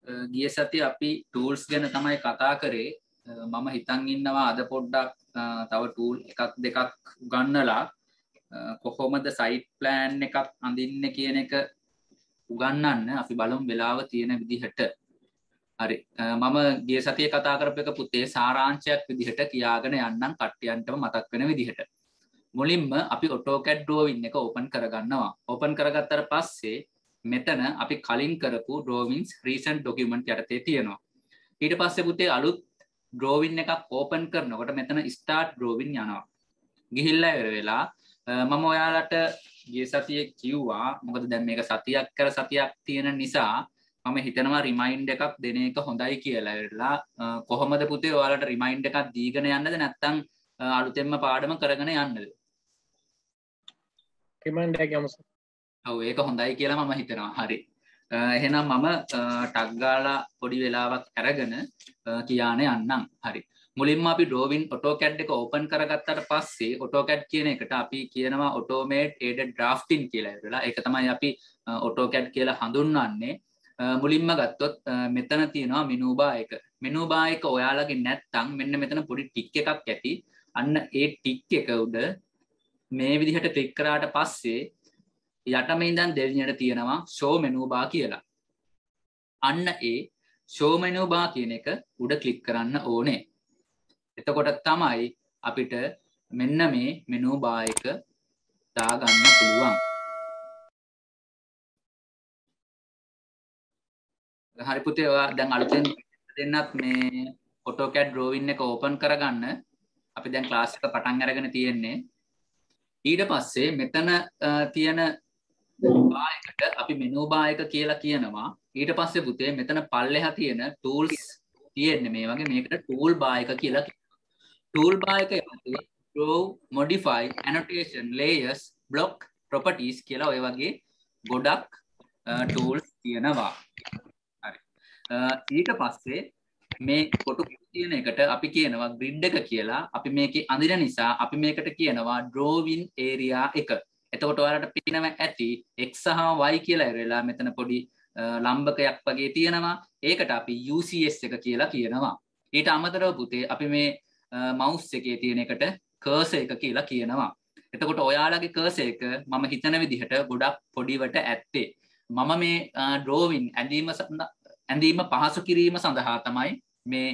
ගිය සතියේ අපි tools ගැන තමයි කතා කරේ. මම හිතන් ඉන්නවා අද පොඩ්ඩක් තව tool එකක් දෙකක් උගන්වලා කොහොමද site plan එකක් අඳින්නේ කියන එක උගන්වන්න අපි බලමු වෙලාව තියෙන විදිහට. හරි. මම ගිය සතියේ කතා කරපු එක පුතේ සාරාංශයක් විදිහට කියාගෙන යන්නම් කට්ටියන්ටම මතක් වෙන විදිහට. මුලින්ම අපි AutoCAD drawing එක open කරගන්නවා. open කරගත්තට පස්සේ මෙතන අපි කලින් කරපු drawings recent document යටතේ තියෙනවා. ඊට පස්සේ පුතේ අලුත් drawing එකක් open කරනකොට මෙතන start drawing යනවා. ගිහිල්ලා ඉවර වෙලා මම ඔයාලට ගිය සතියේ කිව්වා මොකද දැන් මේක සතියක් කර සතියක් තියෙන නිසා මම හිතනවා remind එකක් දෙන එක හොඳයි කියලා. ඉවරලා කොහොමද පුතේ ඔයාලට remind එකක් දීගෙන යන්නද නැත්නම් අලුතෙන්ම පාඩම කරගෙන යන්නද? remind එකක් යමු. ඔව් ඒක හොඳයි කියලා මම හිතනවා. හරි. එහෙනම් මම ටග් ගාලා පොඩි වෙලාවක් අරගෙන කියාන යන්නම්. හරි. මුලින්ම අපි drawing AutoCAD එක open කරගත්තට පස්සේ AutoCAD කියන එකට අපි කියනවා automate aided drafting කියලා. ඉවරලා ඒක තමයි අපි AutoCAD කියලා හඳුන්වන්නේ. මුලින්ම ගත්තොත් මෙතන තියෙනවා menu bar එක. menu bar එක ඔයාලගේ නැත්තම් මෙන්න මෙතන පොඩි ටික් එකක් ඇති. අන්න ඒ ටික් එක උඩ මේ විදිහට ක්ලික් කරාට පස්සේ යටම ඉඳන් දෙවියන්ට තියෙනවා show menu bar කියලා. අන්න ඒ show menu bar කියන එක උඩ ක්ලික් කරන්න ඕනේ. එතකොට තමයි අපිට මෙන්න මේ menu bar එක දාගන්න පුළුවන්. හරි පුතේ ඔයා දැන් අලුතෙන් දෙන්නත් මේ AutoCAD drawing එක open කරගන්න. අපි දැන් class එක පටන් අරගෙන තියෙන්නේ. ඊට පස්සේ මෙතන තියෙන bar එකට අපි menu bar එක කියලා කියනවා. ඊට පස්සේ පුතේ මෙතන පල්ලෙහා තියෙන tools තියෙන්නේ මේ වගේ මේකට tool bar එක කියලා කියනවා. tool bar එක යටතේ draw, modify, annotation, layers, block, properties කියලා ඔය වගේ ගොඩක් tools තියෙනවා. හරි. ඊට පස්සේ මේ කොටු තියෙන එකට අපි කියනවා grid එක කියලා. අපි මේකේ අඳින නිසා අපි මේකට කියනවා drawing area එක. එතකොට ඔයාලට පේනවා ඇති x සහ y කියලා ඉරලා මෙතන පොඩි ලම්බකයක් වගේ තියෙනවා. ඒකට අපි UCS එක කියලා කියනවා. ඊට අමතරව පුතේ අපි මේ mouse එකේ තියෙන එකට cursor එක කියලා කියනවා. එතකොට ඔයාලගේ cursor එක මම හිතන විදිහට ගොඩක් පොඩිවට ඇත්තේ. මම මේ drawing ඇඳීම පහසු කිරීම සඳහා තමයි මේ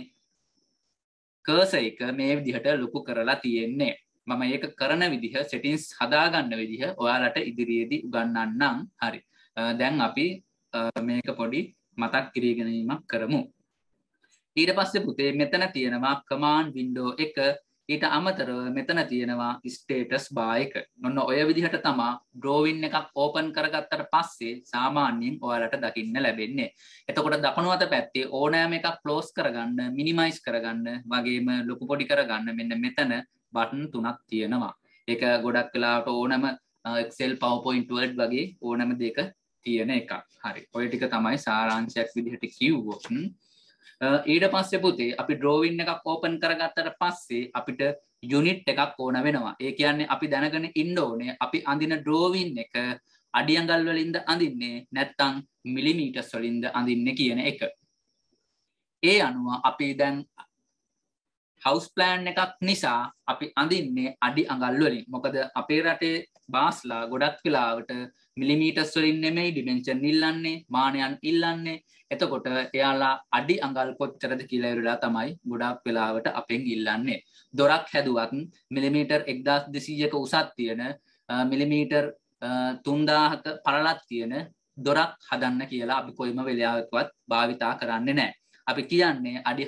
cursor එක මේ විදිහට ලොකු කරලා තියෙන්නේ. මම ඒක කරන විදිහ settings හදාගන්න විදිහ ඔයාලට ඉදිරියේදී උගන්වන්නම්. හරි. දැන් අපි මේක පොඩි මතක් කිරීමක් කරමු. ඊට පස්සේ පුතේ මෙතන තියෙනවා command window එක. ඊට අමතරව මෙතන තියෙනවා status bar එක. ඔන්න ඔය විදිහට තමයි drawing එකක් open කරගත්තට පස්සේ සාමාන්‍යයෙන් ඔයාලට දකින්න ලැබෙන්නේ. එතකොට දකුණු අත පැත්තේ ඕනෑම එකක් close කරගන්න, minimize කරගන්න, වගේම ලොකු පොඩි කරගන්න මෙන්න මෙතන බටන් තුනක් තියෙනවා. ඒක ගොඩක් වෙලාවට ඕනම Excel, PowerPoint, Word වගේ ඕනම දෙයක තියෙන එකක්. හරි. ඔය ටික තමයි සාරාංශයක් විදිහට කිව්වොත්. ඊට පස්සේ පුතේ අපි drawing එකක් open කරගත්තට පස්සේ අපිට unit එකක් ඕන වෙනවා. ඒ කියන්නේ අපි දැනගෙන ඉන්න ඕනේ අපි අඳින drawing එක අඩි අඟල් වලින්ද අඳින්නේ නැත්නම් මිලිමීටර්ස් වලින්ද අඳින්නේ කියන එක. ඒ අනුව අපි දැන් house plan එකක් නිසා අපි අඳින්නේ අඩි අඟල් වලින්. මොකද අපේ රටේ බාස්ලා ගොඩක් වෙලාවට මිලිමීටර්ස් වලින් නෙමෙයි dimension ඉල්ලන්නේ, මානයන් ඉල්ලන්නේ. එතකොට එයාලා අඩි අඟල් කොච්චරද කියලා ඉවරලා තමයි ගොඩක් වෙලාවට අපෙන් ඉල්ලන්නේ. දොරක් හැදුවත් මිලිමීටර් 1200ක උසක් තියෙන මිලිමීටර් 3000ක පළලක් තියෙන දොරක් හදන්න කියලා අපි කොයිම වෙලාවකවත් භාවිතා කරන්නේ නැහැ. අපි කියන්නේ අඩි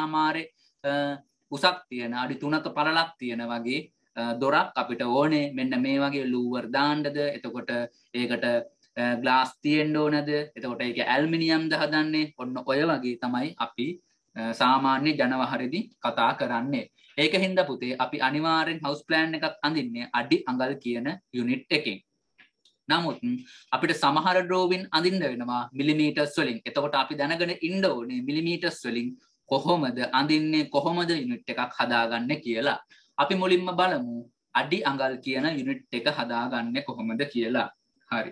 6.5 උසක් තියෙන අඩි 3ක පළලක් තියෙන වගේ දොරක් අපිට ඕනේ. මෙන්න මේ වගේ ලූවර් දාන්නද, එතකොට ඒකට ග්ලාස් තියෙන්න ඕනද, එතකොට ඒක ඇල්මිනියම්ද හදන්නේ. ඔන්න ඔය වගේ තමයි අපි සාමාන්‍ය ජනවහරේදී කතා කරන්නේ. ඒක හින්දා පුතේ අපි අනිවාර්යෙන් house plan එකක් අඳින්නේ අඩි අඟල් කියන යුනිට් එකකින්. නමුත් අපිට සමහර drawing අඳින්න වෙනවා මිලිමීටර්ස් වලින්. එතකොට අපි දැනගෙන ඉන්න ඕනේ මිලිමීටර්ස් වලින් කොහොමද අඳින්නේ, කොහොමද යුනිට් එකක් හදාගන්නේ කියලා. අපි මුලින්ම බලමු අඩි අඟල් කියන යුනිට් එක හදාගන්නේ කොහොමද කියලා. හරි.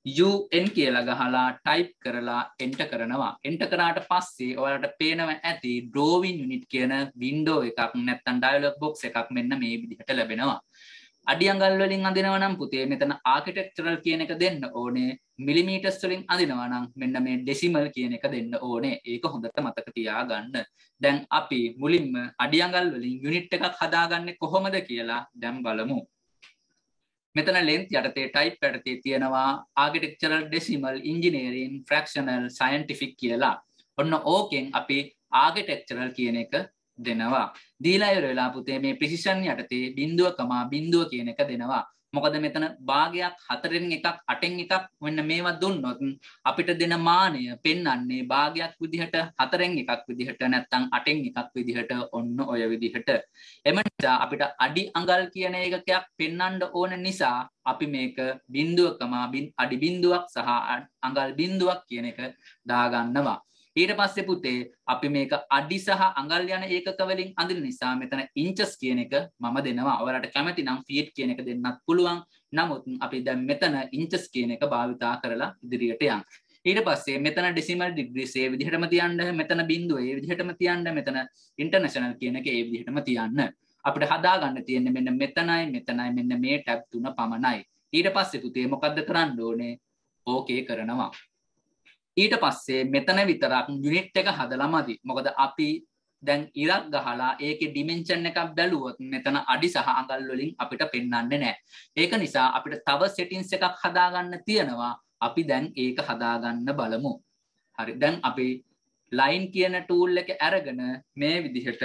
UN කියලා ගහලා ටයිප් කරලා එන්ටර් කරනවා. එන්ටර් කරාට පස්සේ ඔයාලට පේනවා ඇති drawing unit කියන window එකක් නැත්නම් dialog box එකක් මෙන්න මේ විදිහට ලැබෙනවා. අඩි අඟල් වලින් අඳිනවා නම් පුතේ මෙතන architectural කියන එක දෙන්න ඕනේ. මිලිමීටර්ස් වලින් අඳිනවා නම් මෙන්න මේ decimal කියන එක දෙන්න ඕනේ. ඒක හොඳට මතක තියාගන්න. දැන් අපි මුලින්ම අඩි අඟල් වලින් unit එකක් හදාගන්නේ කොහොමද කියලා දැන් බලමු. මෙතන length යටතේ type යටතේ තියෙනවා architectural decimal engineering fractional scientific කියලා. ඔන්න ඕකෙන් අපි architectural කියන එක දෙනවා. දීලා ඉවර වෙලා පුතේ මේ precision යටතේ බිංදුව කියන එක දෙනවා. මොකද මෙතන භාගයක් 4න් එකක් 8න් එකක් මෙන්න මේවා දුන්නොත් අපිට දෙන මානය පෙන්වන්නේ භාගයක් විදිහට 4න් එකක් විදිහට නැත්නම් 8න් එකක් විදිහට ඔන්න ඔය විදිහට. එම නිසා අපිට අඩි අඟල් කියන එකකයක් පෙන්වන්න ඕන නිසා අපි මේක අඩි බිංදුවක් සහ අඟල් බිංදුවක් කියන එක දාගන්නවා. ඊට පස්සේ පුතේ අපි මේක අඩි සහ අඟල් යන ඒකක වලින් අඳින නිසා මෙතන ඉන්චස් කියන එක මම දෙනවා. ඔයාලට කැමති නම් ෆීට් කියන එක දෙන්නත් පුළුවන්. නමුත් අපි දැන් මෙතන ඉන්චස් කියන එක භාවිතා කරලා ඉදිරියට යන්න. ඊට පස්සේ මෙතන ඩෙසිමල් ඩිග්‍රීස් ඒ විදිහටම තියන්න, මෙතන බිංදුව ඒ විදිහටම තියන්න, මෙතන ඉන්ටර්නැෂනල් කියන එක ඒ විදිහටම තියන්න. අපිට හදාගන්න තියෙන්නේ මෙන්න මෙතනයි මෙන්න මේ ටැබ් තුන පමණයි. ඊට පස්සේ පුතේ මොකද්ද කරන්න ඕනේ? ඕකේ කරනවා. ඊට පස්සේ මෙතන විතරක් යුනිට් එක හදලා මදි. මොකද අපි දැන් ඉරක් ගහලා ඒකේ ඩිමෙන්ෂන් එකක් බැලුවොත් මෙතන අඩි සහ අඟල් වලින් අපිට පෙන්වන්නේ නැහැ. ඒක නිසා අපිට තව සෙටින්ග්ස් එකක් හදාගන්න තියෙනවා. අපි දැන් ඒක හදාගන්න බලමු. හරි. දැන් අපි line කියන tool එක අරගෙන මේ විදිහට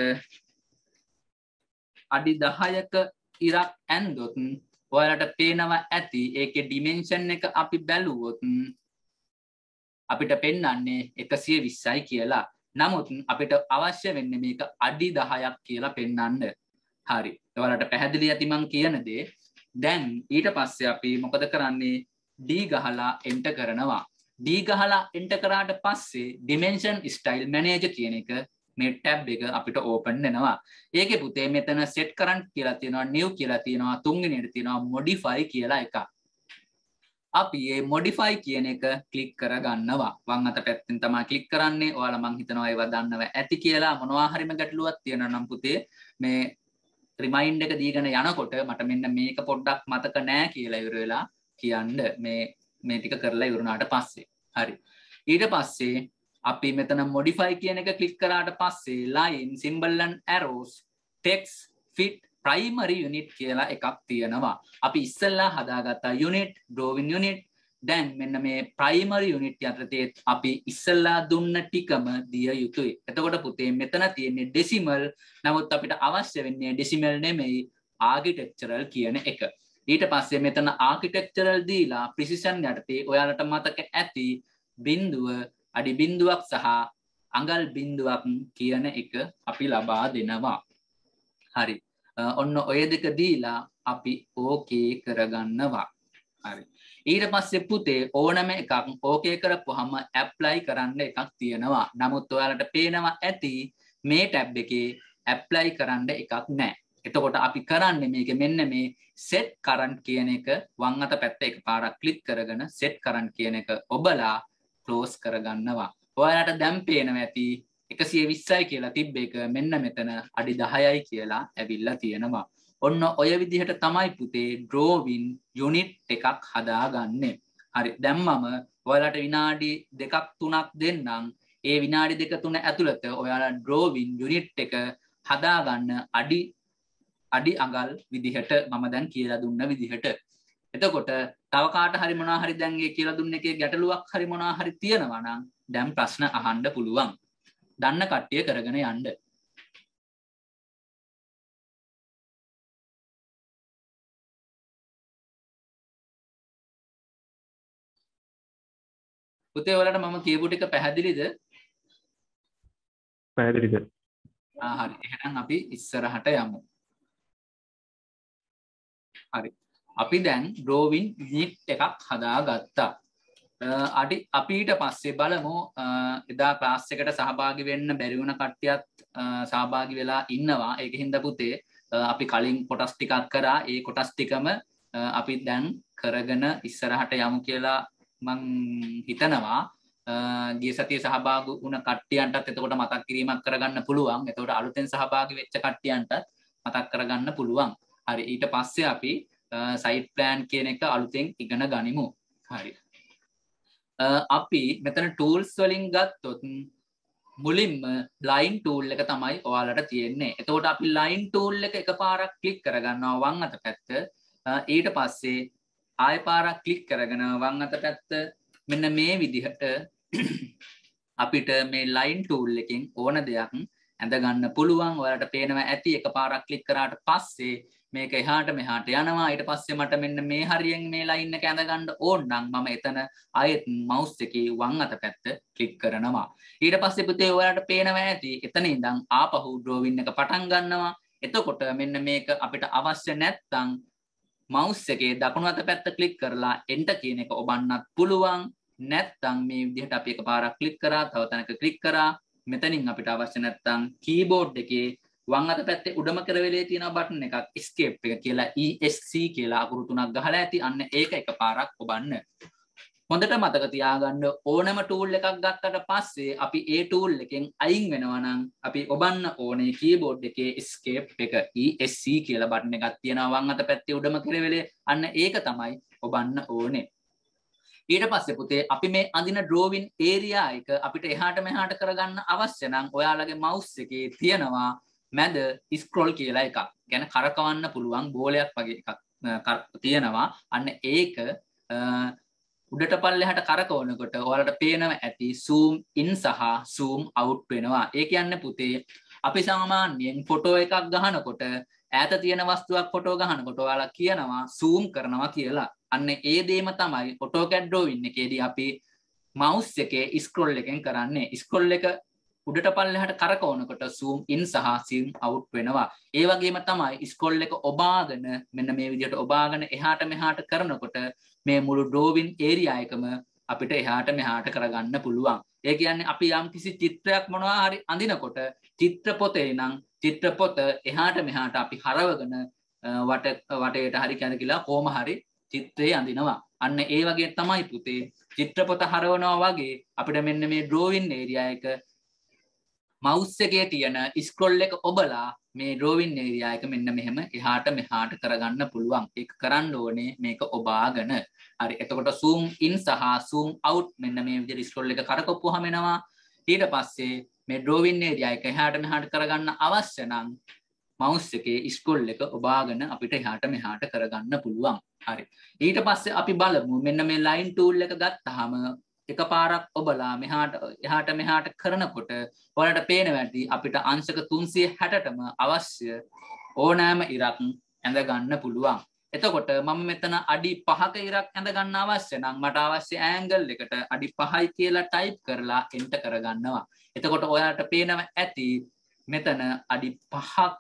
අඩි 10ක ඉරක් ඇන්දොත් ඔයාලට පේනවා ඇති ඒකේ ඩිමෙන්ෂන් එක අපි බැලුවොත් අපිට පෙන්වන්නේ 120යි කියලා. නමුත් අපිට අවශ්‍ය වෙන්නේ මේක අඩි 10ක් කියලා පෙන්වන්න. හරි. ඔයාලට පැහැදිලි ඇති මං කියන දේ. දැන් ඊට පස්සේ අපි මොකද කරන්නේ? D ගහලා enter කරනවා. D ගහලා enter කරාට පස්සේ dimension style manager කියන එක මේ tab එක අපිට open වෙනවා. ඒකේ පුතේ මෙතන set current කියලා තියෙනවා, new කියලා තියෙනවා, තුන්වෙනියට තියෙනවා modify කියලා එකක්. අපි මේ modify කියන එක ක්ලික් කරගන්නවා. වම් අත පැත්තෙන් තමයි ක්ලික් කරන්නේ. ඔයාලා මං හිතනවා ඒවා දන්නව ඇති කියලා. මොනවා හරිම ගැටලුවක් තියෙනවා නම් පුතේ මේ remind එක දීගෙන යනකොට මට මෙන්න මේක පොඩ්ඩක් මතක නෑ කියලා ඉවර වෙලා කියන්න මේ ටික කරලා ඉවරුනාට පස්සේ. හරි. ඊට පස්සේ අපි මෙතන modify කියන එක ක්ලික් කරාට පස්සේ line symbol and arrows text fit primary unit කියලා එකක් තියෙනවා. අපි ඉස්සෙල්ලා හදාගත්තා unit, drawing unit. දැන් මෙන්න මේ primary unit යටතේ අපි ඉස්සෙල්ලා දුන්න ටිකම දිය යුතුයි. එතකොට පුතේ මෙතන තියෙන්නේ decimal. නමුත් අපිට අවශ්‍ය වෙන්නේ decimal නෙමෙයි architectural කියන එක. ඊට පස්සේ මෙතන architectural දීලා precision යටතේ ඔයාලට මතක ඇති බිංදුව, අඩි බිංදුවක් සහ අඟල් බිංදුවක් කියන එක අපි ලබා දෙනවා. හරි. ඔන්න ඔය දෙක දීලා අපි ඕකේ කරගන්නවා. හරි. ඊට පස්සේ පුතේ ඕනම එකක් ඕකේ කරපුවාම ඇප්ලයි කරන්න එකක් තියෙනවා. නමුත් ඔයාලට පේනවා ඇති මේ ටැබ් එකේ ඇප්ලයි කරන්න එකක් නැහැ. එතකොට අපි කරන්නේ මේක මෙන්න මේ set current කියන එක වම් අත පැත්ත එකපාරක් ක්ලික් කරගෙන set current කියන එක ඔබලා close කරගන්නවා. ඔයාලට දැන් පේනවා ඇති 120යි කියලා තිබ්බ එක මෙන්න මෙතන අඩි 10යි කියලා ඇවිල්ලා තියෙනවා. ඔන්න ඔය විදිහට තමයි පුතේ drawing unit එකක් හදාගන්නේ. හරි. දැන් මම ඔයාලට විනාඩි 2ක් 3ක් දෙන්නම්. ඒ විනාඩි 2 3 ඇතුළත ඔයාලා drawing unit එක හදාගන්න අඩි අඟල් විදිහට මම දැන් කියලා දුන්න විදිහට. එතකොට තව කාට හරි මොනවා හරි දැන් ඒ කියලා දුන්න එකේ ගැටලුවක් හරි මොනවා හරි තියෙනවා නම් දැන් ප්‍රශ්න අහන්න පුළුවන්. දන්න කට්ටිය කරගෙන යන්න. පුතේ ඔයාලට මම කියපු ටික පැහැදිලිද? පැහැදිලිද? හරි. එහෙනම් අපි ඉස්සරහට යමු. හරි. අපි දැන් drawing unit එකක් හදාගත්තා. අපි ඊට පස්සේ බලමු එදා ක්ලාස් එකට සහභාගී වෙන්න බැරි වුණ කට්ටියත් සහභාගී වෙලා ඉන්නවා. ඒකින්ද පුතේ අපි කලින් කොටස් ටිකක් කරා. ඒ කොටස් ටිකම අපි දැන් කරගෙන ඉස්සරහට යමු කියලා මං හිතනවා ගිය සතියේ සහභාගී වුණ කට්ටියන්ටත් එතකොට මතක් කිරීමක් කරගන්න පුළුවන්. එතකොට අලුතෙන් සහභාගී වෙච්ච කට්ටියන්ටත් මතක් කරගන්න පුළුවන්. හරි ඊට පස්සේ අපි සයිට් ප්ලෑන් කියන එක අලුතෙන් ඉගෙන ගනිමු. හරි. අපි මෙතන tools වලින් ගත්තොත් මුලින්ම line tool එක තමයි ඔයාලට තියෙන්නේ. එතකොට අපි line tool එක එකපාරක් ක්ලික් කරගන්නවා වම් අත පැත්ත. ඊට පස්සේ ආයෙ පාරක් ක්ලික් කරගෙන වම් අත පැත්ත මෙන්න මේ විදිහට අපිට මේ line tool එකෙන් ඕන දෙයක් ඇඳ ගන්න පුළුවන්. ඔයාලට පේනවා ඇති එකපාරක් ක්ලික් කරාට පස්සේ මේක එහාට මෙහාට යනවා. ඊට පස්සේ මට මෙන්න මේ හරියෙන් මේ line එක ඇඳ ගන්න ඕන නම් මම එතන ආයෙත් mouse එකේ වම් අත පැත්ත ක්ලික් කරනවා. ඊට පස්සේ පුතේ ඔයාලට පේනවා ඇති එතන ඉඳන් ආපහු drawing එක පටන් ගන්නවා. එතකොට මෙන්න මේක අපිට අවශ්‍ය නැත්නම් mouse එකේ දකුණු අත පැත්ත ක්ලික් කරලා enter කියන එක ඔබන්නත් පුළුවන්. නැත්නම් මේ විදිහට අපි එකපාරක් ක්ලික් කරා තව තැනක ක්ලික් කරා මෙතනින් අපිට අවශ්‍ය නැත්නම් keyboard එකේ වම් අත පැත්තේ උඩම කරවලේ තියෙන බටන් එකක් escape එක කියලා ESC කියලා අකුරු තුනක් ගහලා ඇති. අන්න ඒක එකපාරක් ඔබන්න. හොඳට මතක තියාගන්න ඕනම tool එකක් ගත්තට පස්සේ අපි ඒ tool එකෙන් අයින් වෙනවා නම් අපි ඔබන්න ඕනේ keyboard එකේ escape එක ESC කියලා බටන් එකක් තියෙනවා වම් අත පැත්තේ උඩම කරවලේ. අන්න ඒක තමයි ඔබන්න ඕනේ. ඊට පස්සේ පුතේ අපි මේ අඳින drawing area එක අපිට එහාට මෙහාට කරගන්න අවශ්‍ය නම් ඔයාලගේ mouse එකේ තියෙනවා මැද scroll කියලා එකක්. කියන්නේ කරකවන්න පුළුවන් බෝලයක් වගේ එකක් තියෙනවා. අන්න ඒක උඩට පල්ලෙහාට කරකවනකොට ඔයාලට පේනවා ඇති zoom in සහ zoom out වෙනවා. ඒ කියන්නේ පුතේ අපි සාමාන්‍යයෙන් ෆොටෝ එකක් ගහනකොට ඈත තියෙන වස්තුවක් ෆොටෝ ගහනකොට ඔයාලා කියනවා zoom කරනවා කියලා. අන්න ඒ දෙයම තමයි AutoCAD drawing එකේදී අපි mouse එකේ scroll එකෙන් කරන්නේ. scroll එක උඩට පල්ලෙහාට කරකවනකොට zoom in සහ zoom out වෙනවා. ඒ වගේම තමයි scroll එක ඔබාගෙන මෙන්න මේ විදිහට ඔබාගෙන එහාට මෙහාට කරනකොට මේ මුළු drawing area එකම අපිට එහාට මෙහාට කරගන්න පුළුවන්. ඒ කියන්නේ අපි යම් කිසි චිත්‍රයක් මොනවා හරි අඳිනකොට චිත්‍ර පොතේ නම් චිත්‍ර පොත එහාට මෙහාට අපි හරවගෙන වටේට හරි කැරකිලා කොහොම හරි චිත්‍රය අඳිනවා. අන්න ඒ වගේ තමයි පුතේ චිත්‍ර පොත හරවනවා වගේ අපිට මෙන්න මේ drawing area එක mouse එකේ තියෙන scroll එක ඔබලා මේ drawing area එක මෙන්න මෙහෙම එහාට මෙහාට කරගන්න පුළුවන්. ඒක කරන්න ඕනේ මේක ඔබාගෙන. හරි. එතකොට zoom in සහ zoom out මෙන්න මේ විදිහට scroll එක කරකවපුවාම එනවා. ඊට පස්සේ මේ drawing area එක එහාට මෙහාට කරගන්න අවශ්‍ය නම් mouse එකේ scroll එක ඔබාගෙන අපිට එහාට මෙහාට කරගන්න පුළුවන්. හරි. ඊට පස්සේ අපි බලමු මෙන්න මේ line tool එක ගත්තාම එකපාරක් ඔබලා එහාට මෙහාට කරනකොට ඔයාලට පේනවා ඇති අපිට අංශක 360ටම අවශ්‍ය ඕනෑම ඉරක් ඇඳ ගන්න පුළුවන්. එතකොට මම මෙතන අඩි 5ක ඉරක් ඇඳ ගන්න අවශ්‍ය නම් මට අවශ්‍ය ඇන්ගල් එකට අඩි 5යි කියලා ටයිප් කරලා එන්ටර් කරගන්නවා. එතකොට ඔයාලට පේනවා ඇති මෙතන අඩි 5ක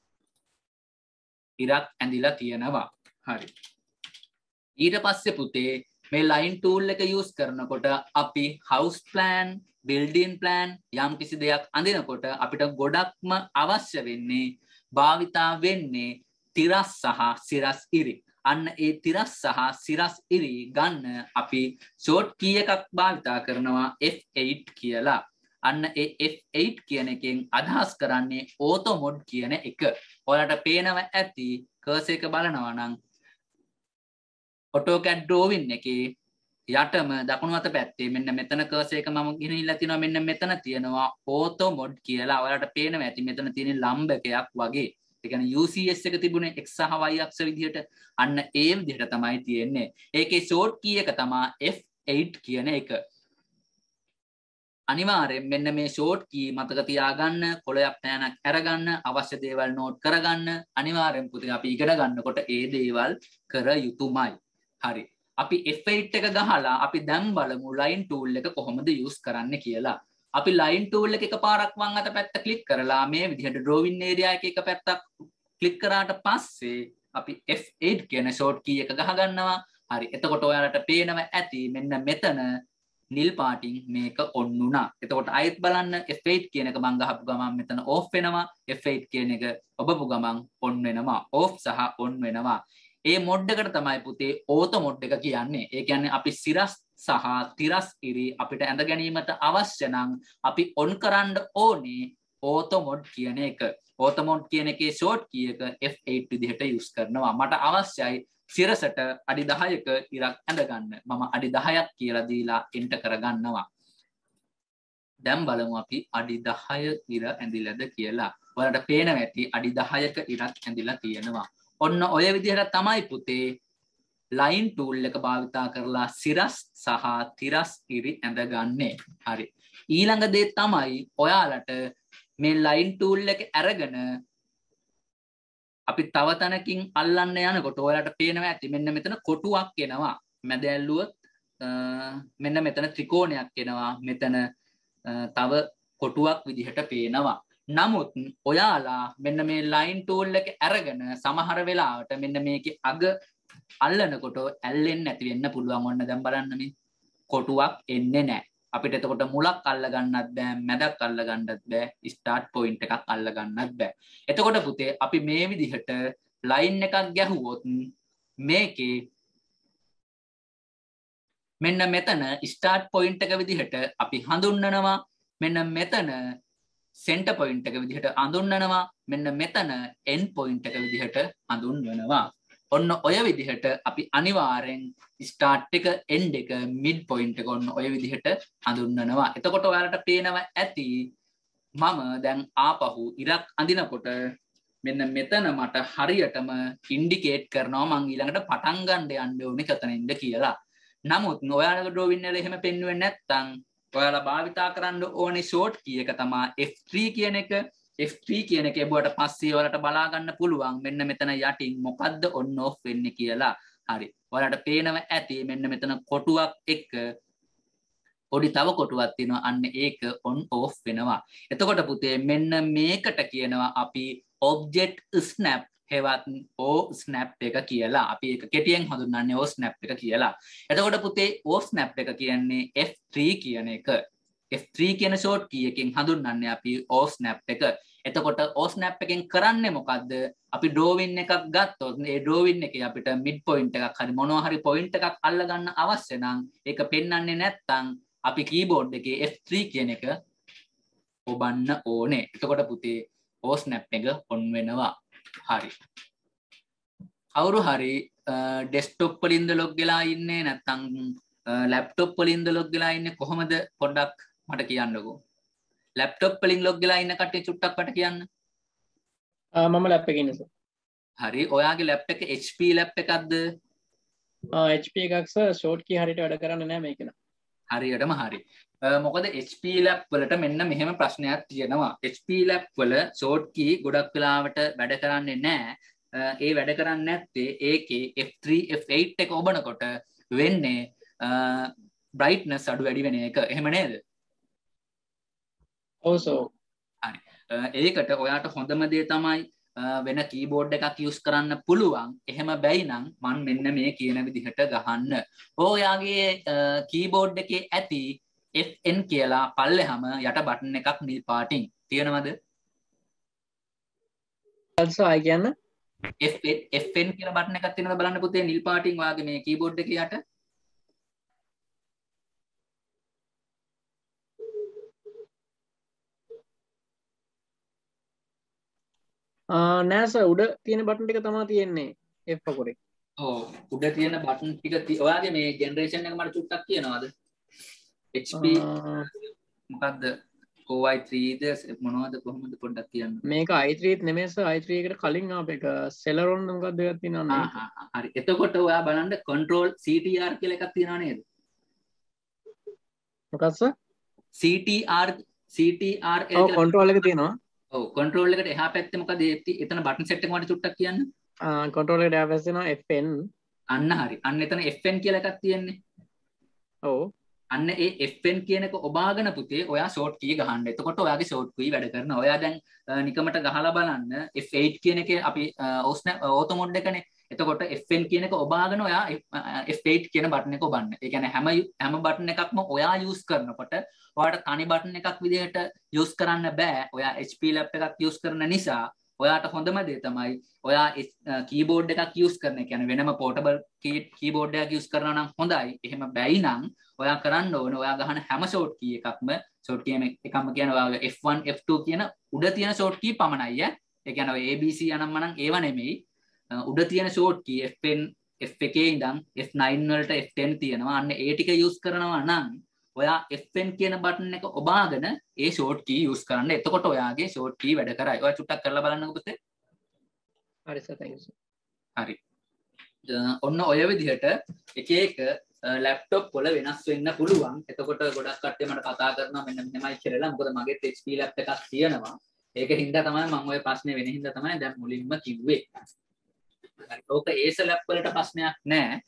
ඉරක් ඇඳිලා තියෙනවා. හරි. ඊට පස්සේ පුතේ මේ line tool එක use කරනකොට අපි house plan, building plan යම් කිසි දෙයක් අඳිනකොට අපිට ගොඩක්ම අවශ්‍ය වෙන්නේ භාවිතා වෙන්නේ තිරස් සහ සිරස් ඉරි. අන්න ඒ තිරස් සහ සිරස් ඉරි ගන්න අපි short key එකක් භාවිතා කරනවා F8 කියලා. අන්න ඒ F8 කියන එකෙන් අදහස් කරන්නේ auto mode කියන එක. ඔයාලට පේනවා ඇති cursor එක බලනවා නම් AutoCAD drawing එකේ යටම දකුණු අත පැත්තේ මෙන්න මෙතන cursor එක මම ගෙනහිල්ලා තිනවා මෙන්න මෙතන තියෙනවා auto mode කියලා. ඔයාලට පේනවා ඇති මෙතන තියෙන ලම්බකයක් වගේ. ඒ කියන්නේ UCS එක තිබුණේ x සහ y අක්ෂ විදිහට. අන්න ඒ විදිහට තමයි තියෙන්නේ. ඒකේ short key එක තමයි F8 කියන එක. අනිවාර්යෙන් මෙන්න මේ short key මතක තියාගන්න, කොලයක් පෑනක් අරගන්න, අවශ්‍ය දේවල් note කරගන්න. අනිවාර්යෙන් පුතේ අපි ඉගෙන ගන්නකොට ඒ දේවල් කර යුතුමයි. හරි. අපි F8 එක ගහලා අපි දැන් බලමු line tool එක කොහොමද use කරන්න කියලා. අපි line tool එක එකපාරක් වම් අත පැත්ත ක්ලික් කරලා මේ විදිහට drawing area එක එක පැත්තක් ක්ලික් කරාට පස්සේ අපි F8 කියන short key එක ගහ ගන්නවා. හරි. එතකොට ඔයාලට පේනවා ඇති මෙන්න මෙතන නිල් පාටින් මේක on වුණා. එතකොට ආයෙත් බලන්න F8 කියන එක මම ගහපු ගමන් මෙතන off වෙනවා. F8 කියන එක ඔබපු ගමන් on වෙනවා. off සහ on වෙනවා. ඒ මොඩ් එකට තමයි පුතේ auto mode එක කියන්නේ. ඒ කියන්නේ අපි සිරස් සහ තිරස් ඉරි අපිට ඇඳ ගැනීමට අවශ්‍ය නම් අපි ඔන් කරන්න ඕනේ auto mode කියන එක. auto mode කියන එකේ short key එක F8 විදිහට use කරනවා. මට අවශ්‍යයි සිරසට අඩි 10ක ඉරක් ඇඳ ගන්න. මම අඩි 10ක් කියලා දීලා enter කරගන්නවා. දැන් බලමු අපි අඩි 10 ඉර ඇඳිලාද කියලා. ඔයාලට පේනවා ඇති අඩි 10ක ඉරක් ඇඳිලා තියෙනවා. ඔන්න ඔය විදිහට තමයි පුතේ line tool එක භාවිතා කරලා සිරස් සහ තිරස් ඉරි ඇඳගන්නේ. හරි. ඊළඟ දේ තමයි ඔයාලට මේ line tool එක අරගෙන අපි තව තැනකින් අල්ලන්න යනකොට ඔයාලට පේනවා ඇති මෙන්න මෙතන කොටුවක් එනවා. මැද ඇල්ලුවොත් මෙන්න මෙතන ත්‍රිකෝණයක් එනවා. මෙතන තව කොටුවක් විදිහට පේනවා. නමුත් ඔයාලා මෙන්න මේ line tool එක අරගෙන සමහර වෙලාවට මෙන්න මේකේ අග අල්ලනකොට ඇල්ලෙන්නේ නැති වෙන්න පුළුවන්. ඔන්න දැන් බලන්න මේ කොටුවක් එන්නේ නැහැ. අපිට එතකොට මුලක් අල්ල ගන්නත් බෑ, මැදක් අල්ල ගන්නත් බෑ, ස්ටාර්ට් පොයින්ට් එකක් අල්ල ගන්නත් බෑ. එතකොට පුතේ අපි මේ විදිහට ලයින් එකක් ගැහුවොත් මේකේ මෙන්න මෙතන ස්ටාර්ට් පොයින්ට් එක විදිහට අපි හඳුන්වනවා. මෙන්න මෙතන සෙන්ටර් පොයින්ට් එක විදිහට හඳුන්වනවා. මෙන්න මෙතන එන්ඩ් පොයින්ට් එක විදිහට හඳුන්වනවා. ඔන්න ඔය විදිහට අපි අනිවාර්යෙන් ස්ටාර්ට් එක එන්ඩ් එක මිඩ් පොයින්ට් එක ඔන්න ඔය විදිහට හඳුන්වනවා. එතකොට ඔයාලට පේනවා ඇති මම දැන් ආපහු ඉරක් අඳිනකොට මෙන්න මෙතන මට හරියටම ඉන්ඩිකේට් කරනවා මං ඊළඟට පටන් ගන්න යන්න ඕනේ කොතනින්ද කියලා. නමුත් ඔයාලගේ ඩ්‍රෝවින් වල එහෙම පෙන්වන්නේ නැත්නම් ඔයාලා භාවිතා කරන්න ඕනේ ෂෝට් කී එක තමයි F3 කියන එක. F3 කියන එක එබුවට පස්සේ ඔයාලට බලා ගන්න පුළුවන් මෙන්න මෙතන යටින් මොකද්ද on off වෙන්නේ කියලා. හරි. ඔයාලට පේනවා ඇති මෙන්න මෙතන කොටුවක් එක්ක පොඩි තව කොටුවක් තියෙනවා. අන්න ඒක on off වෙනවා. එතකොට පුතේ මෙන්න මේකට කියනවා අපි object snap හෙවත් O snap එක කියලා. අපි ඒක කෙටියෙන් හඳුන්වන්නේ O snap එක කියලා. එතකොට පුතේ O snap එක කියන්නේ F3 කියන එක. F3 කියන short key එකෙන් හඳුන්වන්නේ අපි O snap එක. එතකොට O snap එකෙන් කරන්නේ මොකද්ද? අපි drawing එකක් ගත්තොත් ඒ drawing එකේ අපිට mid point එකක් හරි මොනවා හරි point එකක් අල්ල ගන්න අවශ්‍ය නම් ඒක පෙන්වන්නේ නැත්නම් අපි keyboard එකේ F3 කියන එක ඔබන්න ඕනේ. එතකොට පුතේ O snap එක on වෙනවා. හරි. කවුරු හරි desktop වලින්ද log වෙලා ඉන්නේ නැත්නම් laptop වලින්ද log වෙලා ඉන්නේ කොහොමද පොඩ්ඩක් මට කියන්නකෝ. laptop වලින් log වෙලා ඉන්න කට්ටිය චුට්ටක් මට කියන්න. මම lap එකේ ඉන්නේ සර්. හරි. ඔයාගේ lap එක HP lap එකක්ද? HP එකක් සර්. short key හරියට වැඩ කරන්නේ නැහැ මේක න ะ. හරියටම හරි. මොකද HP lap වලට මෙන්න මෙහෙම ප්‍රශ්නයක් තියෙනවා. HP lap වල short key ගොඩක් වෙලාවට වැඩ කරන්නේ නැහැ. ඒ වැඩ කරන්නේ නැත්තේ ඒකේ F3 F8 එක ඔබනකොට වෙන්නේ brightness අඩු වැඩි වෙන එක. එහෙම නේද? ඔව් සර්. හරි. ඒකට ඔයාට හොඳම දේ තමයි වෙන කීබෝඩ් එකක් යූස් කරන්න පුළුවන්. එහෙම බැයි නම් මම මෙන්න මේ කියන විදිහට ගහන්න. ඔයාගේ කීබෝඩ් එකේ ඇති FN කියලා පල්ලෙහාම යට බටන් එකක් නිල් පාටින් තියෙනවද? also I කියන්න FN කියලා බටන් එකක් තියෙනවද බලන්න පුතේ නිල් පාටින් ඔයාගේ මේ කීබෝඩ් එකේ යට. නෑ සර් උඩ තියෙන බටන් ටික තමයි තියෙන්නේ F අකුරේ. ඔව් උඩ තියෙන බටන් ටික ඔයාගේ මේ ජෙනරේෂන් එක මට චුට්ටක් කියනවාද? HP මොකද්ද? OI3ද මොනවද කොහොමද පොඩ්ඩක් කියන්න. මේක i3 නෙමෙයි සර් i3 එකට කලින් ආපු එක Celeron මොකක්ද එකක් තියෙනවා මේක. හරි. එතකොට ඔයා බලන්න control CTR කියලා එකක් තියෙනවා නේද? මොකක්ද සර්? CTR ඔව් control එක තියෙනවා. ඔව් control එකට එහා පැත්තේ මොකද එතන බටන් සෙට් එක මට චුට්ටක් කියන්න. control එකට එහා පැත්තේ තියෙනවා FN. අන්න හරි. අන්න එතන FN කියලා එකක් තියෙන්නේ. ඔව්. අන්න ඒ FN කියන එක ඔබාගෙන පුතේ ඔයා short key ගහන්න. එතකොට ඔයාගේ short key වැඩ කරනවා. ඔයා දැන් නිකමට ගහලා බලන්න F8 කියන එකේ අපි auto mode එකනේ. එතකොට FN කියන එක ඔබාගෙන ඔයා F8 කියන බටන් එක ඔබන්න. ඒ කියන්නේ හැම බටන් එකක්ම ඔයා use කරනකොට ඔයාට තනි බටන් එකක් විදිහට use කරන්න බෑ. ඔයා HP lap එකක් use කරන නිසා ඔයාට හොඳම දේ තමයි ඔයා කීබෝඩ් එකක් යූස් කරන එක. කියන්නේ වෙනම පෝටබල් කීබෝඩ් එකක් යූස් කරනවා නම් හොඳයි. එහෙම බැයි නම් ඔයා කරන්න ඕනේ ඔයා ගහන හැම ෂෝට් කී එකක්ම ෂෝට් කී එකක්ම කියන ඔයාගේ F1 F2 කියන උඩ තියෙන ෂෝට් කී පමණයි ඈ. ඒ කියන්නේ ඔය ABC යනම්ම නම් ඒව නෙමෙයි. උඩ තියෙන ෂෝට් කී F1 F1 ඉඳන් F9 වලට F10 තියෙනවා. අන්න ඒ ටික යූස් කරනවා නම් ඔයා F10 කියන බටන් එක ඔබාගෙන ඒ ෂෝට් කී යූස් කරන්න. එතකොට ඔයාගේ ෂෝට් කී වැඩ කරයි. ඔයා චුට්ටක් කරලා බලන්නකෝ පුතේ. හරි සර් thank you sir. හරි. ඔන්න ඔය විදිහට එක එක ලැප්ටොප් වල වෙනස් වෙන්න පුළුවන්. එතකොට ගොඩක් කට්ටිය මට කතා කරනවා මෙන්න මෙහෙමයි කියලා. මොකද මගේ HP ලැප් එකක් තියෙනවා. ඒක හින්දා තමයි මම ඔය ප්‍රශ්නේ වෙන හින්දා තමයි දැන් මුලින්ම කිව්වේ. හරි. ඕක ඒස ලැප් වලට ප්‍රශ්නයක් නෑ.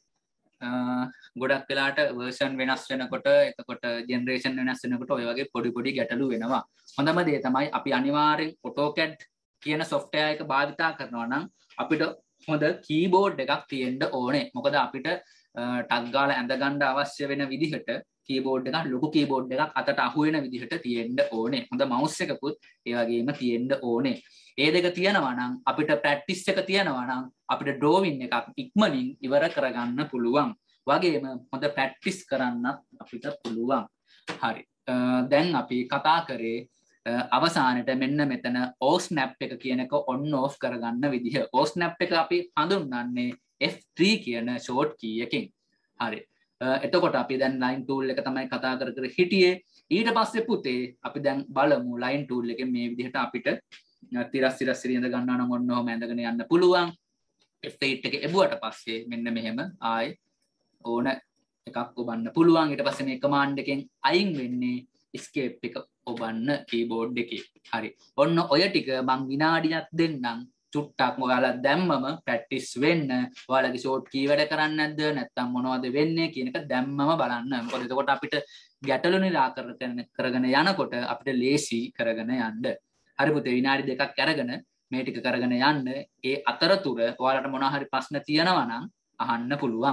ගොඩක් වෙලාට version වෙනස් වෙනකොට එතකොට generation වෙනස් වෙනකොට ඔය වගේ පොඩි පොඩි ගැටලු වෙනවා. හොඳම දේ තමයි අපි අනිවාර්යෙන් AutoCAD කියන software එක භාවිතා කරනවා නම් අපිට හොඳ keyboard එකක් තියෙන්න ඕනේ. මොකද අපිට ටග් ගාලා ඇඳ ගන්න අවශ්‍ය වෙන විදිහට keyboard එකක් ලොකු keyboard එකක් අතට අහු වෙන විදිහට තියෙන්න ඕනේ. හොඳ mouse එකකුත් ඒ වගේම තියෙන්න ඕනේ. ඒ දෙක තියෙනවා නම් අපිට practice එක තියෙනවා නම් අපිට drawing එකක් ඉක්මනින් ඉවර කරගන්න පුළුවන්. වගේම හොඳ practice කරන්නත් අපිට පුළුවන්. හරි. දැන් අපි කතා කරේ අවසානයේ මෙන්න මෙතන OSNAP එක කියන එක on off කරගන්න විදිහ. OSNAP එක අපි හඳුන්වන්නේ F3 කියන short key එකෙන්. හරි. එතකොට අපි දැන් line tool එක තමයි කතා කර හිටියේ. ඊට පස්සේ පුතේ අපි දැන් බලමු line tool එකෙන් මේ විදිහට අපිට තිරස් ඉඳ ගන්නවා නම් ඔන්න ඔහම ඇඳගෙන යන්න පුළුවන්. F8 එක එබුවට පස්සේ මෙන්න මෙහෙම ආයි ඕන එකක් ඔබන්න පුළුවන්. ඊට පස්සේ මේ command එකෙන් අයින් වෙන්නේ escape එක ඔබන්න keyboard එකේ. හරි. ඔන්න ඔය ටික මං විනාඩියක් දෙන්නම්. චුට්ටක් ඔයාලා දැම්මම ප්‍රැක්ටිස් වෙන්න. ඔයාලගේ ෂෝට් කී වැඩ කරන්නේ නැද්ද? නැත්නම් මොනවද වෙන්නේ කියන එක දැම්මම බලන්න. මොකද එතකොට අපිට ගැටලු නිරාකරණය කරගෙන යනකොට අපිට ලේසි කරගෙන යන්න. හරි පුතේ විනාඩි දෙකක් අරගෙන මේ ටික කරගෙන යන්න. ඒ අතරතුර ඔයාලට මොනවා හරි ප්‍රශ්න තියෙනවා නම් අහන්න පුළුවන්.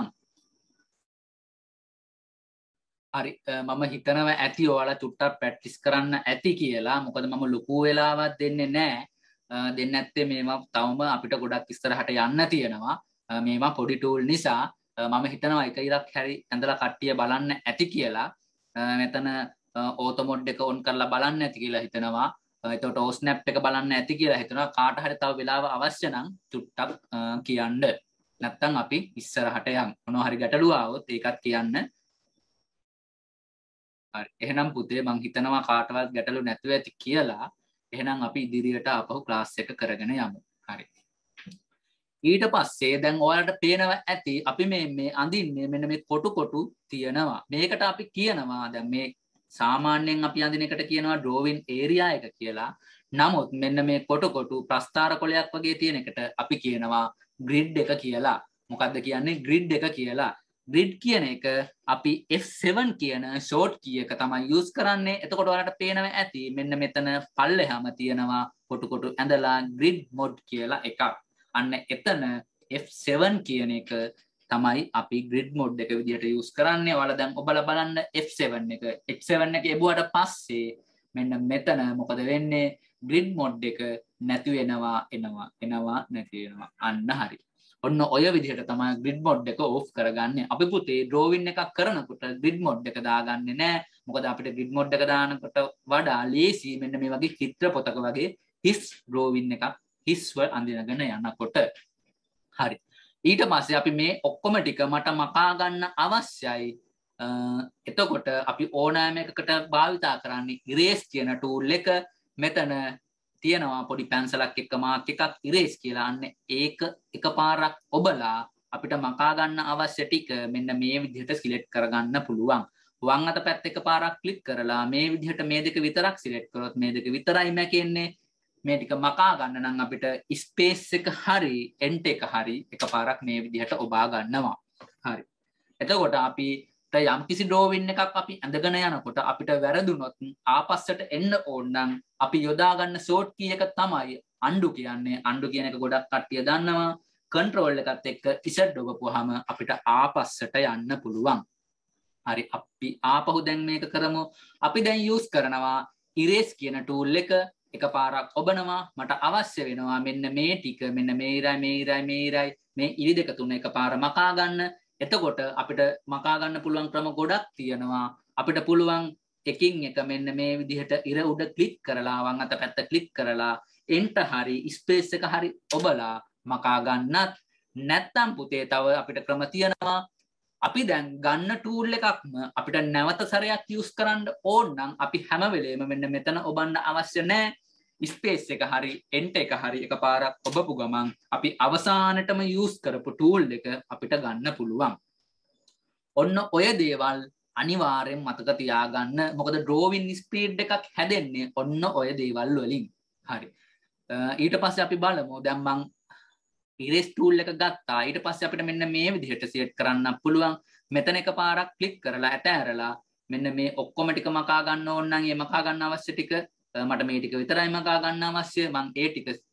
හරි මම හිතනවා ඇති ඔයාලා චුට්ටක් ප්‍රැක්ටිස් කරන්න ඇති කියලා. මොකද මම ලොකු වෙලාවක් දෙන්නේ නැහැ. දෙන්නේ නැත්තේ මේවා තවම අපිට ගොඩක් ඉස්සරහට යන්න තියෙනවා. මේවා පොඩි ටූල් නිසා මම හිතනවා එක ඉරක් හැරි ඇඳලා කට්ටිය බලන්න ඇති කියලා. මෙතන ඕටෝ මොඩ් එක ඔන් කරලා බලන්න ඇති කියලා හිතනවා. එතකොට OSNAP එක බලන්න ඇති කියලා හිතනවා. කාට හරි තව වෙලාව අවශ්‍ය නම් චුට්ටක් කියන්න. නැත්තම් අපි ඉස්සරහට යමු. මොනවා හරි ගැටලුව ආවොත් ඒකත් කියන්න. හරි. එහෙනම් පුතේ මං හිතනවා කාටවත් ගැටලු නැතුව ඇති කියලා. එහෙනම් අපි ඉදිරියට ආපහු ක්ලාස් එක කරගෙන යමු. හරි. ඊට පස්සේ දැන් ඔයාලට පේනවා ඇති අපි මේ අඳින්නේ මෙන්න මේ කොටු තියෙනවා. මේකට අපි කියනවා දැන් මේ සාමාන්‍යයෙන් අපි අඳින එකට කියනවා drawing area එක කියලා. නමුත් මෙන්න මේ කොටු ප්‍රස්ථාර කොලයක් වගේ තියෙන එකට අපි කියනවා grid එක කියලා. මොකද්ද කියන්නේ grid එක කියලා. grid කියන එක අපි F7 කියන short key එක තමයි use කරන්නේ. එතකොට ඔයාලට පේනවා ඇති මෙන්න මෙතන පල්ලෙහාම තියෙනවා කොටු ඇඳලා grid mode කියලා එකක්. අන්න එතන F7 කියන එක තමයි අපි grid mode එක විදිහට use කරන්නේ. ඔයාලා දැන් ඔබලා බලන්න F7 එක. F7 එක එබුවට පස්සේ මෙන්න මෙතන මොකද වෙන්නේ? grid mode එක නැති වෙනවා එනවා නැති වෙනවා. අන්න හරි. ඔන්න ඔය විදිහට තමයි grid mode එක off කරගන්නේ. අපි පුතේ drawing එකක් කරනකොට grid mode එක දාගන්නේ නැහැ. මොකද අපිට grid mode එක දානකොට වඩා ලේසි මෙන්න මේ වගේ චිත්‍ර පොතක වගේ හිස් drawing එකක් හිස්ව අඳිනගෙන යනකොට. හරි. ඊට පස්සේ අපි මේ ඔක්කොම ටික මට මකා ගන්න අවශ්‍යයි. එතකොට අපි ඕනෑම එකකට භාවිතා කරන්නේ erase කියන tool එක. මෙතන තියෙනවා පොඩි පැන්සලක් එක්ක මාක් එකක් erase කියලා. අන්න ඒක එකපාරක් ඔබලා අපිට මකා ගන්න අවශ්‍ය ටික මෙන්න මේ විදිහට සිලෙක්ට් කරගන්න පුළුවන්. වම් අත පැත්ත එකපාරක් ක්ලික් කරලා මේ විදිහට මේ දෙක විතරක් සිලෙක්ට් කරොත් මේ දෙක විතරයි මැකෙන්නේ. මේ ටික මකා ගන්න නම් අපිට ස්පේස් එක හරි එන්ට් එක හරි එකපාරක් මේ විදිහට ඔබා ගන්නවා. හරි. එතකොට අපි යම් කිසි drawing එකක් අපි ඇඳගෙන යනකොට අපිට වැරදුනොත් ආපස්සට එන්න ඕන නම් අපි යොදා ගන්න short key එක තමයි undo කියන්නේ. undo කියන එක ගොඩක් කට්ටිය දන්නවා. control එකත් එක්ක Z ඔබපුවාම අපිට ආපස්සට යන්න පුළුවන්. හරි අපි ආපහු දැන් මේක කරමු. අපි දැන් use කරනවා erase කියන tool එක. එකපාරක් ඔබනවා මට අවශ්‍ය වෙනවා මෙන්න මේ ටික මෙන්න මේ ඉරයි මේ ඉරි දෙක තුන එකපාර මකා ගන්න. එතකොට අපිට මකා ගන්න පුළුවන් ක්‍රම ගොඩක් තියෙනවා. අපිට පුළුවන් එකින් එක මෙන්න මේ විදිහට ඉර උඩ ක්ලික් කරලා වම් අත පැත්ත ක්ලික් කරලා එන්ට හරි ස්පේස් එක හරි ඔබලා මකා ගන්නත්. නැත්තම් පුතේ තව අපිට ක්‍රම තියෙනවා. අපි දැන් ගන්න ටූල් එකක්ම අපිට නැවත සැරයක් යූස් කරන්න ඕන නම් අපි හැම වෙලේම මෙන්න මෙතන ඔබන්න අවශ්‍ය නැහැ. ස්පේස් එක හරි එන්ටර් එක හරි එකපාරක් ඔබපු ගමන් අපි අවසානටම යූස් කරපු ටූල් එක අපිට ගන්න පුළුවන්. ඔන්න ඔය දේවල් අනිවාර්යෙන් මතක තියාගන්න. මොකද ඩ්‍රෝවින් ස්පීඩ් එකක් හැදෙන්නේ ඔන්න ඔය දේවල් වලින්. හරි. ඊට පස්සේ අපි බලමු දැන් මං ඉරේස් ටූල් එක ගත්තා. ඊට පස්සේ අපිට මෙන්න මේ විදිහට සෙට් කරන්න පුළුවන්. මෙතන එකපාරක් ක්ලික් කරලා ඇතෑරලා මෙන්න මේ ඔක්කොම ටික මකා ගන්න ඕන නම් ඒ මකා ගන්න අවශ්‍ය ටික මට මේ ටික විතරයි මකා ගන්න අවශ්‍ය. මං ඒ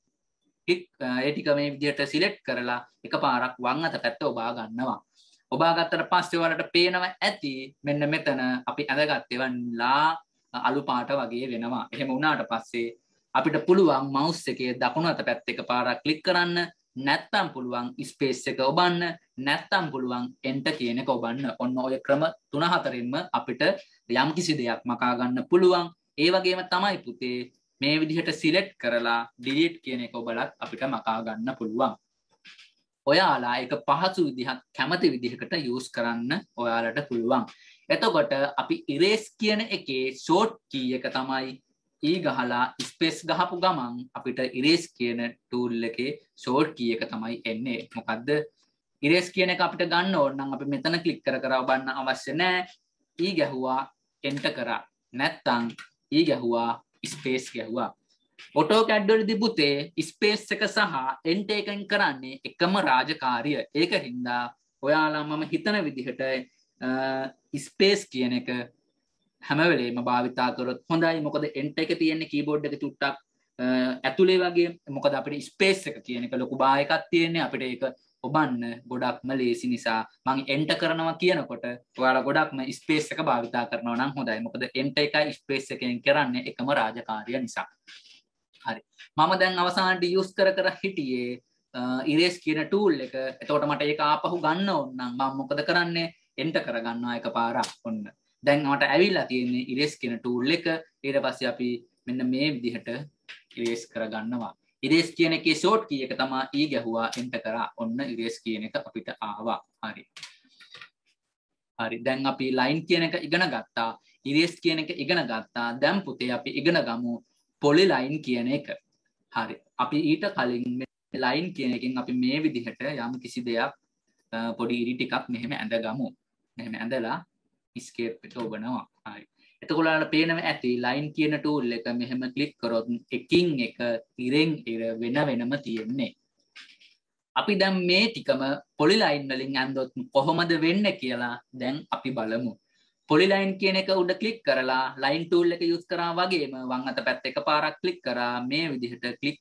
ටික මේ විදිහට සිලෙක්ට් කරලා එකපාරක් වම් අත පැත්ත ඔබා ගන්නවා. ඔබා ගත්තට පස්සේ ඔයාලට පේනවා ඇති මෙන්න මෙතන අපි ඇඳගත් ඒවන්ලා අලු පාට වගේ වෙනවා. එහෙම වුණාට පස්සේ අපිට පුළුවන් මවුස් එකේ දකුණු අත පැත්ත එකපාරක් ක්ලික් කරන්න. නැත්තම් පුළුවන් ස්පේස් එක ඔබන්න. නැත්තම් පුළුවන් එන්ටර් කියන එක ඔබන්න. ඔන්න ඔය ක්‍රම 3-4ෙන්ම අපිට යම් කිසි දෙයක් මකා ගන්න පුළුවන්. ඒ වගේම තමයි පුතේ මේ විදිහට සිලෙක්ට් කරලා ඩිලීට් කියන එක ඔබලත් අපිට මකා ගන්න පුළුවන්. ඔයාලා ඒක පහසු විදිහක් කැමති විදිහකට යූස් කරන්න ඔයාලට පුළුවන්. එතකොට අපි ඉරේස් කියන එකේ ෂෝට් කී එක තමයි ඊ ගහලා ස්පේස් ගහපු ගමන් අපිට ඉරේස් කියන ටූල් එකේ ෂෝට් කී එක තමයි එන්නේ. මොකද්ද? ඉරේස් කියන එක අපිට ගන්න ඕන නම් අපි මෙතන ක්ලික් කර කර ඔබන්න අවශ්‍ය නැහැ. ඊ ගැහුවා එන්ටර් කරා. නැත්තම් ඊ ගැහුවා ස්පේස් ගැහුවා. AutoCAD වලදී පුතේ ස්පේස් එක සහ එන්ටර් එකෙන් කරන්නේ එකම රාජකාරිය. ඒක හින්දා ඔයාලා මම හිතන විදිහට ස්පේස් කියන එක හැම වෙලේම භාවිතා කරොත් හොඳයි. මොකද එන්ටර් එක තියෙන්නේ කීබෝඩ් එක චුට්ටක් ඇතුලේ වගේ. මොකද අපිට ස්පේස් එක කියන එක ලොකු බායකක් තියෙන්නේ. අපිට ඒක ඔබන්න ගොඩක්ම ලේසි නිසා මම එන්ටර් කරනවා කියනකොට ඔයාලා ගොඩක්ම ස්පේස් එක භාවිතා කරනවා නම් හොඳයි. මොකද එන්ටර් එකයි ස්පේස් එකෙන් කරන්නේ එකම රාජකාරිය නිසා. හරි. මම දැන් අවසානට යූස් කර හිටියේ ඉරේස් කියන ටූල් එක. එතකොට මට ඒක ආපහු ගන්න ඕන නම් මම මොකද කරන්නේ? එන්ටර් කරගන්නවා එකපාරක්. ඔන්න. දැන් මට ඇවිල්ලා තියෙන්නේ ඉරේස් කියන ටූල් එක. ඊට පස්සේ අපි මෙන්න මේ විදිහට ඉරේස් කරගන්නවා. ඉරේස් කියන එකේ ෂෝට් කී එක තමයි ඊ ගැහුවා එන්ටර් කරා. ඔන්න ඉරේස් කියන එක අපිට ආවා. හරි. හරි. දැන් අපි ලයින් කියන එක ඉගෙන ගත්තා. ඉරේස් කියන එක ඉගෙන ගත්තා. දැන් පුතේ අපි ඉගෙන ගමු පොලිලයින් කියන එක. හරි. අපි ඊට කලින් මේ ලයින් කියන එකෙන් අපි මේ විදිහට යම් කිසි දෙයක් පොඩි ඉරි ටිකක් මෙහෙම ඇඳගමු. මෙහෙම ඇඳලා escape එක ඔබනවා. හරි. එතකොට ඔයාලට පේනවා ඇති ලයින් කියන ටූල් එක මෙහෙම ක්ලික් කරොත් එකින් එක ඉරෙන් ඉර වෙන වෙනම තියෙන්නේ. අපි දැන් මේ ටිකම පොලිලයින් වලින් ඇඳොත් කොහොමද වෙන්නේ කියලා දැන් අපි බලමු. පොලිලයින් කියන එක උඩ ක්ලික් කරලා ලයින් ටූල් එක යූස් කරා වගේම වම් අත පැත්ත එකපාරක් ක්ලික් කරා මේ විදිහට ක්ලික්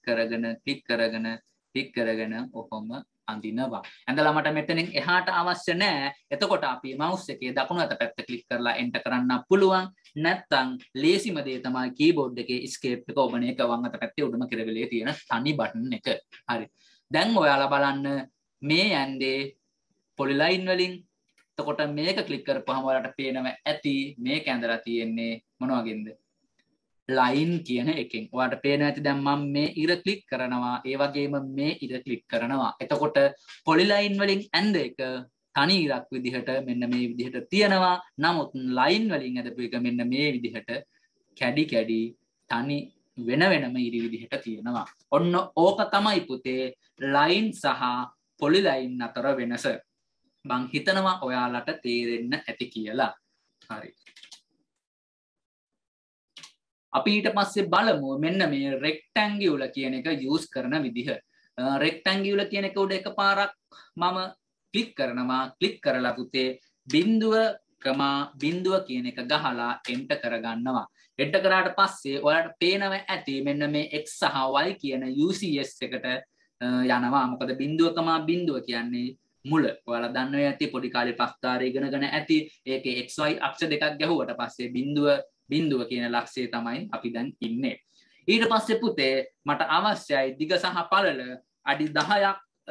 කරගෙන ඔහොම අඳිනවා. ඇඳලා මට මෙතනින් එහාට අවශ්‍ය නැහැ. එතකොට අපි මවුස් එකේ දකුණු අත පැත්ත ක්ලික් කරලා එන්ටර් කරන්න පුළුවන්. නැත්නම් ලේසිම දේ තමයි කීබෝඩ් එකේ escape එක ඔබන එක වම් අත පැත්තේ උඩම කෙරවලේ තියෙන තනි බටන් එක. හරි. දැන් ඔයාලා බලන්න මේ යන්නේ පොලිලයින් වලින්. එතකොට මේක ක්ලික් කරපුවම ඔයාලට පේනවා ඇති මේක ඇඳලා තියෙන්නේ මොන වගේද? ලයින් කියන එකෙන්. ඔයාලට පේනවා ඇති දැන් මම මේ ඉර ක්ලික් කරනවා. ඒ වගේම මේ ඉර ක්ලික් කරනවා. එතකොට පොලිලයින් වලින් ඇඳ එක තනි ඉරක් විදිහට මෙන්න මේ විදිහට තියෙනවා. නමුත් ලයින් වලින් ඇඳපු එක මෙන්න මේ විදිහට කැඩි කැඩි තනි වෙන වෙනම ඉරි විදිහට තියෙනවා. ඔන්න ඕක තමයි පුතේ ලයින් සහ පොලිලයින් අතර වෙනස. මං හිතනවා ඔයාලට තේරෙන්න ඇති කියලා. හරි. අපි ඊට පස්සේ බලමු මෙන්න මේ රෙක්ටැන්ගියුලර් කියන එක යූස් කරන විදිහ. රෙක්ටැන්ගියුලර් කියන එක උඩ එකපාරක් මම ක්ලික් කරනවා. ක්ලික් කරලා පුතේ බිඳුව කියන එක ගහලා එන්ටර් කරගන්නවා. එන්ටර් කරාට පස්සේ ඔයාලට පේනවා ඇති මෙන්න මේ x සහ y කියන UCS එකට යනවා. මොකද බිඳුව කියන්නේ මුල. ඔයාලා දන්නවා ඇති පොඩි කාලේ ප්‍රස්තාරය ඉගෙනගෙන ඇති. ඒකේ xy අක්ෂ දෙකක් ගැහුවට පස්සේ බිඳුව කියන ලක්ෂය තමයි අපි දැන් ඉන්නේ. ඊට පස්සේ පුතේ මට අවශ්‍යයි දිග සහ පළල අඩි 10ක්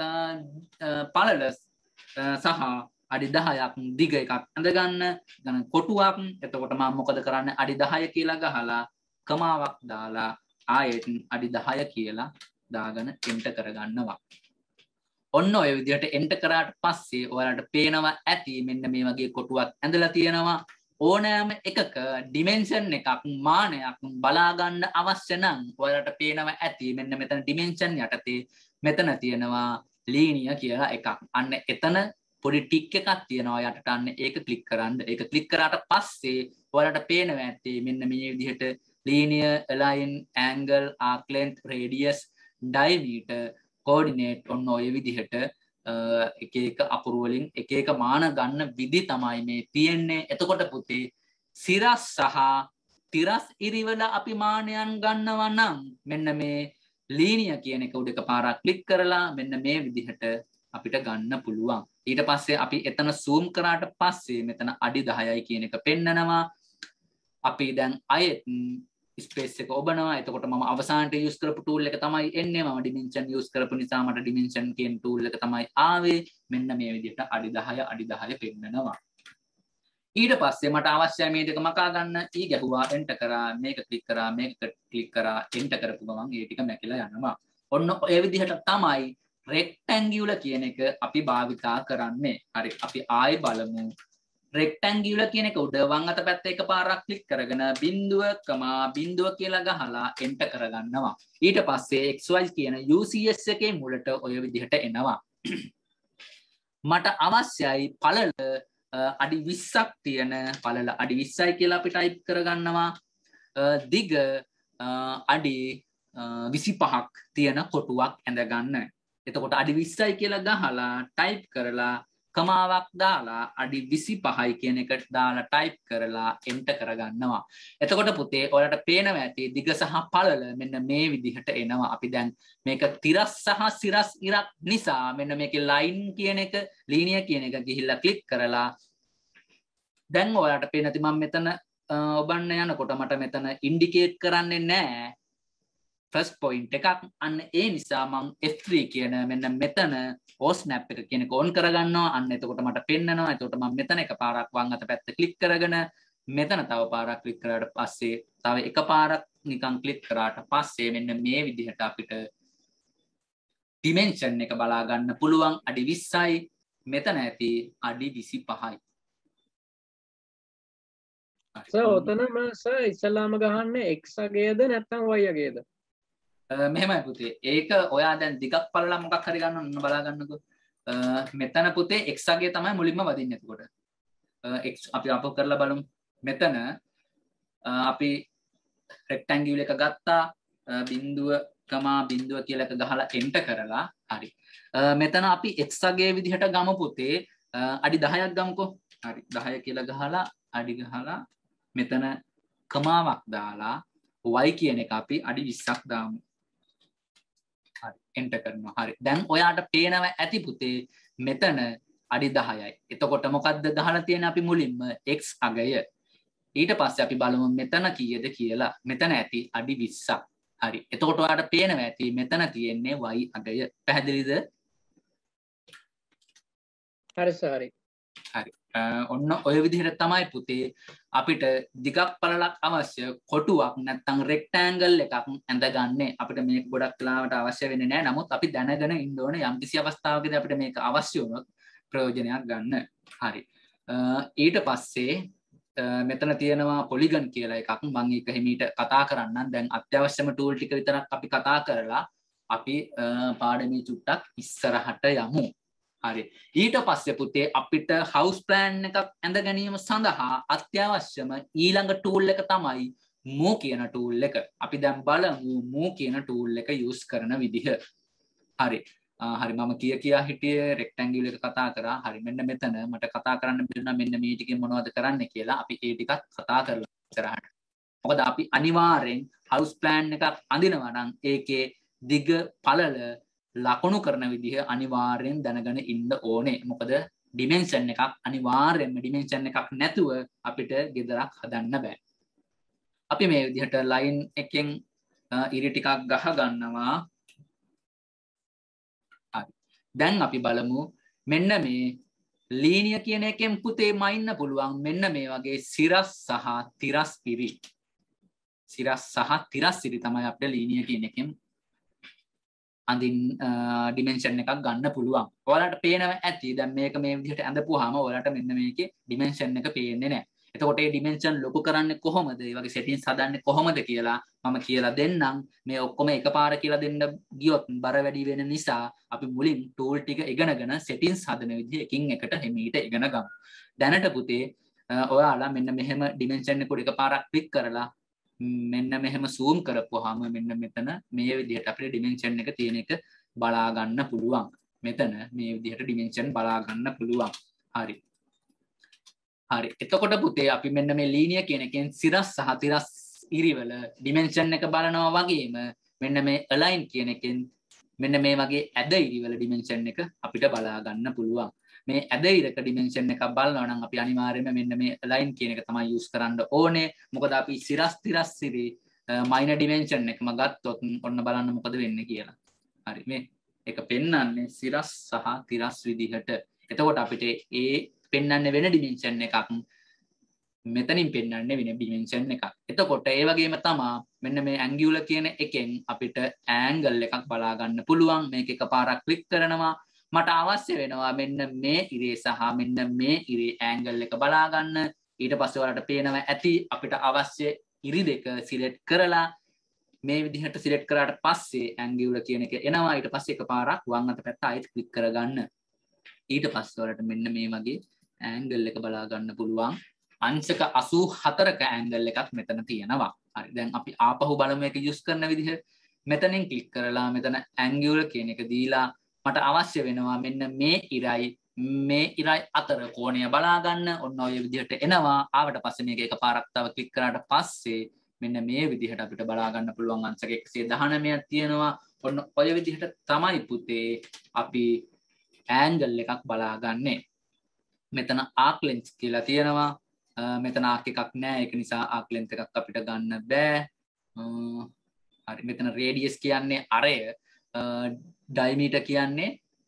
පළල සහ අඩි 10ක් දිග එකක් අඳගන්න ගන්න කොටුවක්. එතකොට මම මොකද කරන්නේ අඩි 10 කියලා ගහලා කමාවක් දාලා ආයෙත් අඩි 10 කියලා දාගෙන එන්ටර් කරගන්නවා. ඔන්න ඔය විදිහට එන්ටර් කරාට පස්සේ ඔයාලට පේනවා ඇති මෙන්න මේ වගේ කොටුවක් ඇඳලා තියෙනවා. ඕනෑම එකක ඩිමෙන්ෂන් එකක් මානයක් බලා ගන්න අවශ්‍ය නම් ඔයාලට පේනවා ඇති මෙන්න මෙතන ඩිමෙන්ෂන් යටතේ මෙතන තියෙනවා ලීනිය කියලා එකක්. අන්න එතන පොඩි ටික් එකක් තියෙනවා යටට. අන්න ඒක ක්ලික් කරන්න. ඒක ක්ලික් කරාට පස්සේ ඔයාලට පේනවා ඇති මෙන්න මේ විදිහට linear, align, angle, arc length, radius, diameter, coordinate ඔන්න ඔය විදිහට එක එක අකුරු වලින් එක එක මාන ගන්න විදි තමයි මේ තියෙන්නේ. එතකොට පුතේ සිරස් සහ තිරස් ඉරිවල අපි මානයන් ගන්නවා නම් මෙන්න මේ linear කියන එක උඩ එකපාරක් ක්ලික් කරලා මෙන්න මේ විදිහට අපිට ගන්න පුළුවන්. ඊට පස්සේ අපි එතන zoom කරාට පස්සේ මෙතන අඩි 10යි කියන එක පෙන්නනවා. අපි දැන් අයෙත් ස්පේස් එක ඔබනවා. එතකොට මම අවසානට යූස් කරපු ටූල් එක තමයි එන්නේ. මම ඩිමෙන්ෂන් යූස් කරපු නිසා මට ඩිමෙන්ෂන් කියන ටූල් එක තමයි ආවේ. මෙන්න මේ විදිහට අඩි 10 අඩි 10 පෙන්නනවා. ඊට පස්සේ මට අවශ්‍යයි මේ දෙක මකා ගන්න. ඊ ගැහුවා එන්ටර් කරා මේක ක්ලික් කරා මේක ක්ලික් කරා එන්ටර් කරපු ගමන් ඒ ටික මැකිලා යනවා. ඔන්න ඔය විදිහට තමයි rectangular කියන එක අපි භාවිතා කරන්නේ. හරි අපි ආයෙ බලමු. rectangular කියන එක උඩ වම් අත පැත්ත එකපාරක් ක්ලික් කරගෙන බිඳුව කියලා ගහලා එන්ටර් කරගන්නවා. ඊට පස්සේ xy කියන UCS එකේ මුලට ඔය විදිහට එනවා. මට අවශ්‍යයි පළල අඩි 20ක් තියෙන පළල අඩි 20යි කියලා අපි ටයිප් කරගන්නවා. දිග අඩි 25ක් තියෙන කොටුවක් ඇඳ ගන්න. එතකොට අඩි 20යි කියලා ගහලා ටයිප් කරලා කමාවක් දාලා අඩි 25යි කියන එකට දාලා ටයිප් කරලා එන්ටර් කරගන්නවා. එතකොට පුතේ ඔයාලට පේනවා ඇති දිග සහ පළල මෙන්න මේ විදිහට එනවා. අපි දැන් මේක තිරස් සහ සිරස් ඉරක් නිසා මෙන්න මේකේ ලයින් කියන එක ලීනියර් කියන එක ගිහිල්ලා ක්ලික් කරලා දැන් ඔයාලට පේන ඇති මම මෙතන ඔබන්න යනකොට මට මෙතන ඉන්ඩිකේට් කරන්නේ නැහැ ෆස්ට් පොයින්ට් එකක්. අන්න ඒ නිසා මම F3 කියන මෙන්න මෙතන O snap එක කියන එක ඔන් කරගන්නවා. අන්න එතකොට මට පෙන්නනවා. එතකොට මම මෙතන එකපාරක් වම් අත පැත්ත ක්ලික් කරගෙන මෙතන තව පාරක් ක්ලික් කරාට පස්සේ තව එකපාරක් නිකන් ක්ලික් කරාට පස්සේ මෙන්න මේ විදිහට අපිට ඩිමෙන්ෂන් එක බලා ගන්න පුළුවන්. අඩි 20යි මෙතන ඇති අඩි 25යි. සර් ඔතනම සර් ඉස්සලාම ගහන්නේ x අගයද නැත්නම් y අගයද? මෙහෙමයි පුතේ. ඒක ඔයා දැන් දිගක් පළලා මොකක් හරි ගන්න ඕන බලා ගන්නකෝ. මෙතන පුතේ x අගය තමයි මුලින්ම වදින්නේ. එතකොට x අපි අප කරලා බලමු. මෙතන අපි රෙක්ටැන්ගියුලර් එක ගත්තා. බිඳුව කියලා එක ගහලා එන්ටර් කරලා හරි. මෙතන අපි x අගය විදිහට ගමු පුතේ. අඩි 10ක් ගමුකෝ. හරි 10 කියලා ගහලා අඩි ගහලා මෙතන කමාවක් දාලා y කියන එක අපි අඩි 20ක් දාමු. හරි එන්ටර් කරනවා. හරි දැන් ඔයාට පේනවා ඇති පුතේ මෙතන අඩි 10යි. එතකොට මොකද්ද ගහලා තියෙන්නේ අපි මුලින්ම x අගය. ඊට පස්සේ අපි බලමු මෙතන කීයද කියලා. මෙතන ඇති අඩි 20ක්. හරි එතකොට ඔයාට පේනවා ඇති මෙතන තියෙන්නේ y අගය. පැහැදිලිද? හරි සර් හරි. හරි ඔන්න ඔය විදිහට තමයි පුතේ අපිට දිගක් පළලක් අවශ්‍ය කොටුවක් නැත්නම් රෙක්ටැන්ගල් එකක් ඇඳගන්නේ. අපිට මේක ගොඩක් වෙලාවට අවශ්‍ය වෙන්නේ නැහැ. නමුත් අපි දැනගෙන ඉන්න ඕනේ යම් කිසි අවස්ථාවකදී අපිට මේක අවශ්‍ය වුණොත් ප්‍රයෝජනයක් ගන්න. හරි ඊට පස්සේ මෙතන තියෙනවා පොලිගන් කියලා එකක්. මම ඒක හිමීට කතා කරන්නම්. දැන් අත්‍යවශ්‍යම ටූල් ටික විතරක් අපි කතා කරලා අපි පාඩමේ චුට්ටක් ඉස්සරහට යමු. හරි ඊට පස්සේ පුතේ අපිට house plan එකක් ඇඳ ගැනීම සඳහා අත්‍යවශ්‍යම ඊළඟ tool එක තමයි move කියන tool එක. අපි දැන් බලමු move කියන tool එක use කරන විදිහ. හරි මම කියා හිටියේ rectangle එක කතා කරා. හරි මෙන්න මෙතන මට කතා කරන්න බැරිුණා මෙන්න මේ ටිකෙන් මොනවද කරන්න කියලා. අපි ඒ ටිකත් කතා කරලා ඉස්සරහට. මොකද අපි අනිවාර්යෙන් house plan එකක් අඳිනවා නම් ඒකේ දිග පළල ලකුණු කරන විදිහ අනිවාර්යෙන් දැනගෙන ඉන්න ඕනේ. මොකද ඩිමෙන්ෂන් එකක් අනිවාර්යෙන්ම ඩිමෙන්ෂන් එකක් නැතුව අපිට ගෙදරක් හදන්න බෑ. අපි මේ විදිහට ලයින් එකෙන් ඉරි ටිකක් ගහ ගන්නවා. හරි. දැන් අපි බලමු මෙන්න මේ ලීනිය කියන එකෙන් පුතේ මයින්න පුළුවන් මෙන්න මේ වගේ සිරස් සහ තිරස් ඉරි. සිරස් සහ තිරස් ඉරි තමයි අපිට ලීනිය කියන එකෙන් අඳින් ඩිමෙන්ෂන් එකක් ගන්න පුළුවන්. ඔයාලට පේනවා ඇති දැන් මේක මේ විදිහට ඇඳපුවාම ඔයාලට මෙන්න මේකේ ඩිමෙන්ෂන් එක පේන්නේ නැහැ. එතකොට මේ ඩිමෙන්ෂන් ලොකු කරන්නේ කොහොමද? මේ වගේ සෙටින්ග්ස් හදන්නේ කොහොමද කියලා මම කියලා දෙන්නම්. මේ ඔක්කොම එකපාර කියලා දෙන්න ගියොත් බර වැඩි වෙන නිසා අපි මුලින් ටූල් ටික ඉගෙනගෙන සෙටින්ග්ස් හදන විදිහ එකින් එකට හිමීට ඉගෙන ගමු. දැනට පුතේ ඔයාලා මෙන්න මෙහෙම ඩිමෙන්ෂන් එක එකපාරක් ක්ලික් කරලා මෙන්න මෙහෙම zoom කරපුවාම මෙන්න මෙතන මේ විදිහට අපිට ඩිමෙන්ෂන් එක තියෙන එක බලා ගන්න පුළුවන්. මෙතන මේ විදිහට ඩිමෙන්ෂන් බලා ගන්න පුළුවන්. හරි. හරි. එතකොට පුතේ අපි මෙන්න මේ ලීනිය කියන එකෙන් සිරස් සහ තිරස් ඉරිවල ඩිමෙන්ෂන් එක බලනවා වගේම මෙන්න මේ align කියන එකෙන් මෙන්න මේ වගේ ඇද ඉරිවල ඩිමෙන්ෂන් එක අපිට බලා ගන්න පුළුවන්. මේ ඇද ඉරක ඩිමෙන්ෂන් එකක් බලනවා නම් අපි අනිවාර්යයෙන්ම මෙන්න මේ align කියන එක තමයි use කරන්න ඕනේ. මොකද අපි සිරස් තිරස් ඉරි minor dimension එකම ගත්තොත් ඔන්න බලන්න මොකද වෙන්නේ කියලා. හරි. මේ එක පෙන්වන්නේ සිරස් සහ තිරස් විදිහට. එතකොට අපිට ඒ පෙන්වන්නේ වෙන ඩිමෙන්ෂන් එකක්. මෙතනින් පෙන්වන්නේ වෙන ඩිමෙන්ෂන් එකක්. එතකොට ඒ වගේම තමයි මෙන්න මේ angular කියන එකෙන් අපිට angle එකක් බලා ගන්න පුළුවන්. මේක එකපාරක් ක්ලික් කරනවා මට අවශ්‍ය වෙනවා මෙන්න මේ ඉරේ සහ මෙන්න මේ ඉරේ angle එක බලා ගන්න. ඊට පස්සේ ඔයාලට පේනවා ඇති අපිට අවශ්‍ය ඉරි දෙක සිලෙක්ට් කරලා මේ විදිහට සිලෙක්ට් කරාට පස්සේ angular කියන එක එනවා. ඊට පස්සේ එකපාරක් වම් අත පැත්ත ආයෙත් ක්ලික් කරගන්න. ඊට පස්සේ ඔයාලට මෙන්න මේ වගේ angle එක බලා ගන්න පුළුවන්. අංශක 84ක angle එකක් මෙතන තියෙනවා. හරි. දැන් අපි ආපහු බලමු ඒක යූස් කරන විදිහ. මෙතනින් ක්ලික් කරලා මෙතන angular කියන එක දීලා මට අවශ්‍ය වෙනවා මෙන්න මේ ඉරයි අතර කෝණය බලා ගන්න. ඔන්න ඔය විදිහට එනවා. ආවට පස්සේ මේක එකපාරක් තව ක්ලික් කරාට පස්සේ මෙන්න මේ විදිහට අපිට බලා ගන්න පුළුවන් අංශක 119ක් තියෙනවා. ඔන්න ඔය විදිහට තමයි පුතේ අපි angle එකක් බලා ගන්නෙ. මෙතන arc length කියලා තියෙනවා. මෙතන arc එකක් නැහැ. ඒක නිසා arc length එකක් අපිට ගන්න බෑ. හරි. මෙතන radius කියන්නේ අරය. diameter කියන්නේ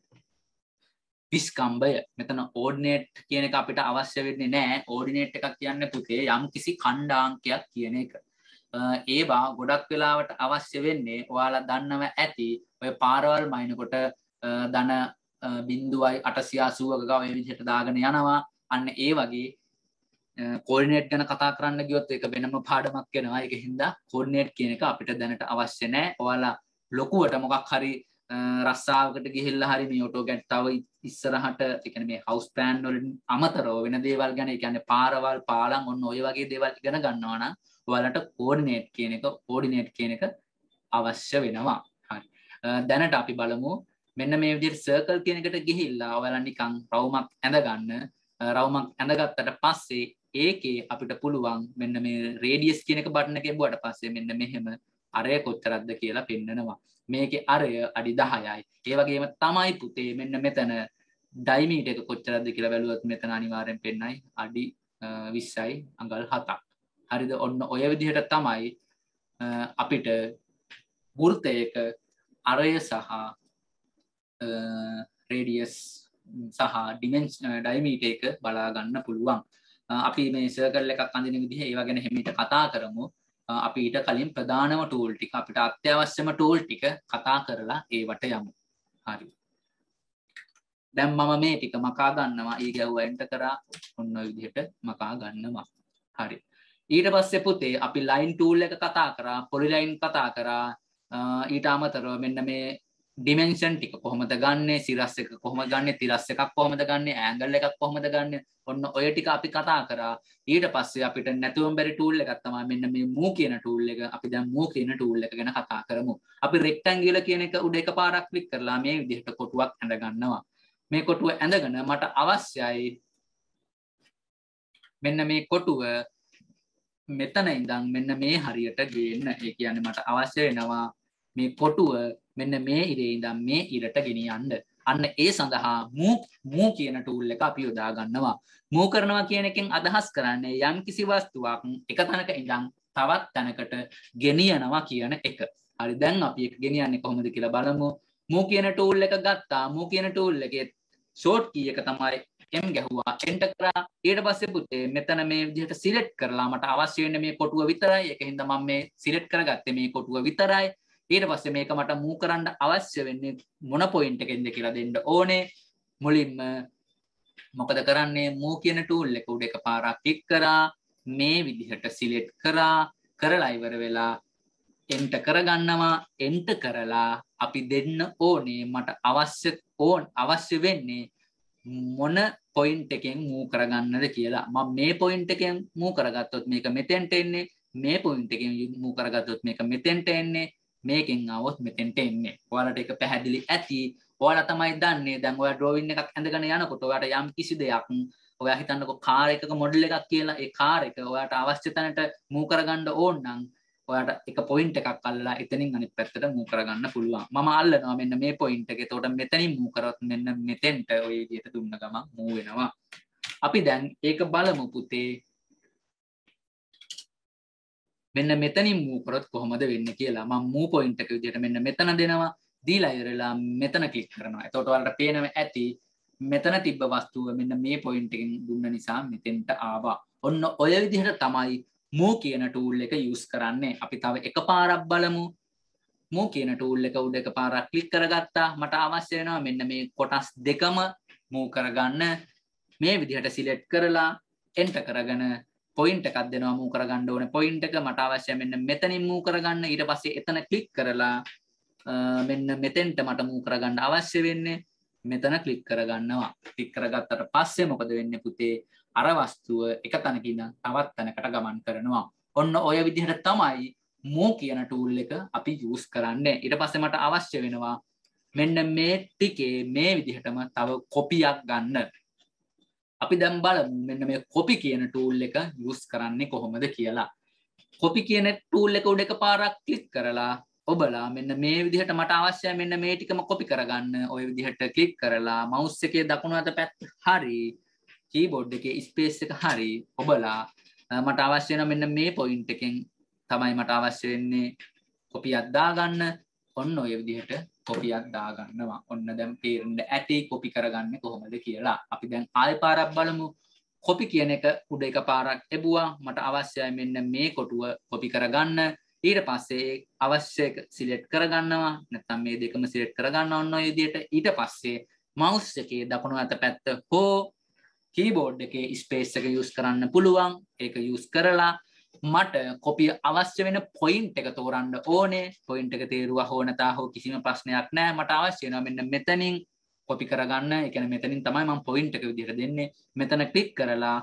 විස්කම්බය. මෙතන ordinate කියන එක අපිට අවශ්‍ය වෙන්නේ නැහැ. ordinate එකක් කියන්නේ පුතේ යම් කිසි ඛණ්ඩාංකයක් කියන එක. ඒවා ගොඩක් වෙලාවට අවශ්‍ය වෙන්නේ ඔයාලා දන්නව ඇති ඔය පාරවල් මයින්කොට ධන 0.880ක ඔය විදිහට දාගෙන යනවා. අන්න ඒ වගේ කෝඩිනේට් ගැන කතා කරන්න ගියොත් ඒක වෙනම පාඩමක් වෙනවා. ඒක හින්දා කෝඩිනේට් කියන එක අපිට දැනට අවශ්‍ය නැහැ. ඔයාලා ලොකුවට මොකක් හරි රස්සාවකට ගිහිල්ලා හරි මේ AutoCAD තව ඉස්සරහට ඒ කියන්නේ මේ house plan වලින් අමතරව වෙන දේවල් ගැන ඒ කියන්නේ පාරවල් පාලම් ඔන්න ඔය වගේ දේවල් ඉගෙන ගන්නවා නම් ඔයාලට කෝඩිනේට් කියන එක අවශ්‍ය වෙනවා. හරි. දැනට අපි බලමු මෙන්න මේ විදිහට circle කියන එකට ගිහිල්ලා ඔයාලා නිකන් රවුමක් ඇඳ ගන්න. රවුමක් ඇඳගත්තට පස්සේ ඒකේ අපිට පුළුවන් මෙන්න මේ radius කියන එක බටන් එකේ බුවට පස්සේ මෙන්න මෙහෙම අරය කොච්චරක්ද කියලා පෙන්නනවා. මේකේ අරය අඩි 10යි. ඒ වගේම තමයි පුතේ මෙන්න මෙතන diameter එක කොච්චරක්ද කියලා බැලුවොත් මෙතන අනිවාර්යෙන් පෙන්නයි අඩි 20යි අඟල් 7ක්. හරිද? ඔන්න ඔය විදිහට තමයි අපිට වෘත්තයක අරය සහ radius සහ diameter එක බලා ගන්න පුළුවන්. අපි මේ circle එකක් අඳින විදිහ ඒවා ගැන හිමීට කතා කරමු. අපි ඊට කලින් ප්‍රධානම ටූල් ටික අපිට අත්‍යවශ්‍යම ටූල් ටික කතා කරලා ඒවට යමු. හරි. දැන් මම මේ ටික මකා ගන්නවා. ඊ ගැව්ව එන්ටර් කරා ඔන්න ඔය විදිහට මකා ගන්නවා. හරි. ඊට පස්සේ පුතේ අපි line tool එක කතා කරා, polyline කතා කරා. ඊට අමතරව මෙන්න මේ dimension ටික කොහොමද ගන්නෙ, සිරස් එක කොහොමද ගන්නෙ, තිරස් එකක් කොහොමද ගන්නෙ, angle එකක් කොහොමද ගන්නෙ, ඔන්න ඔය ටික අපි කතා කරා. ඊට පස්සේ අපිට නැතුවම බැරි tool එකක් තමයි මෙන්න මේ move කියන tool එක. අපි දැන් move කියන tool එක ගැන කතා කරමු. අපි rectangle කියන එක උඩ එකපාරක් ක්ලික් කරලා මේ විදිහට කොටුවක් ඇඳ ගන්නවා. මේ කොටුව ඇඳගෙන මට අවශ්‍යයි මෙන්න මේ කොටුව මෙතන ඉඳන් මෙන්න මේ හරියට ගේන්න. ඒ කියන්නේ මට අවශ්‍ය වෙනවා මේ කොටුව මෙන්න මේ ඉරේ ඉඳන් මේ ඉරට ගෙනියන්න. අන්න ඒ සඳහා move කියන tool එක අපි යොදා ගන්නවා. move කරනවා කියන එකෙන් අදහස් කරන්නේ යම් කිසි වස්තුවක් එක තැනක ඉඳන් තවත් තැනකට ගෙනියනවා කියන එක. හරි දැන් අපි ඒක ගෙනියන්නේ කොහොමද කියලා බලමු. move කියන tool එක ගත්තා. move කියන tool එකේ short key එක තමයි M ගැහුවා enter කරා. ඊට පස්සේ පුතේ මෙතන මේ විදිහට select කරලා මට අවශ්‍ය වෙන්නේ මේ කොටුව විතරයි. ඒකින්ද මම මේ select කරගත්තේ මේ කොටුව විතරයි. ඊට පස්සේ මේක මට move කරන්න අවශ්‍ය වෙන්නේ මොන point එකෙන්ද කියලා දෙන්න ඕනේ. මුලින්ම මොකද කරන්නේ move කියන tool එක උඩ එකපාරක් click කරා. මේ විදිහට select කරලා ඉවර වෙලා enter කරගන්නවා. enter කරලා අපි දෙන්න ඕනේ මට අවශ්‍ය වෙන්නේ මොන point එකෙන් move කරගන්නද කියලා. මම මේ point එකෙන් move කරගත්තොත් මේක මෙතෙන්ට එන්නේ. මේ point එකෙන් move කරගත්තොත් මේක මෙතෙන්ට එන්නේ. මේකෙන් આવොත් මෙතෙන්ට එන්නේ. ඔයාලට ඒක පැහැදිලි ඇති. ඔයාලා තමයි දන්නේ දැන් ඔයා drawing එකක් ඇඳගෙන යනකොට ඔයාට යම් කිසි දෙයක් ඔයා හිතන්නකෝ කාර් එකක මොඩල් එකක් කියලා. ඒ කාර් එක ඔයාට අවශ්‍ය තැනට move කරගන්න ඕන නම් ඔයාට එක පොයින්ට් එකක් අල්ලලා එතනින් අනිත් පැත්තට move කරගන්න පුළුවන්. මම අල්ලනවා මෙන්න මේ පොයින්ට් එක. එතකොට මෙතනින් move කරොත් මෙන්න මෙතෙන්ට ඔය විදිහට දුන්න ගමන් move වෙනවා. අපි දැන් ඒක බලමු පුතේ. මෙන්න මෙතනින් move කරොත් කොහොමද වෙන්නේ කියලා. මම move point එක විදිහට මෙන්න මෙතන දෙනවා. දීලා ඉවරලා මෙතන ක්ලික් කරනවා. එතකොට ඔයාලට පේනවා ඇති මෙතන තිබ්බ වස්තුව මෙන්න මේ point එකෙන් දුන්න නිසා මෙතෙන්ට ආවා. ඔන්න ඔය විදිහට තමයි move කියන tool එක use කරන්නේ. අපි තව එකපාරක් බලමු. move කියන tool එක උඩ එකපාරක් ක්ලික් කරගත්තා. මට අවශ්‍ය වෙනවා මෙන්න මේ කොටස් දෙකම move කරගන්න. මේ විදිහට select කරලා enter කරගෙන point එකක් දෙනවා move කරගන්න ඕනේ point එක මට අවශ්‍යයි මෙන්න මෙතනින් move කරගන්න. ඊට පස්සේ එතන ක්ලික් කරලා මෙන්න මෙතෙන්ට මට move කරගන්න අවශ්‍ය වෙන්නේ. මෙතන ක්ලික් කරගන්නවා. ක්ලික් කරගත්තට පස්සේ මොකද වෙන්නේ පුතේ? අර වස්තුව එක තැනක ඉඳන් තවත් තැනකට ගමන් කරනවා. ඔන්න ඔය විදිහට තමයි move කියන tool එක අපි use කරන්නේ. ඊට පස්සේ මට අවශ්‍ය වෙනවා මෙන්න මේ ටිකේ මේ විදිහටම තව කොපියක් ගන්න. අපි දැන් බලමු මෙන්න මේ copy කියන tool එක use කරන්නේ කොහොමද කියලා. copy කියන tool එක උඩ එකපාරක් click කරලා ඔබලා මෙන්න මේ විදිහට මට අවශ්‍යයි මෙන්න මේ ටිකම copy කරගන්න. ඔය විදිහට click කරලා mouse එකේ දකුණු අත පැත්ත හරි keyboard එකේ space එක හරි ඔබලා මට අවශ්‍ය වෙන මෙන්න මේ point එකෙන් තමයි මට අවශ්‍ය වෙන්නේ copy එකක් දාගන්න. ඔන්න ඔය විදිහට copy එකක් දාගන්නවා. ඔන්න දැන් තේරෙන්න ඇති copy කරගන්නේ කොහොමද කියලා. අපි දැන් ආයෙ පාරක් බලමු. copy කියන එක උඩ එක පාරක් එබුවා. මට අවශ්‍යයි මෙන්න මේ කොටුව copy කරගන්න. ඊට පස්සේ අවශ්‍ය එක select කරගන්නවා. නැත්නම් මේ දෙකම select කරගන්න ඕන ඔය විදිහට. ඊට පස්සේ mouse එකේ දකුණු අත පැත්ත හෝ keyboard එකේ space එක use කරන්න පුළුවන්. ඒක use කරලා මට copy අවශ්‍ය වෙන point එක තෝරන්න ඕනේ. point එක තේරුවා හෝ නැතා හෝ කිසිම ප්‍රශ්නයක් නැහැ. මට අවශ්‍ය වෙනවා මෙන්න මෙතනින් copy කරගන්න. ඒ කියන්නේ මෙතනින් තමයි මම point එක විදිහට දෙන්නේ. මෙතන click කරලා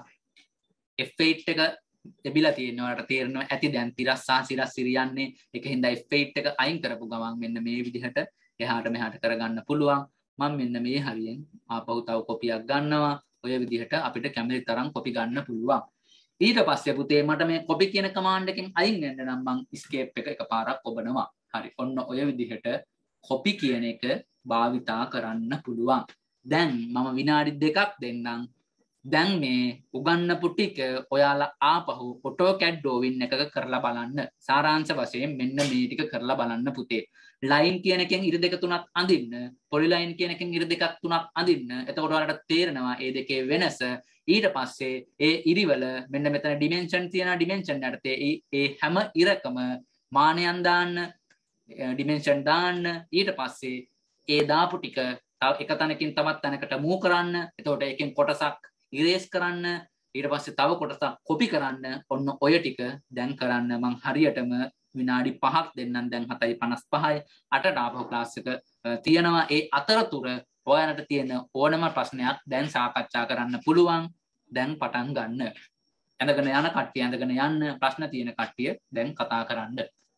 F8 එක එබිලා තියෙනවා. ඔයාලට තේරෙනවා ඇති දැන් තිරස් සහ සිරස් සිරියන්නේ. ඒකින්ද F8 එක අයින් කරපු ගමන් මෙන්න මේ විදිහට එහාට මෙහාට කරගන්න පුළුවන්. මම මෙන්න මේ හරියෙන් ආපහු තව copy එකක් ගන්නවා. ඔය විදිහට අපිට කැමති තරම් copy ගන්න පුළුවන්. ඊට පස්සේ පුතේ මට මේ copy කියන command එකෙන් අයින් වෙන්න නම් මම escape එක එකපාරක් ඔබනවා. හරි. ඔන්න ඔය විදිහට copy කියන එක භාවිතා කරන්න පුළුවන්. දැන් මම විනාඩි 2ක් දෙන්නම්. දැන් මේ උගන්නපු ටික ඔයාලා ආපහු AutoCAD drawing එකක කරලා බලන්න. සාරාංශ වශයෙන් මෙන්න මේ ටික කරලා බලන්න පුතේ. line කියන එකෙන් ඉර දෙක තුනක් අඳින්න, polyline කියන එකෙන් ඉර දෙකක් තුනක් අඳින්න. එතකොට ඔයාලට තේරෙනවා මේ දෙකේ වෙනස. ඊට පස්සේ ඒ ඉරිවල මෙන්න මෙතන dimension තියෙනවා. dimension යටතේ ඒ හැම ඉරකම මානයන් දාන්න, dimension දාන්න. ඊට පස්සේ ඒ දාපු ටික තව එක තැනකින් තවත් තැනකට move කරන්න. එතකොට එකෙන් කොටසක් erase කරන්න. ඊට පස්සේ තව කොටසක් copy කරන්න. ඔන්න ඔය ටික දැන් කරන්න මං හරියටම විනාඩි 5ක් දෙන්නම්. දැන් 7:55යි 8ට ආපහු ක්ලාස් එක තියෙනවා. ඒ අතරතුර ඔයාලට තියෙන ඕනම ප්‍රශ්නයක් දැන් සාකච්ඡා කරන්න පුළුවන්. දැන් පටන් ගන්න. ඇඳගෙන යන කට්ටිය ඇඳගෙන යන්න. ප්‍රශ්න තියෙන කට්ටිය දැන් කතා කරන්න.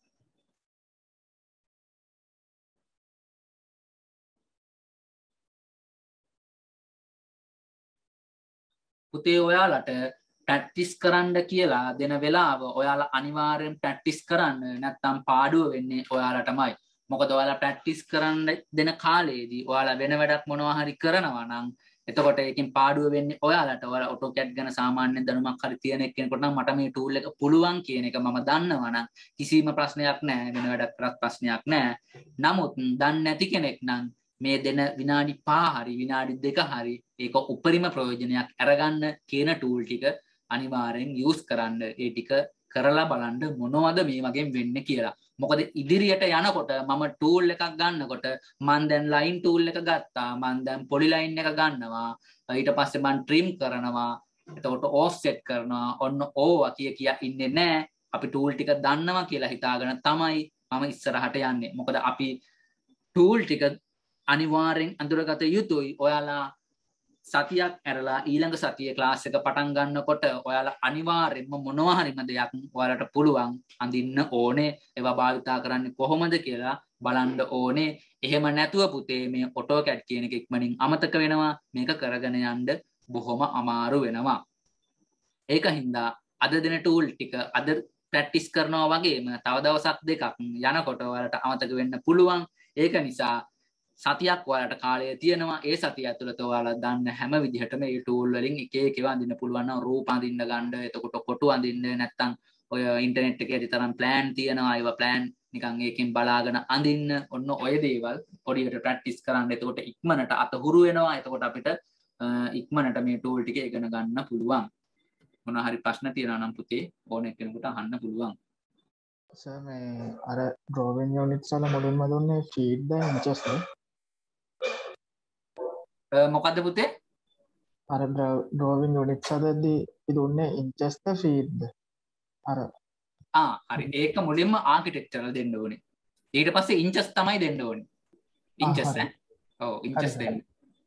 පුතේ ඔයාලට ප්‍රැක්ටිස් කරන්න කියලා දෙන වෙලාව ඔයාලා අනිවාර්යෙන් ප්‍රැක්ටිස් කරන්න. නැත්නම් පාඩුව වෙන්නේ ඔයාලටමයි. මොකද ඔයාලා ප්‍රැක්ටිස් කරන්න දෙන කාලේදී ඔයාලා වෙන වැඩක් මොනවා හරි කරනවා නම් එතකොට ඒකෙන් පාඩුව වෙන්නේ ඔයාලට. ඔයාලා AutoCAD ගැන සාමාන්‍ය දැනුමක් හරි තියෙන එක්කෙනෙකුට නම් මට මේ tool එක පුළුවන් කියන එක මම දන්නවා නම් කිසිම ප්‍රශ්නයක් නැහැ. වෙන වැඩක් කරත් ප්‍රශ්නයක් නැහැ. නමුත් දන්නේ නැති කෙනෙක් නම් මේ දෙන විනාඩි 5 හරි විනාඩි 2 හරි ඒක උපරිම ප්‍රයෝජනයක් අරගන්න කියන tool ටික අනිවාර්යෙන් use කරන්න. ඒ ටික කරලා බලන්න මොනවද මේ වගේ වෙන්නේ කියලා. මොකද ඉදිරියට යනකොට මම tool එකක් ගන්නකොට මම දැන් line tool එක ගත්තා. මම දැන් polyline එක ගන්නවා. ඊට පස්සේ මම trim කරනවා. එතකොට offset කරනවා. ඔන්න ඕවා කිය ඉන්නේ නැහැ. අපි tool ටික දන්නවා කියලා හිතාගෙන තමයි මම ඉස්සරහට යන්නේ. මොකද අපි tool ටික අනිවාර්යෙන් අඳුරගත යුතුයි. ඔයාලා සතියක් ඇරලා ඊළඟ සතියේ ක්ලාස් එක පටන් ගන්නකොට ඔයාලා අනිවාර්යෙන්ම මොනවා හරිම දෙයක් ඔයාලට පුළුවන් අඳින්න ඕනේ. ඒවා භාවිතා කරන්නේ කොහොමද කියලා බලන්න ඕනේ. එහෙම නැතුව පුතේ මේ AutoCAD කියන එක ඉක්මනින් අමතක වෙනවා. මේක කරගෙන යන්න බොහොම අමාරු වෙනවා. ඒක හින්දා අද දෙන tool ටික අද ප්‍රැක්ටිස් කරනවා වගේම තව දවසක් දෙකක් යනකොට ඔයාලට අමතක වෙන්න පුළුවන්. ඒක නිසා සතියක් ඔයාලට කාලය තියෙනවා. ඒ සතිය ඇතුළත ඔයාලා දන්න හැම විදිහටම මේ tool වලින් එක එක ඒවා අඳින්න පුළුවන් නම් රූප අඳින්න ගන්න, එතකොට කොටු අඳින්න, නැත්තම් ඔය ඉන්ටර්නෙට් එකේ ඇති තරම් plan තියෙනවා. ඒවා plan නිකන් ඒකෙන් බලාගෙන අඳින්න. ඔන්න ඔය දේවල් පොඩියට ප්‍රැක්ටිස් කරන්න. එතකොට ඉක්මනට අත හුරු වෙනවා. එතකොට අපිට ඉක්මනට මේ tool ටික ඉගෙන ගන්න පුළුවන්. මොනවා හරි ප්‍රශ්න තියෙනවා නම් පුතේ ඕන කෙනෙකුට අහන්න පුළුවන්. සර් මේ අර drawing units වල මුලින්ම දුන්නේ feet ද inches ද? මොකද්ද පුතේ? අර drawing units වලදී දුන්නේ inches ද feet ද? අර හරි. ඒක මුලින්ම ආකිටෙක්චරල් දෙන්න ඕනේ. ඊට පස්සේ inches තමයි දෙන්න ඕනේ. inches ඈ. ඔව් inches දෙන්න.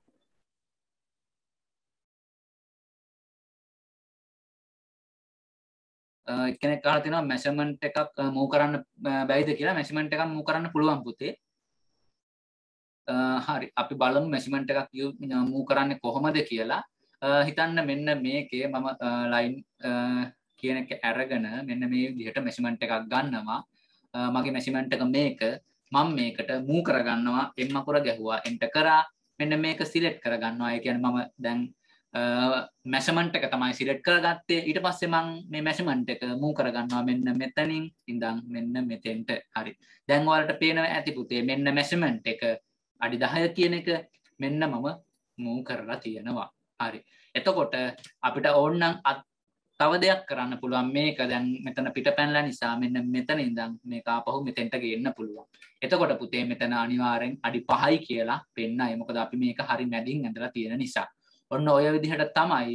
කෙනෙක් අහලා තිනවා measurement එකක් move කරන්න බැයිද කියලා. measurement එකක් move කරන්න පුළුවන් පුතේ. හරි. අපි බලමු measurement එකක් move කරන්නේ කොහොමද කියලා. හිතන්න මෙන්න මේකේ මම line කියන එක අරගෙන මෙන්න මේ විදිහට measurement එකක් ගන්නවා. මගේ measurement එක මේක. මම මේකට move කරගන්නවා. M අකුර ගැහුවා. enter කරා. මෙන්න මේක select කරගන්නවා. ඒ කියන්නේ මම දැන් measurement එක තමයි select කරගත්තේ. ඊට පස්සේ මම මේ measurement එක move කරගන්නවා මෙන්න මෙතනින් ඉඳන් මෙන්න මෙතෙන්ට. හරි. දැන් ඔයාලට පේනවා ඇති පුතේ මෙන්න measurement එක අඩි 10 කියන එක මෙන්න මම move කරලා තියෙනවා. හරි. එතකොට අපිට ඕනනම් තව දෙයක් කරන්න පුළුවන්. මේක දැන් මෙතන පිටපැනලා නිසා මෙන්න මෙතන ඉඳන් මේක ආපහු මෙතෙන්ට ගේන්න පුළුවන්. එතකොට පුතේ මෙතන අනිවාර්යෙන් අඩි 5යි කියලා පෙන්නයි. මොකද අපි මේක හරි මැදින් ඇඳලා තියෙන නිසා. ඔන්න ඔය විදිහට තමයි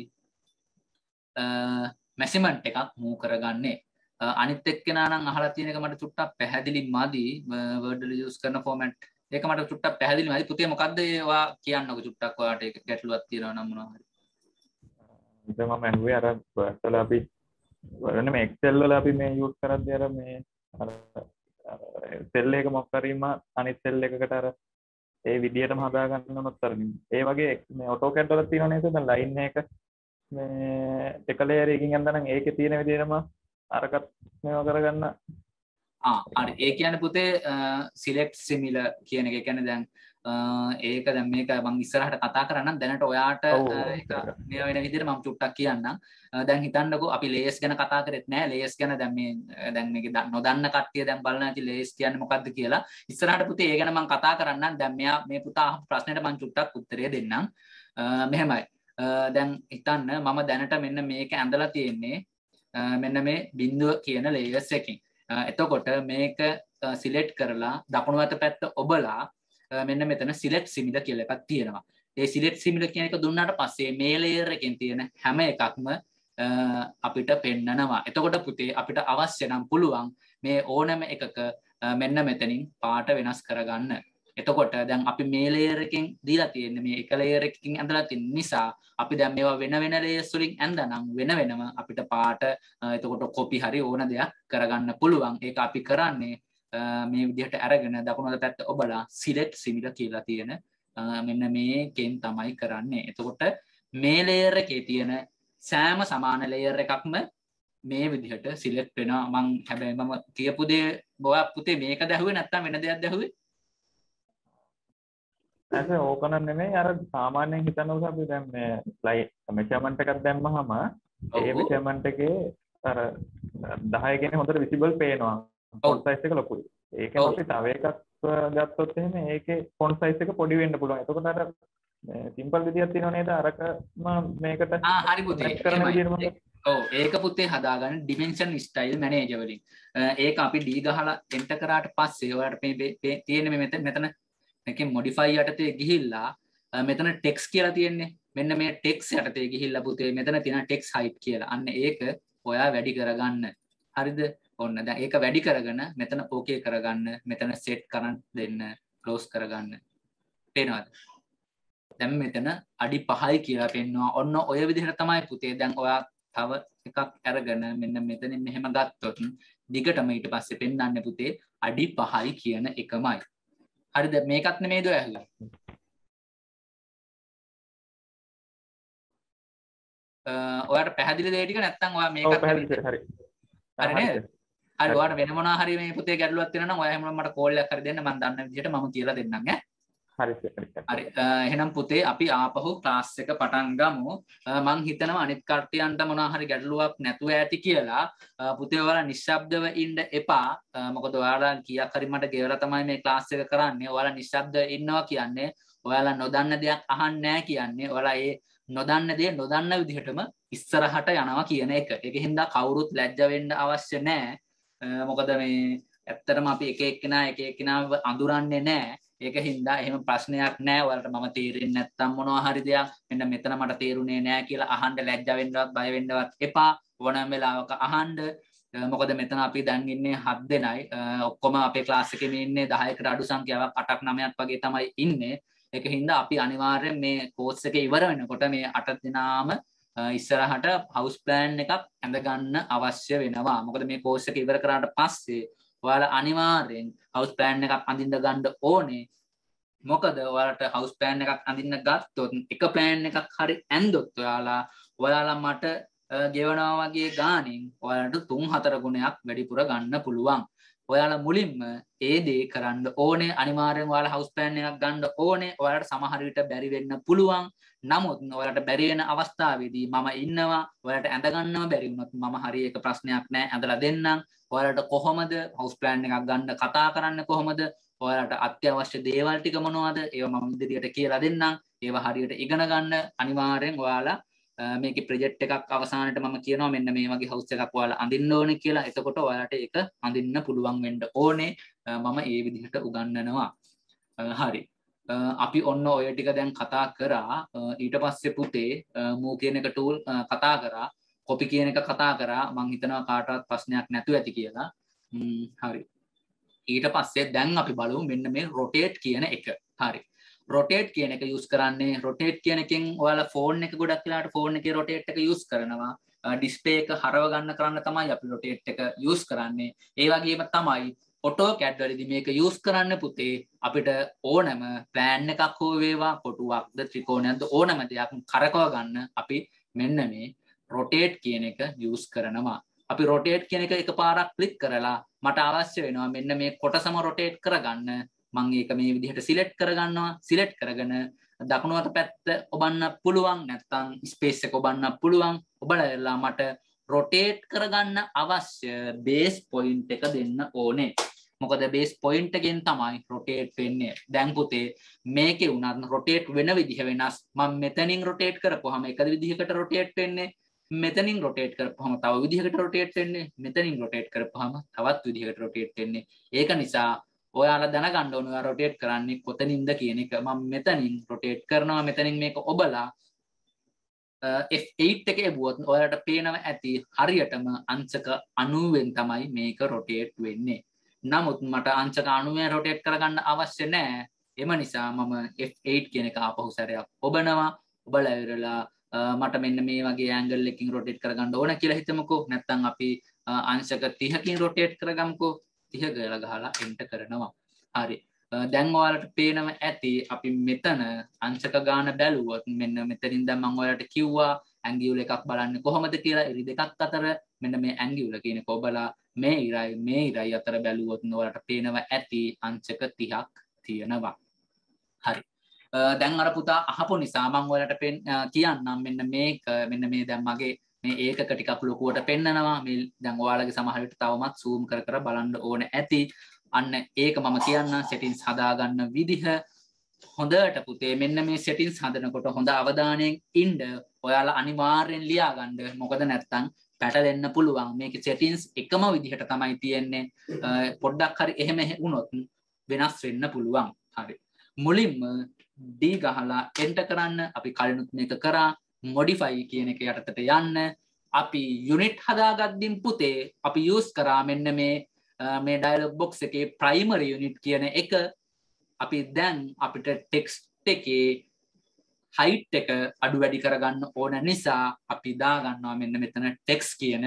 measurement එකක් move කරගන්නේ. අනිත් එක්කෙනා නම් අහලා තියෙන එක මට චුට්ටක් පැහැදිලි මදි. word වල use කරන format ඒක මට චුට්ටක් පැහැදිලි මදි. පුතේ මොකද්ද ඒවා කියන්නකො චුට්ටක් ඔයාලට ඒක ගැටලුවක් තියෙනවා නම් මොනවා හරි. ඉතින් මම අහුවේ අර word වල අපි වරනේ මේ excel වල අපි මේ use කරද්දී අර මේ අර cell එක මොකක් හරිම අනිත් cell එකකට අර ඒ විදිහටම හදා ගන්නවත් තරමින් ඒ වගේ මේ AutoCAD වල තියෙන නේද දැන් line එක මේ එක layer එකකින් යනදා නම් ඒකේ තියෙන විදිහටම අරකට මේවා කරගන්න හරි. ඒ කියන්නේ පුතේ select similar කියන එක. ඒ කියන්නේ දැන් ඒක දැන් මේක මම ඉස්සරහට කතා කරන්නම්. දැනට ඔයාට ඒක මේ වෙන විදිහට මම චුට්ටක් කියන්නම්. දැන් හිතන්නකෝ අපි layers ගැන කතා කරෙත් නෑ. layers ගැන දැන් මේක නොදන්න කට්ටිය දැන් බලන්න ඇති layers කියන්නේ මොකද්ද කියලා. ඉස්සරහට පුතේ ඒ ගැන මම කතා කරන්නම්. දැන් මේ පුතා අහපු ප්‍රශ්නෙට මම චුට්ටක් උත්තරය දෙන්නම්. මෙහෙමයි. දැන් හිතන්න මම දැනට මෙන්න මේක ඇඳලා තියෙන්නේ මෙන්න මේ බිඳුව කියන layers එකකින්. එතකොට මේක සිලෙක්ට් කරලා දකුණු අත පැත්ත ඔබලා මෙන්න මෙතන select similar කියලා එකක් තියෙනවා. ඒ select similar කියන එක දුන්නාට පස්සේ මේ layer එකෙන් තියෙන හැම එකක්ම අපිට පෙන්නනවා. එතකොට පුතේ අපිට අවශ්‍ය නම් පුළුවන් මේ ඕනෑම එකක මෙන්න මෙතනින් පාට වෙනස් කරගන්න. එතකොට දැන් අපි මේ layer එකෙන් දීලා තියෙන්නේ මේ එක layer එකකින් ඇඳලා තියෙන නිසා අපි දැන් මේවා වෙන වෙන layers වලින් ඇඳනනම් වෙන වෙනම අපිට පාට එතකොට copy හරි ඕන දෙයක් කරගන්න පුළුවන්. ඒක අපි කරන්නේ මේ විදිහට අරගෙන දකුණු පැත්ත ඔබලා select similar කියලා තියෙන මෙන්න මේකෙන් තමයි කරන්නේ. එතකොට මේ layer එකේ තියෙන සෑම සමාන layer එකක්ම මේ විදිහට select වෙනවා. මම හැබැයි මම කියපු දේ ඔයා පුතේ මේකද ඇහුවේ නැත්නම් වෙන දෙයක්ද ඇහුවේ? ඇස ඕකන නෙමෙයි අර සාමාන්‍යයෙන් හිතනකොට අපි දැන් මේ ස්ලයිඩ් මෙෂර්මන්ට් එකක් දැම්මහම ඒ මෙෂර්මන්ට් එකේ අර 10 කියන්නේ හොඳට විසිබල් පේනවා ෆොන්ට් සයිස් එක ලොකුයි. ඒකෙන් අපි තව එකක් ගත්තොත් එහෙම ඒකේ ෆොන්ට් සයිස් එක පොඩි වෙන්න පුළුවන්. එතකොට අර සිම්පල් විදියක් තියෙනව නේද අරකම මේකට හරි පුතේ කරන විදියම ඔව් ඒක පුතේ හදාගන්න ඩිමෙන්ෂන් ස්ටයිල් මැනේජර් වලින් ඒක අපි D ගහලා එන්ටර් කරාට පස්සේ ඔයාලට මේ තියෙන මෙතන එකෙන් මොඩිෆයි යටතේ ගිහිල්ලා මෙතන ටෙක්ස් කියලා තියෙන්නේ මෙන්න මේ ටෙක්ස් යටතේ ගිහිල්ලා පුතේ මෙතන තියෙන ටෙක්ස් හයිට් කියලා අන්න ඒක ඔයා වැඩි කරගන්න හරිද ඔන්න දැන් ඒක වැඩි කරගෙන මෙතන ඕකේ කරගන්න මෙතන සෙට් කරන් දෙන්න ක්ලෝස් කරගන්න පේනවද දැන් මෙතන අඩි 5යි කියලා පෙන්නවා ඔන්න ඔය විදිහට තමයි පුතේ දැන් ඔයා තව එකක් අරගෙන මෙන්න මෙතනින් මෙහෙම ගත්තොත් දිගටම ඊට පස්සේ පෙන්වන්නේ පුතේ අඩි 5යි කියන එකමයි. හරිද මේකත් නෙමෙයිද ඔය අහලා? ඔයාලට පැහැදිලි දෙය ටික නැත්තම් ඔයා මේකත් පැහැදිලි හරි. හරි නේද? හරි ඔයාලට වෙන මොනවා හරි මේ පුතේ ගැටලුවක් තියෙනවා නම් ඔයා හැමෝම මට කෝල් එකක් හරි දෙන්න මම දන්න විදිහට මම කියලා දෙන්නම් ඈ. හරි එහෙනම් පුතේ අපි ආපහු ක්ලාස් එක පටන් ගමු මං හිතනවා අනිත් කට්ටියන්ට මොනවා හරි ගැටලුවක් නැතුව ඇති කියලා පුතේ ඔයාලා නිශ්ශබ්දව ඉන්න එපා මොකද ඔයාලා කීයක් හරි මට ගෙවලා තමයි මේ ක්ලාස් එක කරන්නේ ඔයාලා නිශ්ශබ්දව ඉන්නවා කියන්නේ ඔයාලා නොදන්න දෙයක් අහන්නේ නැහැ කියන්නේ ඔයාලා ඒ නොදන්න දේ නොදන්න විදිහටම ඉස්සරහට යනවා කියන එක. ඒකෙන්ද කවුරුත් ලැජ්ජ වෙන්න අවශ්‍ය නැහැ. මොකද මේ ඇත්තටම අපි එක එක්කෙනාව අඳුරන්නේ නැහැ. ඒක හින්දා එහෙම ප්‍රශ්නයක් නැහැ. ඔයාලට මම තේරෙන්නේ නැත්තම් මොනවා හරි දෙයක් මෙන්න මෙතන මට තේරුනේ නැහැ කියලා අහන්න ලැජ්ජ වෙන්නවත් බය වෙන්නවත් එපා. ඕනෑම වෙලාවක අහන්න. මොකද මෙතන අපි දැන් ඉන්නේ 7 දෙනයි. ඔක්කොම අපේ ක්ලාස් එකේ ඉන්නේ 10කට අඩු සංඛ්‍යාවක් 8ක් 9ක් වගේ තමයි ඉන්නේ. ඒක හින්දා අපි අනිවාර්යෙන් මේ කෝස් එක ඉවර වෙනකොට මේ 8 දෙනාම ඉස්සරහට හවුස් ප්ලෑන් එකක් ඇඳ ගන්න අවශ්‍ය වෙනවා. මොකද මේ කෝස් එක ඉවර කරාට පස්සේ ඔයාලා අනිවාර්යෙන් හවුස් ප්ලෑන් එකක් අඳින්න ගන්න ඕනේ. මොකද ඔයාලට හවුස් ප්ලෑන් එකක් අඳින්න ගත්තොත් එක ප්ලෑන් එකක් හරි ඇන්දොත් ඔයාලා මට ගෙවනවා වගේ ගානින් ඔයාලට 3-4 ගුණයක් වැඩිපුර ගන්න පුළුවන්. ඔයාලා මුලින්ම ඒ දේ කරන්න ඕනේ. අනිවාර්යෙන් ඔයාලා හවුස් ප්ලෑන් එකක් ගන්න ඕනේ. ඔයාලට සමහර විට බැරි වෙන්න පුළුවන්. නමුත් ඔයාලට බැරි වෙන අවස්ථාවේදී මම ඉන්නවා. ඔයාලට ඇඳ ගන්නව බැරි වුණොත් මම හරි එක ප්‍රශ්නයක් නැහැ ඇඳලා දෙන්නම්. ඔයාලට කොහොමද හවුස් ප්ලෑන් එකක් ගන්න කතා කරන්න කොහොමද? ඔයාලට අත්‍යවශ්‍ය දේවල් ටික මොනවද? ඒවා මම ඉදිරියට කියලා දෙන්නම්. ඒවා හරියට ඉගෙන ගන්න අනිවාර්යෙන් ඔයාලා මේකේ ප්‍රොජෙක්ට් එකක් අවසානයේ මම කියනවා මෙන්න මේ වගේ හවුස් එකක් ඔයාලා අඳින්න ඕනේ කියලා. එතකොට ඔයාලට ඒක අඳින්න පුළුවන් වෙන්න ඕනේ. මම ඒ විදිහට උගන්වනවා. හරි. අපි ඔන්න ඔය ටික දැන් කතා කරා. ඊට පස්සේ පුතේ මූ කියන එක ටූල් කතා කරා. කොපි කියන එක කතා කරා. මම හිතනවා කාටවත් ප්‍රශ්නයක් නැතුව ඇති කියලා. හරි. ඊට පස්සේ දැන් අපි බලමු මෙන්න මේ rotate කියන එක. හරි. rotate කියන එක use කරන්නේ rotate කියන එකෙන් ඔයාලා phone එක ගොඩක් වෙලාවට phone එකේ rotate එක use කරනවා. display එක හරව ගන්න කරන්න තමයි අපි rotate එක use කරන්නේ. ඒ වගේම තමයි AutoCAD වලදී මේක use කරන්න පුතේ අපිට ඕනම plan එකක් හෝ වේවා කොටුවක්ද ත්‍රිකෝණයක්ද ඕනම දෙයක් කරකව ගන්න අපි මෙන්න මේ rotate කියන එක use කරනවා. අපි rotate කියන එක එකපාරක් ක්ලික් කරලා මට අවශ්‍ය වෙනවා මෙන්න මේ කොටසම rotate කරගන්න. මම ඒක මේ විදිහට සිලෙක්ට් කරගන්නවා. සිලෙක්ට් කරගෙන දකුණු අත පැත්ත ඔබන්න පුළුවන් නැත්නම් ස්පේස් එක ඔබන්න පුළුවන්. ඔබලා මට rotate කරගන්න අවශ්‍ය බේස් පොයින්ට් එක දෙන්න ඕනේ. මොකද බේස් පොයින්ට් එකෙන් තමයි rotate වෙන්නේ. දැන් පුතේ මේකේ උනත් rotate වෙන විදිහ වෙනස්. මම මෙතනින් rotate කරපුවාම එක විදිහකට rotate වෙන්නේ. මෙතනින් rotate කරපුවාම තව විදිහකට rotate වෙන්නේ. මෙතනින් rotate කරපුවාම තවත් විදිහකට rotate වෙන්නේ. ඒක නිසා ඔයාලා දැනගන්න ඕනේ ඔයා rotate කරන්නේ කොතනින්ද කියන එක. මම මෙතනින් rotate කරනවා. මෙතනින් මේක ඔබලා F8 එකේ බුවොත් ඔයාලට පේනවා ඇති හරියටම අංශක 90ෙන් තමයි මේක rotate වෙන්නේ. නමුත් මට අංශක 90ෙන් rotate කරගන්න අවශ්‍ය නැහැ. එම නිසා මම F8 කියන එක ආපහු සැරයක් ඔබනවා. ඔබලා ඉවරලා මට මෙන්න මේ වගේ ඇන්ගල් එකකින් rotate කරගන්න ඕන කියලා හිතමුකෝ. නැත්නම් අපි අංශක 30කින් rotate කරගමුකෝ. 30 ගාලා ගහලා enter කරනවා. හරි. දැන් ඔයාලට පේනවා ඇති අපි මෙතන අංශක ගාන බැලුවොත් මෙන්න මෙතනින් දැන් මම ඔයාලට කිව්වා ඇන්ගියුල එකක් බලන්න කොහොමද කියලා. ඉරි දෙකක් අතර මෙන්න මේ ඇන්ගියුල කියන එක ඔබලා මේ ඉරයි අතර බැලුවොත් ඔයාලට පේනවා ඇති අංශක 30ක් තියෙනවා. හරි. දැන් අර පුතා අහපු නිසා මම ඔයාලට කියන්නම් මෙන්න මේක මෙන්න මේ දැන් මගේ මේ ඒකක ටිකක් ලොකුවට පෙන්නනවා මේ දැන් ඔයාලගේ සමහර විට තවමත් zoom කර කර බලන්න ඕන ඇති අන්න ඒක මම කියන්නම් settings හදාගන්න විදිහ හොඳට පුතේ මෙන්න මේ settings හදනකොට හොඳ අවධානයෙන් ඉන්න ඔයාලා අනිවාර්යෙන් ලියා ගන්න මොකද නැත්තම් පැටලෙන්න පුළුවන් මේකේ settings එකම විදිහට තමයි තියෙන්නේ පොඩ්ඩක් හරි එහෙම වුණොත් වෙනස් වෙන්න පුළුවන් හරි මුලින්ම D ගහලා enter කරන්න අපි කලිනුත් මේක කරා modify කියන එක යටතට යන්න අපි unit හදාගද්දින් පුතේ අපි use කරා මෙන්න මේ dialog box එකේ primary unit කියන එක අපි දැන් අපිට text එකේ height එක අඩු වැඩි කරගන්න ඕන නිසා අපි දා ගන්නවා මෙන්න මෙතන text කියන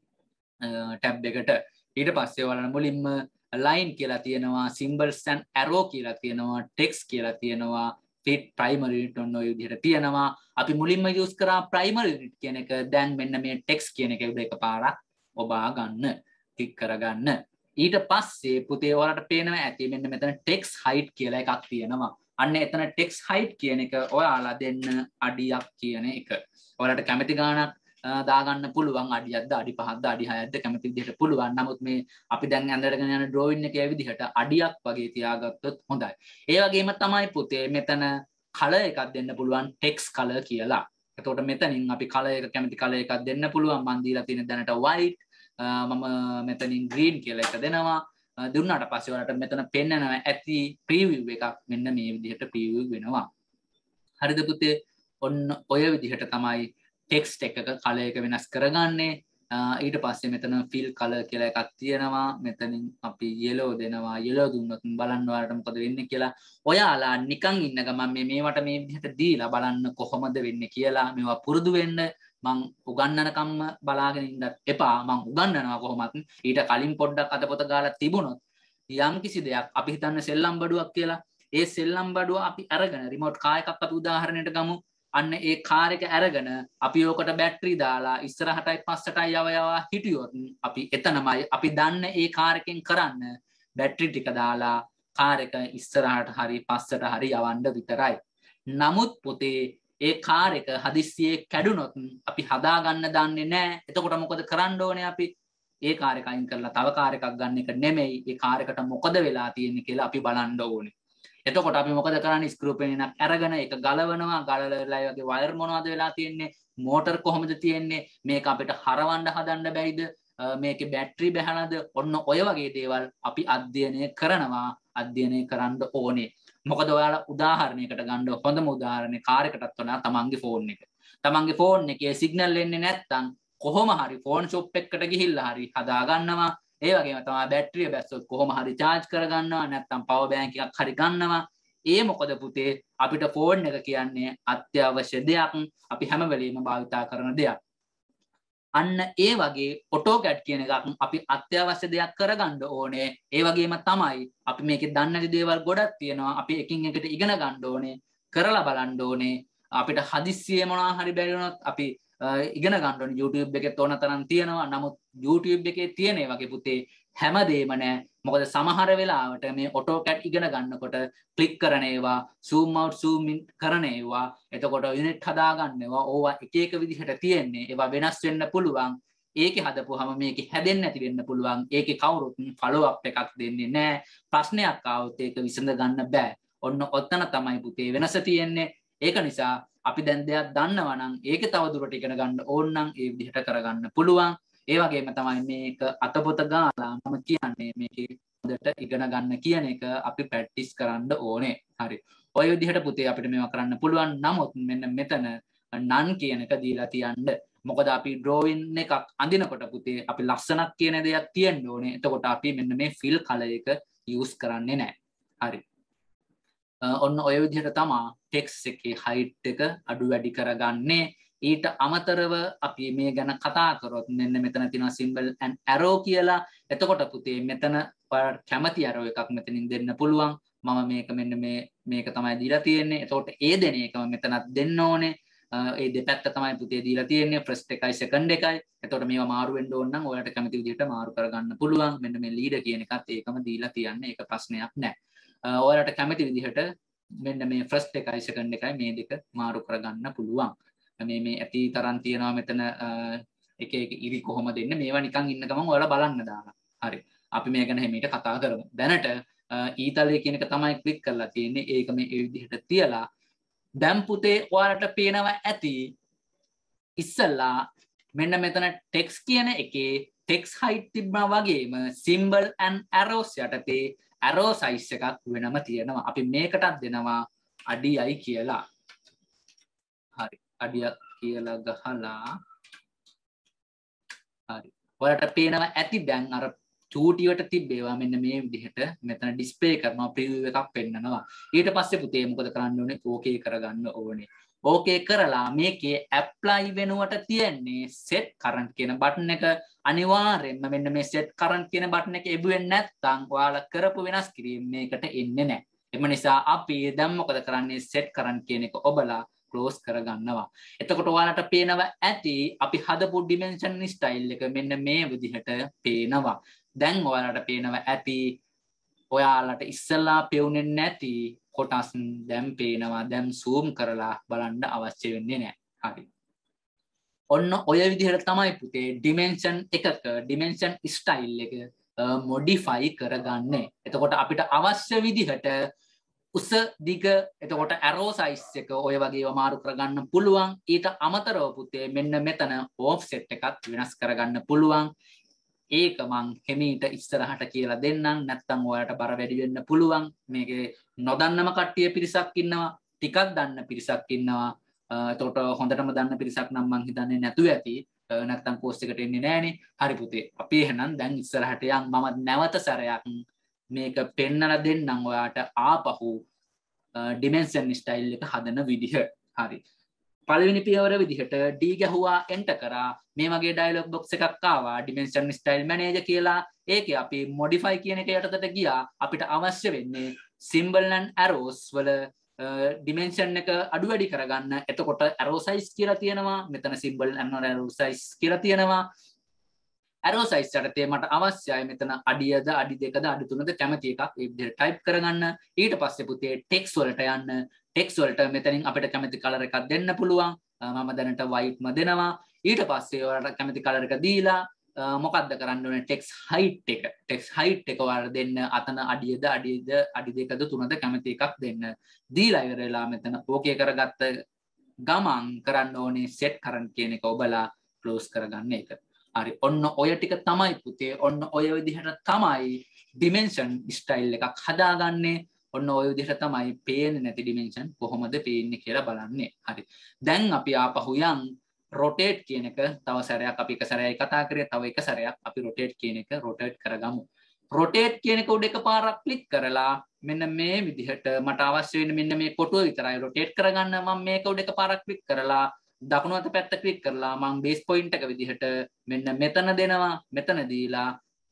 tab එකට ඊට පස්සේ ඔයාලා මුලින්ම line කියලා තියෙනවා symbols and arrow කියලා තියෙනවා text කියලා තියෙනවා fit primary unit ඔන්න ඔය විදිහට තියෙනවා අපි මුලින්ම use කරා primary unit කියන එක දැන් මෙන්න මේ text කියන එක උඩ එකපාරක් ඔබා ගන්න ටික් කරගන්න ඊට පස්සේ පුතේ ඔයාලට පේනවා ඇති මෙන්න මෙතන text height කියලා එකක් තියෙනවා අන්න එතන text height කියන එක ඔයාලා දෙන්න අඩියක් කියන එක ඔයාලට කැමති ගාණක් දාගන්න පුළුවන් අඩියක්ද අඩි 5ක්ද අඩි 6ක්ද කැමති විදිහට පුළුවන් නමුත් මේ අපි දැන් ඇඳගෙන යන drawing එකේ විදිහට අඩියක් වගේ තියාගත්තොත් හොඳයි ඒ වගේම තමයි පුතේ මෙතන color එකක් දෙන්න පුළුවන් text color කියලා එතකොට මෙතනින් අපි color එක කැමති color එකක් දෙන්න පුළුවන් මම දීලා තියෙන දැනට white මම මෙතනින් green කියලා එක දෙනවා දුන්නාට පස්සේ ඔයාලට මෙතන පෙන්නනවා ඇති preview එකක් මෙන්න මේ විදිහට preview වෙනවා හරිද පුතේ ඔන්න ඔය විදිහට තමයි text එකක color එක වෙනස් කරගන්නේ ඊට පස්සේ මෙතන fill color කියලා එකක් තියෙනවා මෙතනින් අපි yellow දෙනවා yellow දුන්නොත් බලන්න ඔයාලට මොකද වෙන්නේ කියලා ඔයාලා නිකන් ඉන්න ගමන් මේවට මේ විදිහට දීලා බලන්න කොහොමද වෙන්නේ කියලා මේවා පුරුදු වෙන්න මං උගන්නනකම්ම බලාගෙන ඉන්න එපා මං උගන්නනවා කොහොමත් ඊට කලින් පොඩ්ඩක් අතපොත ගාලා තිබුණොත් යම් කිසි දෙයක් අපි හිතන්න සෙල්ලම් බඩුවක් කියලා ඒ සෙල්ලම් බඩුව අපි අරගෙන රිමෝට් කාර් එකක් අපි උදාහරණයට ගමු අන්න ඒ කාර් එක අරගෙන අපි ඕකට බැටරි දාලා ඉස්සරහටයි පස්සටයි යවයවා හිටියොත් අපි එතනමයි අපි දන්න ඒ කාර් එකෙන් කරන්න බැටරි ටික දාලා කාර් එක ඉස්සරහට හරි පස්සට හරි යවන්න විතරයි නමුත් පුතේ ඒ කාර් එක හදිස්සියේ කැඩුනොත් අපි හදාගන්න දන්නේ නැහැ. එතකොට මොකද කරන්න ඕනේ අපි? ඒ කාර් එක අයින් කරලා තව කාර් එකක් ගන්න එක නෙමෙයි. ඒ කාර් එකට මොකද වෙලා තියෙන්නේ කියලා අපි බලන්න ඕනේ. එතකොට අපි මොකද කරන්නේ? ස්ක්‍රූ පෙන් එකක් අරගෙන ඒක ගලවනවා. ගලවලා වගේ වයර් මොනවද වෙලා තියෙන්නේ? මෝටර් කොහොමද තියෙන්නේ? මේක අපිට හරවන්න හදන්න බැයිද? මේකේ බැටරි බහනද? ඔන්න ඔය වගේ දේවල් අපි අධ්‍යයනය කරනවා. අධ්‍යයනය කරන්න ඕනේ. මොකද ඔයාලා උදාහරණයකට ගන්න හොඳම උදාහරණය කාර් එකටත් වඩා තමන්ගේ ෆෝන් එක. තමන්ගේ ෆෝන් එකේ සිග්නල් එන්නේ නැත්නම් කොහොම හරි ෆෝන් ෂොප් එකකට ගිහිල්ලා හරි හදා ගන්නවා. ඒ වගේම තමයි බැටරිය බැස්සොත් කොහොම හරි charge කර ගන්නවා නැත්නම් power bank එකක් හරි ගන්නවා. ඒ මොකද පුතේ අපිට ෆෝන් එක කියන්නේ අත්‍යවශ්‍ය දෙයක්. අපි හැම වෙලෙම භාවිතා කරන දෙයක්. අන්න ඒ වගේ AutoCAD කියන එකක් අපි අත්‍යවශ්‍ය දෙයක් කරගන්න ඕනේ. ඒ වගේම තමයි අපි මේකේ දන්නේ නැති දේවල් ගොඩක් තියෙනවා. අපි එකින් එකට ඉගෙන ගන්න ඕනේ, කරලා බලන්න ඕනේ. අපිට හදිස්සියේ මොනවා හරි බැරි වුණොත් අපි ඉගෙන ගන්න ඕනේ. YouTube එකේ තෝරන තරම් තියෙනවා. නමුත් YouTube එකේ තියෙන ඒ වගේ පුතේ හැමදේම නෑ. මොකද සමහර වෙලාවට මේ AutoCAD ඉගෙන ගන්නකොට ක්ලික් කරන ඒවා, zoom out zoom in කරන ඒවා, එතකොට යුනිට් හදා ගන්න ඒවා, ඕවා එක එක විදිහට තියෙන්නේ. ඒවා වෙනස් වෙන්න පුළුවන්. ඒකේ හදපුවාම මේකේ හැදෙන්නේ නැති වෙන්න පුළුවන්. ඒකේ කවුරුත් follow up එකක් දෙන්නේ නෑ. ප්‍රශ්නයක් ආවොත් ඒක විසඳ ගන්න බෑ. ඔන්න ඔතන තමයි පුතේ වෙනස තියෙන්නේ. ඒක නිසා අපි දැන් දෙයක් දන්නවා නම් ඒක තව දුරට ඉගෙන ගන්න ඕන නම් ඒ විදිහට කරගන්න පුළුවන්. ඒ වගේම තමයි මේක අතපොත ගාලා මම කියන්නේ මේකේ හොඳට ඉගෙන ගන්න කියන එක අපි ප්‍රැක්ටිස් කරන්න ඕනේ. හරි. ඔය විදිහට පුතේ අපිට මේවා කරන්න පුළුවන්. නමුත් මෙන්න මෙතන නන් කියන එක දීලා තියන්න. මොකද අපි drawing එකක් අඳිනකොට පුතේ අපි ලස්සනක් කියන දෙයක් තියෙන්න ඕනේ. එතකොට අපි මෙන්න මේ fill color එක use කරන්නේ නැහැ. හරි. ඔන්න ඔය විදිහට තමයි text එකේ height එක අඩු වැඩි කරගන්නේ. ඊට අමතරව අපි මේ ගැන කතා කරොත් මෙන්න මෙතන තියෙනවා symbol and arrow කියලා. එතකොට පුතේ මෙතන ඔයාලට කැමති arrow එකක් මෙතනින් දෙන්න පුළුවන්. මම මේක මෙන්න මේක තමයි දීලා තියෙන්නේ. එතකොට ඒ දෙන එකම මෙතනත් දෙන්න ඕනේ. ඒ දෙපැත්ත තමයි පුතේ දීලා තියෙන්නේ first එකයි second එකයි. එතකොට මේවා මාරු වෙන්න ඕන නම් ඔයාලට කැමති විදිහට මාරු කරගන්න පුළුවන්. මෙන්න මේ leader කියන එකත් ඒකම දීලා තියන්නේ. ඒක ප්‍රශ්නයක් නැහැ. ඔයාලට කැමති විදිහට මෙන්න මේ ෆස්ට් එකයි සෙකන්ඩ් එකයි මේ දෙක මාරු කරගන්න පුළුවන්. මේ ඇති තරම් තියෙනවා මෙතන එක එක ඉරි කොහොමද එන්නේ මේවා නිකන් ඉන්න ගමන් ඔයාලා බලන්න දාලා. හරි. අපි මේ ගැන හැමීට කතා කරමු. දැනට ඊතලයේ කියන එක තමයි ක්ලික් කරලා තියෙන්නේ. ඒක මේ විදිහට තියලා දැන් පුතේ ඔයාලට පේනවා ඇති ඉස්සලා මෙන්න මෙතන ටෙක්ස්ට් කියන එකේ ටෙක්ස්ට් height තිබ්බා වගේම symbol and arrows යටතේ arrow size එකක් වෙනම තියෙනවා. අපි මේකටත් දෙනවා අඩියයි කියලා. හරි. අඩිය කියලා ගහලා හරි. ඔයාලට පේනවා ඇති දැන් අර චූටියට තිබ්බේවා මෙන්න මේ විදිහට මෙතන ඩිස්ප්ලේ කරනවා ප්‍රිවිව් එකක් පෙන්නනවා. ඊට පස්සේ පුතේ මොකද කරන්න ඕනේ? ඕකේ කරගන්න ඕනේ. ඕකේ කරලා මේකේ ඇප්ලයි වෙනුවට තියෙන්නේ set current කියන බටන් එක. අනිවාර්යෙන්ම මෙන්න මේ set current කියන බටන් එක එබුවෙන්නේ නැත්නම් ඔයාලා කරපු වෙනස් කිරීම මේකට එන්නේ නැහැ. එම නිසා අපි දැන් මොකද කරන්නේ? set current කියන එක ඔබලා ක්ලෝස් කරගන්නවා. එතකොට ඔයාලට පේනවා ඇති අපි හදපු dimension style එක මෙන්න මේ විදිහට පේනවා. දැන් ඔයාලට පේනවා ඇති ඔයාලට ඉස්සලා පෙවුනේ නැති කොටස් දැන් පේනවා. දැන් zoom කරලා බලන්න අවශ්‍ය වෙන්නේ නැහැ. හරි. ඔන්න ඔය විදිහට තමයි පුතේ dimension එකක dimension style එක modify කරගන්නේ. එතකොට අපිට අවශ්‍ය විදිහට උස දිග එතකොට arrow size එක ඔය වගේව මාරු කරගන්න පුළුවන්. ඊට අමතරව පුතේ මෙන්න මෙතන offset එකක් වෙනස් කරගන්න පුළුවන්. ඒක මං හිමීට ඉස්සරහට කියලා දෙන්නම්. නැත්තම් ඔයාලට බර වැඩි වෙන්න පුළුවන්. මේකේ නොදන්නම කට්ටිය පිරිසක් ඉන්නවා. ටිකක් දන්න පිරිසක් ඉන්නවා. එතකොට හොඳටම දන්න පිරිසක් නම් මං හිතන්නේ නැතුව ඇති. නැත්තම් කෝස් එකට එන්නේ නැහනේ. හරි පුතේ. අපි එහෙනම් දැන් ඉස්සරහට යන්. මම නැවත සැරයක් මේක පෙන්නලා දෙන්නම් ඔයාට ආපහු dimension style එක හදන විදිහ. හරි. පළවෙනි පියවර විදිහට D ගැහුවා enter කරා. මේ වගේ dialog box එකක් ආවා dimension style manager කියලා. ඒකේ අපි modify කියන එක යටතට ගියා. අපිට අවශ්‍ය වෙන්නේ symbol and arrows වල dimension එක අඩු වැඩි කරගන්න. එතකොට arrow size කියලා තියෙනවා. මෙතන symbol and arrow size කියලා තියෙනවා. arrow size යටතේ මට අවශ්‍යයි මෙතන අඩියද අඩි දෙකද අඩි තුනද කැමති එකක් ඒ විදිහට type කරගන්න. ඊට පස්සේ පුතේ text වලට යන්න. text වලට මෙතනින් අපිට කැමති color එකක් දෙන්න පුළුවන්. මම දැනට white ම දෙනවා. ඊට පස්සේ ඔයාලට කැමති color එක දීලා මොකක්ද කරන්න ඕනේ? text height එක. text height එක ඔයාලට දෙන්න. අතන අඩියද අඩි දෙකද තුනද කැමති එකක් දෙන්න. දීලා ඉවරලා මෙතන okay කරගත්ත ගමන් කරන්න ඕනේ set current කියන එක ඔබලා close කරගන්න එක. හරි. ඔන්න ඔය ටික තමයි පුතේ. ඔන්න ඔය විදිහට තමයි dimension style එකක් හදාගන්නේ. ඔන්න ඔය විදිහට තමයි පේන්නේ නැති dimension කොහොමද පේන්නේ කියලා බලන්නේ. හරි. දැන් අපි ආපහු යන් rotate කියන එක තව සැරයක් අපි එක සැරයයි කතා කරේ. තව එක සැරයක් අපි rotate කියන එක rotate කරගමු. rotate කියන එක උඩ එකපාරක් ක්ලික් කරලා මෙන්න මේ විදිහට මට අවශ්‍ය වෙන්නේ මෙන්න මේ කොටුව විතරයි rotate කරගන්න. මම මේක උඩ එකපාරක් ක්ලික් කරලා දකුණු අත පැත්ත ක්ලික් කරලා මම බේස් පොයින්ට් එක විදිහට මෙන්න මෙතන දෙනවා. මෙතන දීලා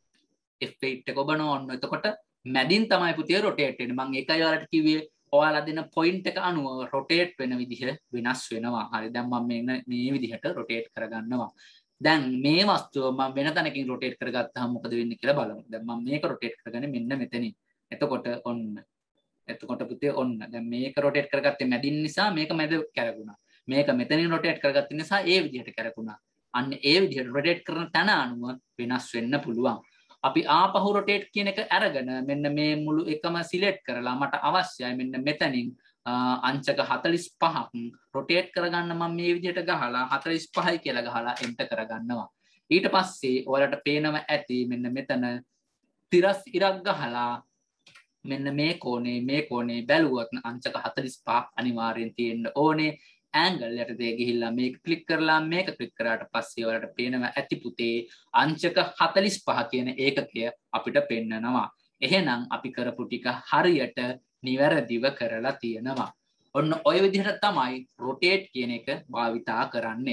F8 එක ඔබනවා. ඔන්න එතකොට මැදින් තමයි පුතේ rotate වෙන්නේ. මම ඒකයි ඔයාලට කිව්වේ ඔයාලා දෙන පොයින්ට් එක අනුව rotate වෙන විදිහ වෙනස් වෙනවා. හරි. දැන් මම මේ විදිහට rotate කරගන්නවා. දැන් මේ වස්තුව මම වෙන තැනකින් rotate කරගත්තාම මොකද වෙන්නේ කියලා බලමු. දැන් මම මේක rotate කරගන්නේ මෙන්න මෙතනින්. එතකොට ඔන්න. එතකොට පුතේ ඔන්න. දැන් මේක rotate කරගත්තේ මැදින් නිසා මේක මැද කැරගුණා. මේක මෙතනින් rotate කරගත්ත නිසා ඒ විදිහට කරකුණා. අන්න ඒ විදිහට rotate කරන තැන අනුව වෙනස් වෙන්න පුළුවන්. අපි ආපහු rotate කියන එක අරගෙන මෙන්න මේ මුළු එකම select කරලා මට අවශ්‍යයි මෙන්න මෙතනින් අංශක 45ක් rotate කරගන්න. මම මේ විදිහට ගහලා 45යි කියලා ගහලා enter කරගන්නවා. ඊට පස්සේ ඔයාලට පේනවා ඇති මෙන්න මෙතන තිරස් ඉරක් ගහලා මෙන්න මේ කෝණේ බැලුවොත් අංශක 45ක් අනිවාර්යෙන් තියෙන්න ඕනේ. angle යටතේ ගිහිල්ලා මේක ක්ලික් කරලා මේක ක්ලික් කරාට පස්සේ ඔයාලට පේනවා ඇති පුතේ අංශක 45 කියන ඒකකය අපිට පෙන්නනවා. එහෙනම් අපි කරපු ටික හරියට නිවැරදිව කරලා තියෙනවා. ඔන්න ඔය විදිහට තමයි rotate කියන එක භාවිතා කරන්නේ.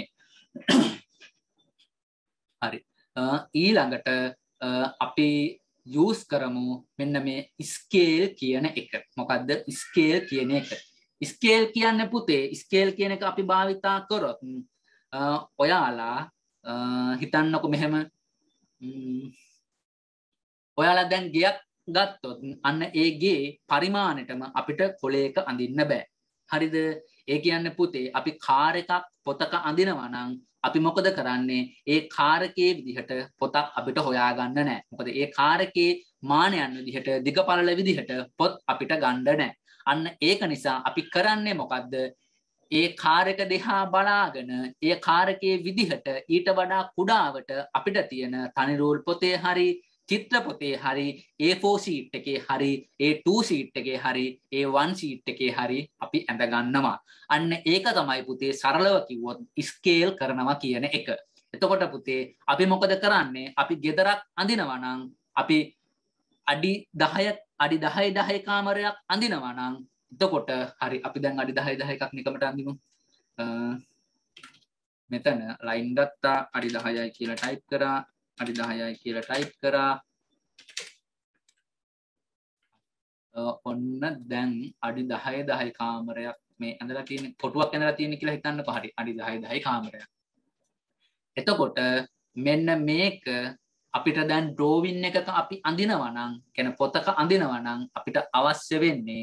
හරි. ඊළඟට අපි use කරමු මෙන්න මේ scale කියන එක. මොකද්ද scale කියන එක? ස්කේල් කියන්නේ පුතේ ස්කේල් කියන එක අපි භාවිතා කරොත් ඔයාලා හිතන්නකො මෙහෙම ඔයාලා දැන් ගියක් ගත්තොත් අන්න ඒ ගේ පරිමාණයටම අපිට කොලයක අඳින්න බෑ. හරිද? ඒ කියන්නේ පුතේ අපි කාර් එකක් පොතක අඳිනවා නම් අපි මොකද කරන්නේ? ඒ කාර් එකේ විදිහට පොතක් අපිට හොයාගන්න නැහැ. මොකද ඒ කාර් එකේ මානයන් විදිහට දිගපළල විදිහට පොත් අපිට ගන්න නැහැ. අන්න ඒක නිසා අපි කරන්නේ මොකද්ද? ඒ කාර් එක දිහා බලාගෙන ඒ කාර් එකේ විදිහට ඊට වඩා කුඩාවට අපිට තියෙන තනි රූල් පොතේ හරි චිත්‍ර පොතේ හරි A4 sheet එකේ හරි A2 sheet එකේ හරි A1 sheet එකේ හරි අපි ඇඳ ගන්නවා. අන්න ඒක තමයි පුතේ සරලව කිව්වොත් ස්කේල් කරනවා කියන එක. එතකොට පුතේ අපි මොකද කරන්නේ? අපි ගෙදරක් අඳිනවා නම් අපි අඩි 10 අඩි 10 10 කාමරයක් අඳිනවා නම් එතකොට හරි අපි දැන් අඩි 10 10 එකක් නිකමට අඳිමු. මෙතන ලයින් ගත්තා අඩි 10යි කියලා ටයිප් කරා අඩි 10යි කියලා ටයිප් කරා. ඔන්න දැන් අඩි 10 10 කාමරයක් මේ ඇඳලා තියෙන කොටුවක් ඇඳලා තියෙන කියලා හිතන්නකො. හරි අඩි 10 10 කාමරයක්. එතකොට මෙන්න මේක අපිට දැන් ඩ්‍රෝවින් එකක අපි අඳිනවා නම් කියන පොතක අඳිනවා නම් අපිට අවශ්‍ය වෙන්නේ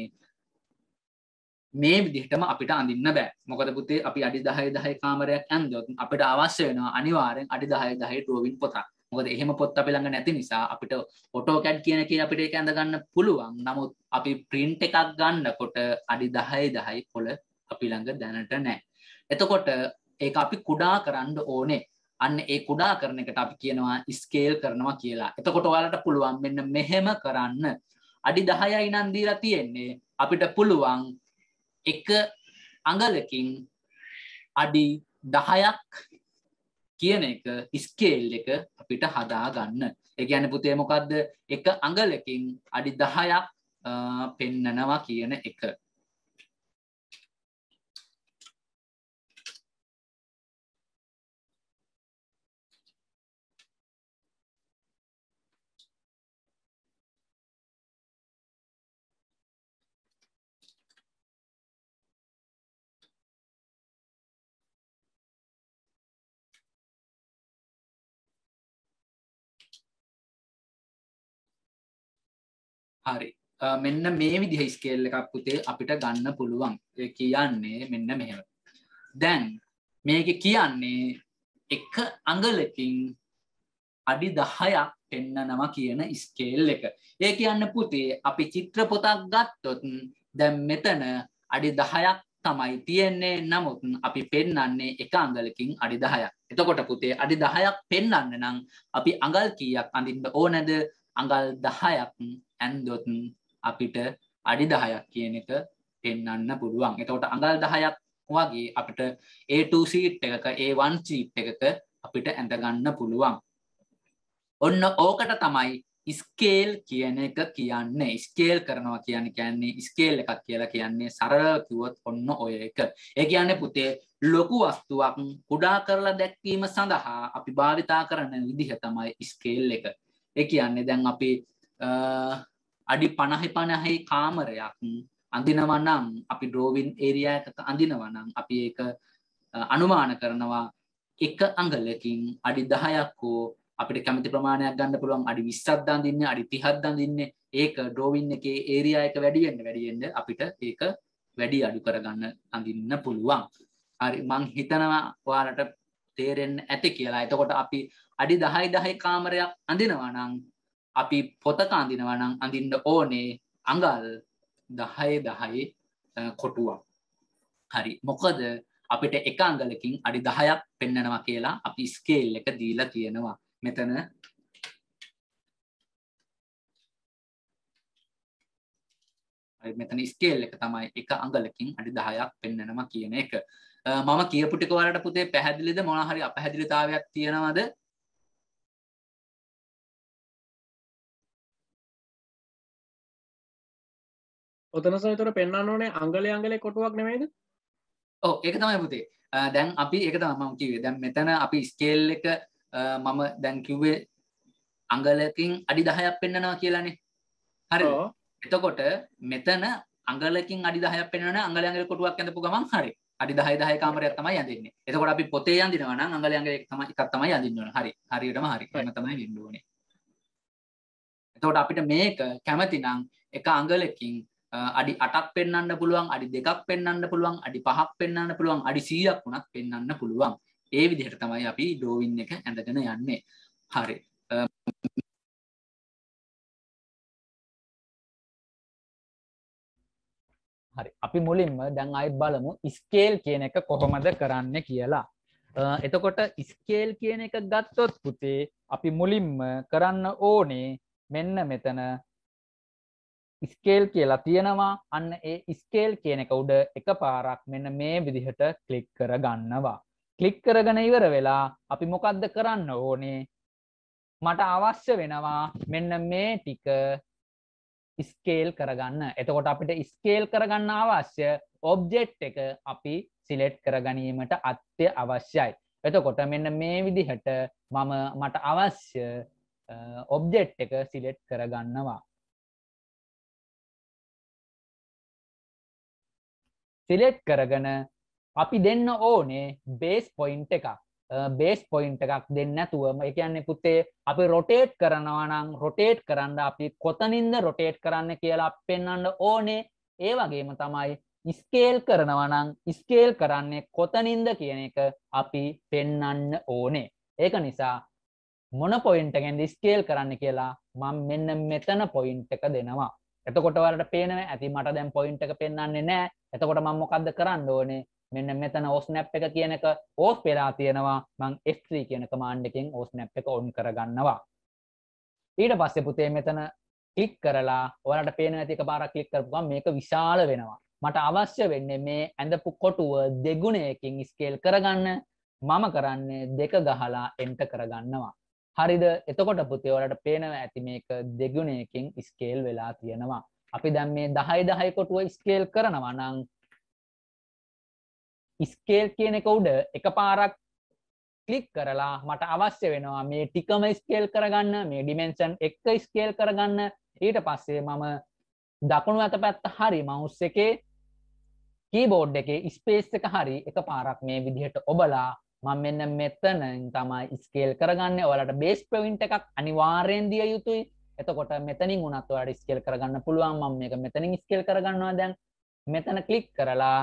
මේ විදිහටම අපිට අඳින්න බෑ. මොකද පුතේ අපි අඩි 10 10 කාමරයක් ඇඳුවොත් අපිට අවශ්‍ය වෙනවා අනිවාර්යෙන් අඩි 10 10 ඩ්‍රෝවින් පොතක්. මොකද එහෙම පොත් අපි ළඟ නැති නිසා අපිට AutoCAD කියන එකේ අපිට ඒක ඇඳ ගන්න පුළුවන්. නමුත් අපි print එකක් ගන්නකොට අඩි 10 10 පොළ අපි ළඟ දැනට නැහැ. එතකොට ඒක අපි කුඩා කරන්න ඕනේ. අන්න ඒ කුඩා කරන එකට අපි කියනවා ස්කේල් කරනවා කියලා. එතකොට ඔයාලට පුළුවන් මෙන්න මෙහෙම කරන්න. අඩි 10යි නම් දීලා තියෙන්නේ අපිට පුළුවන් එක අඟලකින් අඩි 10ක් කියන එක ස්කේල් එක අපිට හදා ගන්න. ඒ කියන්නේ පුතේ මොකද්ද? එක අඟලකින් අඩි 10ක් පෙන්නනවා කියන එක. හරි. මෙන්න මේ විදිහ ස්කේල් එකක් පුතේ අපිට ගන්න පුළුවන්. ඒ කියන්නේ මෙන්න මෙහෙම. දැන් මේක කියන්නේ එක අඟලකින් අඩි 10ක් පෙන්නනවා කියන ස්කේල් එක. ඒ කියන්නේ පුතේ අපි චිත්‍ර පොතක් ගත්තොත් දැන් මෙතන අඩි 10ක් තමයි තියෙන්නේ. නමුත් අපි පෙන්නන්නේ එක අඟලකින් අඩි 10ක්. එතකොට පුතේ අඩි 10ක් පෙන්නන්න නම් අපි අඟල් කීයක් අඳින්න ඕනද? අඟල් 10ක් ඇන්දොත් අපිට අඩි 10ක් කියන එක පෙන්වන්න පුළුවන්. එතකොට අඟල් 10ක් වගේ අපිට A2 sheet එකක A1 sheet එකක අපිට ඇඳ ගන්න පුළුවන්. ඔන්න ඕකට තමයි ස්කේල් කියන එක කියන්නේ. ස්කේල් කරනවා කියන්නේ ස්කේල් එකක් කියලා කියන්නේ සරලව කිව්වොත් ඔන්න ඔය එක. ඒ කියන්නේ පුතේ ලොකු වස්තුවක් කුඩා කරලා දැක්වීම සඳහා අපි භාවිතා කරන විදිහ තමයි ස්කේල් එක. ඒ කියන්නේ දැන් අපි අඩි 50 කාමරයක් අඳිනවා නම් අපි ඩ්‍රෝවින් ඒරියා එකක අඳිනවා නම් අපි ඒක අනුමාන කරනවා එක අඟලකින් අඩි 10ක් හෝ අපිට කැමති ප්‍රමාණයක් ගන්න පුළුවන්. අඩි 20ක් අඳින්නේ අඩි 30ක් අඳින්නේ ඒක ඩ්‍රෝවින් එකේ ඒරියා එක වැඩි වෙන්න අපිට ඒක වැඩි අඩු කරගන්න අඳින්න පුළුවන්. හරි මං හිතනවා ඔයාලට තේරෙන්න ඇති කියලා. එතකොට අපි අඩි 10 10 කාමරයක් අඳිනවා නම් අපි පොතක අඳිනවා නම් අඳින්න ඕනේ අඟල් 10 10 කොටුවක්. හරි මොකද අපිට එක අඟලකින් අඩි 10ක් පෙන්නනවා කියලා අපි ස්කේල් එක දීලා තියෙනවා. මෙතන මෙතන ස්කේල් එක තමයි එක අඟලකින් අඩි 10ක් පෙන්නනවා කියන එක. මම කියපු ටික වලට පුතේ පැහැදිලිද? මොනවා හරි අපැහැදිලිතාවයක් තියෙනවද? ඔතන සවිතර පෙන්වන්න ඕනේ අඟලේ කොටුවක් නෙමෙයිද? ඔව් ඒක තමයි පුතේ. දැන් අපි ඒක තමයි මම කිව්වේ. දැන් මෙතන අපි ස්කේල් එක මම දැන් කිව්වේ අඟලකින් අඩි 10ක් පෙන්නනවා කියලානේ. හරිද? එතකොට මෙතන අඟලකින් අඩි 10ක් පෙන්නනවා නම් අඟලේ කොටුවක් ඇඳපු ගමන් හරි. අඩි 10 10 කාමරයක් තමයි අඳින්නේ. එතකොට අපි පොතේ අඳිනවා නම් අඟලේ එකක් තමයි අඳින්න ඕන. හරි. හරියටම හරි. එහෙම තමයි වෙන්න ඕනේ. එතකොට අපිට මේක කැමති නම් එක අඟලකින් අඩි 8ක් පෙන්වන්න පුළුවන්, අඩි 2ක් පෙන්වන්න පුළුවන්, අඩි 5ක් පෙන්වන්න පුළුවන්, අඩි 100ක් වුණත් පෙන්වන්න පුළුවන්. ඒ විදිහට තමයි අපි ඩ්‍රෝවින් එක ඇඳගෙන යන්නේ. හරි. හරි. අපි මුලින්ම දැන් ආයෙත් බලමු ස්කේල් කියන එක කොහොමද කරන්න කියලා. එතකොට ස්කේල් කියන එක ගත්තොත් පුතේ අපි මුලින්ම කරන්න ඕනේ මෙන්න මෙතන ස්කේල් කියලා තියෙනවා. අන්න ඒ ස්කේල් කියන එක උඩ එකපාරක් මෙන්න මේ විදිහට ක්ලික් කරගන්නවා. ක්ලික් කරගෙන ඉවර වෙලා අපි මොකද්ද කරන්න ඕනේ? මට අවශ්‍ය වෙනවා මෙන්න මේ ටික ස්කේල් කරගන්න. එතකොට අපිට ස්කේල් කරගන්න අවශ්‍ය ඔබ්ජෙක්ට් එක අපි සිලෙක්ට් කර ගැනීමට අත්‍යවශ්‍යයි. එතකොට මෙන්න මේ විදිහට මට අවශ්‍ය ඔබ්ජෙක්ට් එක සිලෙක්ට් කරගන්නවා. සිලෙක්ට් කරගෙන අපි දෙන්න ඕනේ බේස් පොයින්ට් එකක්. බේස් පොයින්ට් එකක් දෙන්නේ නැතුව ඒ කියන්නේ පුතේ අපි රොටේට් කරනවා නම් රොටේට් කරන්න අපි කොතනින්ද රොටේට් කරන්න කියලා අපි පෙන්වන්න ඕනේ. ඒ වගේම තමයි ස්කේල් කරනවා නම් ස්කේල් කරන්නේ කොතනින්ද කියන එක අපි පෙන්වන්න ඕනේ. ඒක නිසා මොන පොයින්ට් එකෙන්ද ස්කේල් කරන්න කියලා මම මෙන්න මෙතන පොයින්ට් එක දෙනවා. එතකොට ඔයාලට පේනවා ඇති මට දැන් පොයින්ට් එක පෙන්වන්නේ නැහැ. එතකොට මම මොකද්ද කරන්න ඕනේ? මෙන්න මෙතන OSNAP එක කියන එක ඕෆ් වෙලා තියෙනවා. මම F3 කියන කමාන්ඩ් එකෙන් OSNAP එක ඔන් කරගන්නවා. ඊට පස්සේ පුතේ මෙතන ක්ලික් කරලා ඔයාලට පේන ඇති එකපාරක් ක්ලික් කරපුවම මේක විශාල වෙනවා. මට අවශ්‍ය වෙන්නේ මේ ඇඳපු කොටුව දෙගුණයකින් ස්කේල් කරගන්න. මම කරන්නේ 2 ගහලා එන්ටර් කරගන්නවා. හරිද? එතකොට පුතේ ඔයාලට පේනවා ඇති මේක දෙගුණයකින් ස්කේල් වෙලා තියෙනවා. අපි දැන් මේ 10 10 කොටුව ස්කේල් කරනවා නම් ස්කේල් කියන එක උඩ එකපාරක් ක්ලික් කරලා මට අවශ්‍ය වෙනවා මේ ටිකම ස්කේල් කරගන්න, මේ ඩිමෙන්ෂන් එක ස්කේල් කරගන්න. ඊට පස්සේ මම දකුණු අත පැත්ත හරි මවුස් එකේ කීබෝඩ් එකේ ස්පේස් එක හරි එකපාරක් මේ විදිහට ඔබලා මම මෙන්න මෙතනින් තමයි ස්කේල් කරගන්නේ. ඔයාලට බේස් පොයින්ට් එකක් අනිවාර්යෙන් දිය යුතුයි. එතකොට මෙතනින් උනත් ඔයාලට ස්කේල් කරගන්න පුළුවන්. මම මේක මෙතනින් ස්කේල් කරගන්නවා. දැන් මෙතන ක්ලික් කරලා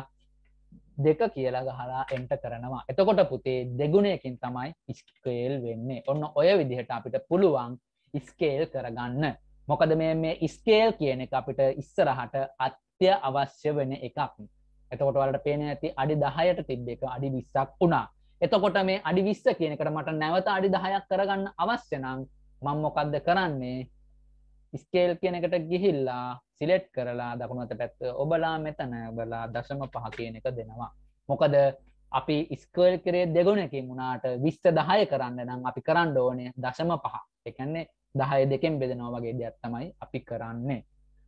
2 කියලා ගහලා එන්ටර් කරනවා. එතකොට පුතේ දෙගුණයකින් තමයි ස්කේල් වෙන්නේ. ඔන්න ඔය විදිහට අපිට පුළුවන් ස්කේල් කරගන්න. මොකද මේ ස්කේල් කියන එක අපිට ඉස්සරහට අත්‍යවශ්‍ය වෙන එකක්. එතකොට ඔයාලට පේන්නේ නැති අඩි 10ට තිබ්බ එක අඩි 20ක් වුණා. එතකොට මේ අඩි 20 කියන එකට මට නැවත අඩි 10ක් කරගන්න අවශ්‍ය නම් මම මොකද්ද කරන්නේ? ස්කේල් කියන එකට ගිහිල්ලා සිලෙක්ට් කරලා දකුණු අත පැත්ත ඔබලා මෙතන ඔබලා 0.5 කියන එක දෙනවා. මොකද අපි ස්කේල් කරේ දෙගුණයකින් වුණාට 20 10 කරන්න නම් අපි කරන්න ඕනේ 0.5. ඒ කියන්නේ 10 දෙකෙන් බෙදනවා වගේ දෙයක් තමයි අපි කරන්නේ.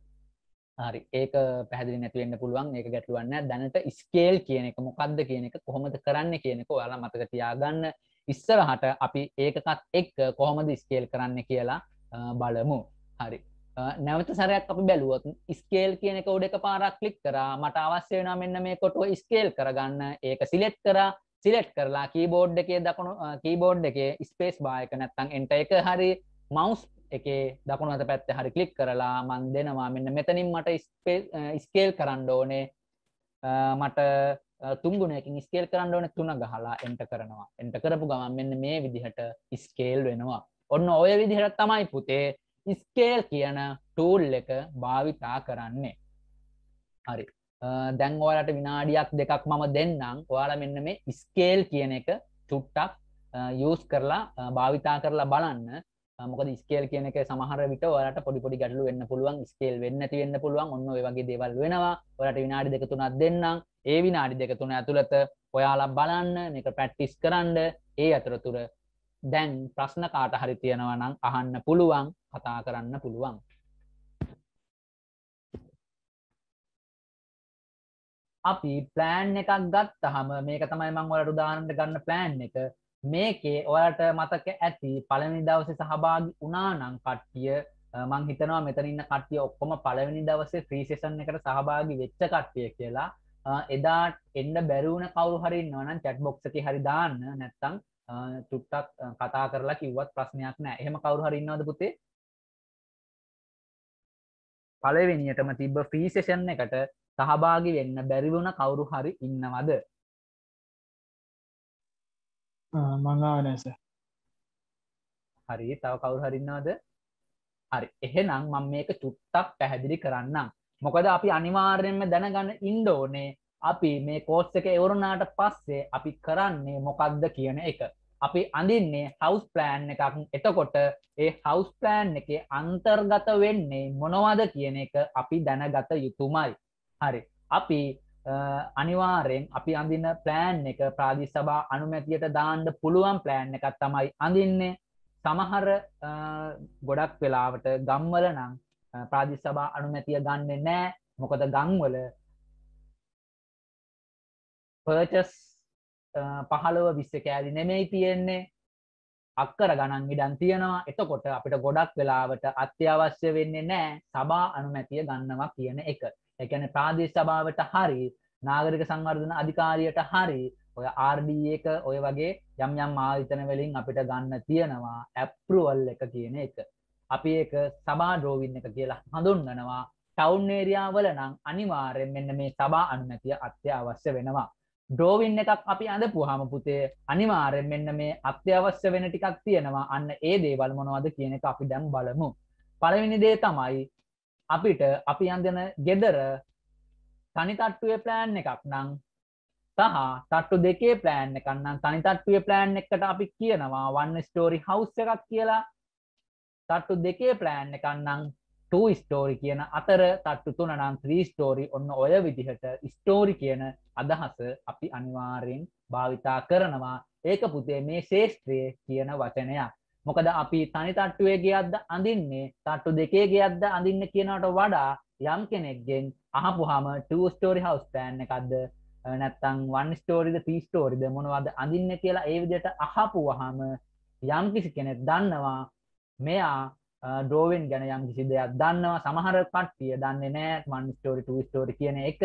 හරි. ඒක පැහැදිලි නැති වෙන්න පුළුවන්. ඒක ගැටලුවක් නෑ. දැනට ස්කේල් කියන එක මොකක්ද කියන එක කොහොමද කරන්නේ කියන එක ඔයාලා මතක තියාගන්න. ඉස්සරහට අපි ඒකකත් එක්ක කොහොමද ස්කේල් කරන්න කියලා බලමු. හරි. නැවත සැරයක් අපි බැලුවොත් ස්කේල් කියන එක උඩ එකපාරක් ක්ලික් කරා මට අවශ්‍ය වෙනවා මෙන්න මේ කොටුව ස්කේල් කරගන්න. ඒක සිලෙක්ට් කරා. සිලෙක්ට් කරලා කීබෝඩ් එකේ දකුණු කීබෝඩ් එකේ ස්පේස් බාර් එක නැත්නම් එන්ටර් එක හරි මවුස් එකේ දකුණු අත පැත්තේ හරි ක්ලික් කරලා මම දෙනවා මෙන්න මෙතනින් මට ස්කේල් කරන්න ඕනේ. මට 3 ගුණයකින් ස්කේල් කරන්න ඕනේ 3 ගහලා එන්ටර් කරනවා. එන්ටර් කරපු ගමන් මෙන්න මේ විදිහට ස්කේල් වෙනවා. ඔන්න ඔය විදිහට තමයි පුතේ ස්කේල් කියන ටූල් එක භාවිතා කරන්නේ. හරි. දැන් ඔයාලට විනාඩියක් දෙකක් මම දෙන්නම්. ඔයාලා මෙන්න මේ ස්කේල් කියන එක චුට්ටක් යූස් කරලා භාවිතා කරලා බලන්න. මොකද ස්කේල් කියන එක සමහර විට ඔයාලට පොඩි පොඩි ගැටලු වෙන්න පුළුවන්. ස්කේල් වෙන්නේ නැති වෙන්න පුළුවන්. ඔන්න ඔය වගේ දේවල් වෙනවා. ඔයාලට විනාඩි දෙක තුනක් දෙන්නම්. ඒ විනාඩි දෙක තුන ඇතුළත ඔයාලා බලන්න මේක ප්‍රැක්ටිස් කරන්න. ඒ අතරතුර දැන් ප්‍රශ්න කාට හරි තියෙනවා නම් අහන්න පුළුවන්, කතා කරන්න පුළුවන්. අපි ප්ලෑන් එකක් ගත්තාම මේක තමයි මම ඔයාලට උදාහරණයක් ගන්න ප්ලෑන් එක. මේකේ ඔයාලට මතක ඇති පළවෙනි දවසේ සහභාගී වුණා නම් කට්ටිය මම හිතනවා මෙතන ඉන්න කට්ටිය ඔක්කොම පළවෙනි දවසේ ෆ්‍රී සෙෂන් එකට සහභාගී වෙච්ච කට්ටිය කියලා. එදාට එන්න බැරි වුණ කවුරු හරි ඉන්නවා නම් chat box එකේ හරි දාන්න. නැත්නම් චුට්ටක් කතා කරලා කිව්වත් ප්‍රශ්නයක් නැහැ. එහෙම කවුරු හරි ඉන්නවද පුතේ? පළවෙනියටම තිබ්බ ෆ්‍රී සෙෂන් එකට සහභාගී වෙන්න බැරි වුණ කවුරු හරි ඉන්නවද? මං ආවේ නෑ සර්. හරි, තව කවුරු හරි ඉන්නවද? හරි, එහෙනම් මම මේක චුට්ටක් පැහැදිලි කරන්නම්. මොකද අපි අනිවාර්යයෙන්ම දැනගන්න ඉන්න ඕනේ අපි මේ කෝස් එක ඉවරුනාට පස්සේ අපි කරන්නේ මොකක්ද කියන එක. අපි අඳින්නේ හවුස් ප්ලෑන් එකක්. එතකොට ඒ හවුස් ප්ලෑන් එකේ අන්තර්ගත වෙන්නේ මොනවද කියන එක අපි දැනගත යුතුමයි. හරි, අපි අනිවාර්යෙන් අපි අඳින ප්ලෑන් එක ප්‍රාදේශ සභා අනුමැතියට දාන්න පුළුවන් ප්ලෑන් එකක් තමයි අඳින්නේ. සමහර ගොඩක් වෙලාවට ගම්වල නම් ප්‍රාදේශ සභා අනුමැතිය ගන්නෙ නෑ. මොකද ගම්වල පර්චස් 15-20 කෑලි නෙමෙයි තියෙන්නේ, අක්කර ගණන් ඉඩම් තියෙනවා. එතකොට අපිට ගොඩක් වෙලාවට අත්‍යවශ්‍ය වෙන්නේ නෑ සභා අනුමැතිය ගන්නවා කියන එක. ඒ කියන්නේ ප්‍රාදේශ සභාවට හරි නාගරික සංවර්ධන අධිකාරියට හරි ඔය RD එක ඔය වගේ යම් යම් ආයතන වලින් අපිට ගන්න තියෙනවා ඇප්‍රූවල් එක කියන එක. අපි ඒක සභා ඩ්‍රෝවින් එක කියලා හඳුන්වනවා. ටවුන් ඒරියා වල නම් අනිවාර්යෙන් මෙන්න මේ සභා අනුමැතිය අත්‍යවශ්‍ය වෙනවා. ඩ්‍රෝවින් එකක් අපි අඳපුවාම පුතේ අනිවාර්යෙන් මෙන්න මේ අත්‍යවශ්‍ය වෙන ටිකක් තියෙනවා. අන්න ඒ දේවල් මොනවද කියන එක අපි දැන් බලමු. පළවෙනි දේ තමයි අපිට අපි අඳින ගෙදර තනි තට්ටුවේ ප්ලෑන් එකක් නම් සහ තට්ටු දෙකේ ප්ලෑන් එකක් නම් තනි තට්ටුවේ ප්ලෑන් එකට අපි කියනවා 1 ස්ටෝරි හවුස් එකක් කියලා. තට්ටු දෙකේ ප්ලෑන් එකක් නම් 2 ස්ටෝරි කියන අතර තට්ටු 3 නම් 3 ස්ටෝරි. ඔන්න ඔය විදිහට ස්ටෝරි කියන අදහස අපි අනිවාර්යෙන් භාවිතා කරනවා. ඒක පුතේ මේ ශේෂ්ත්‍රයේ කියන වචනයක්. මොකද අපි තනි තට්ටුවේ ගියක්ද අඳින්නේ තට්ටු දෙකේ ගියක්ද අඳින්න කියනකට වඩා යම් කෙනෙක්ගෙන් අහපුවාම 2 ස්ටෝරි හවුස් ප්ලෑන් එකක්ද නැත්නම් 1 ස්ටෝරිද 3 ස්ටෝරිද මොනවද අඳින්නේ කියලා ඒ විදිහට අහපුවාම යම් කිසි කෙනෙක් දන්නවා මෙයා ඩ්‍රෝවින් ගැන යම් කිසි දෙයක් දන්නවා. සමහර කට්ටිය දන්නේ නැහැ 1 ස්ටෝරි 2 ස්ටෝරි කියන එක.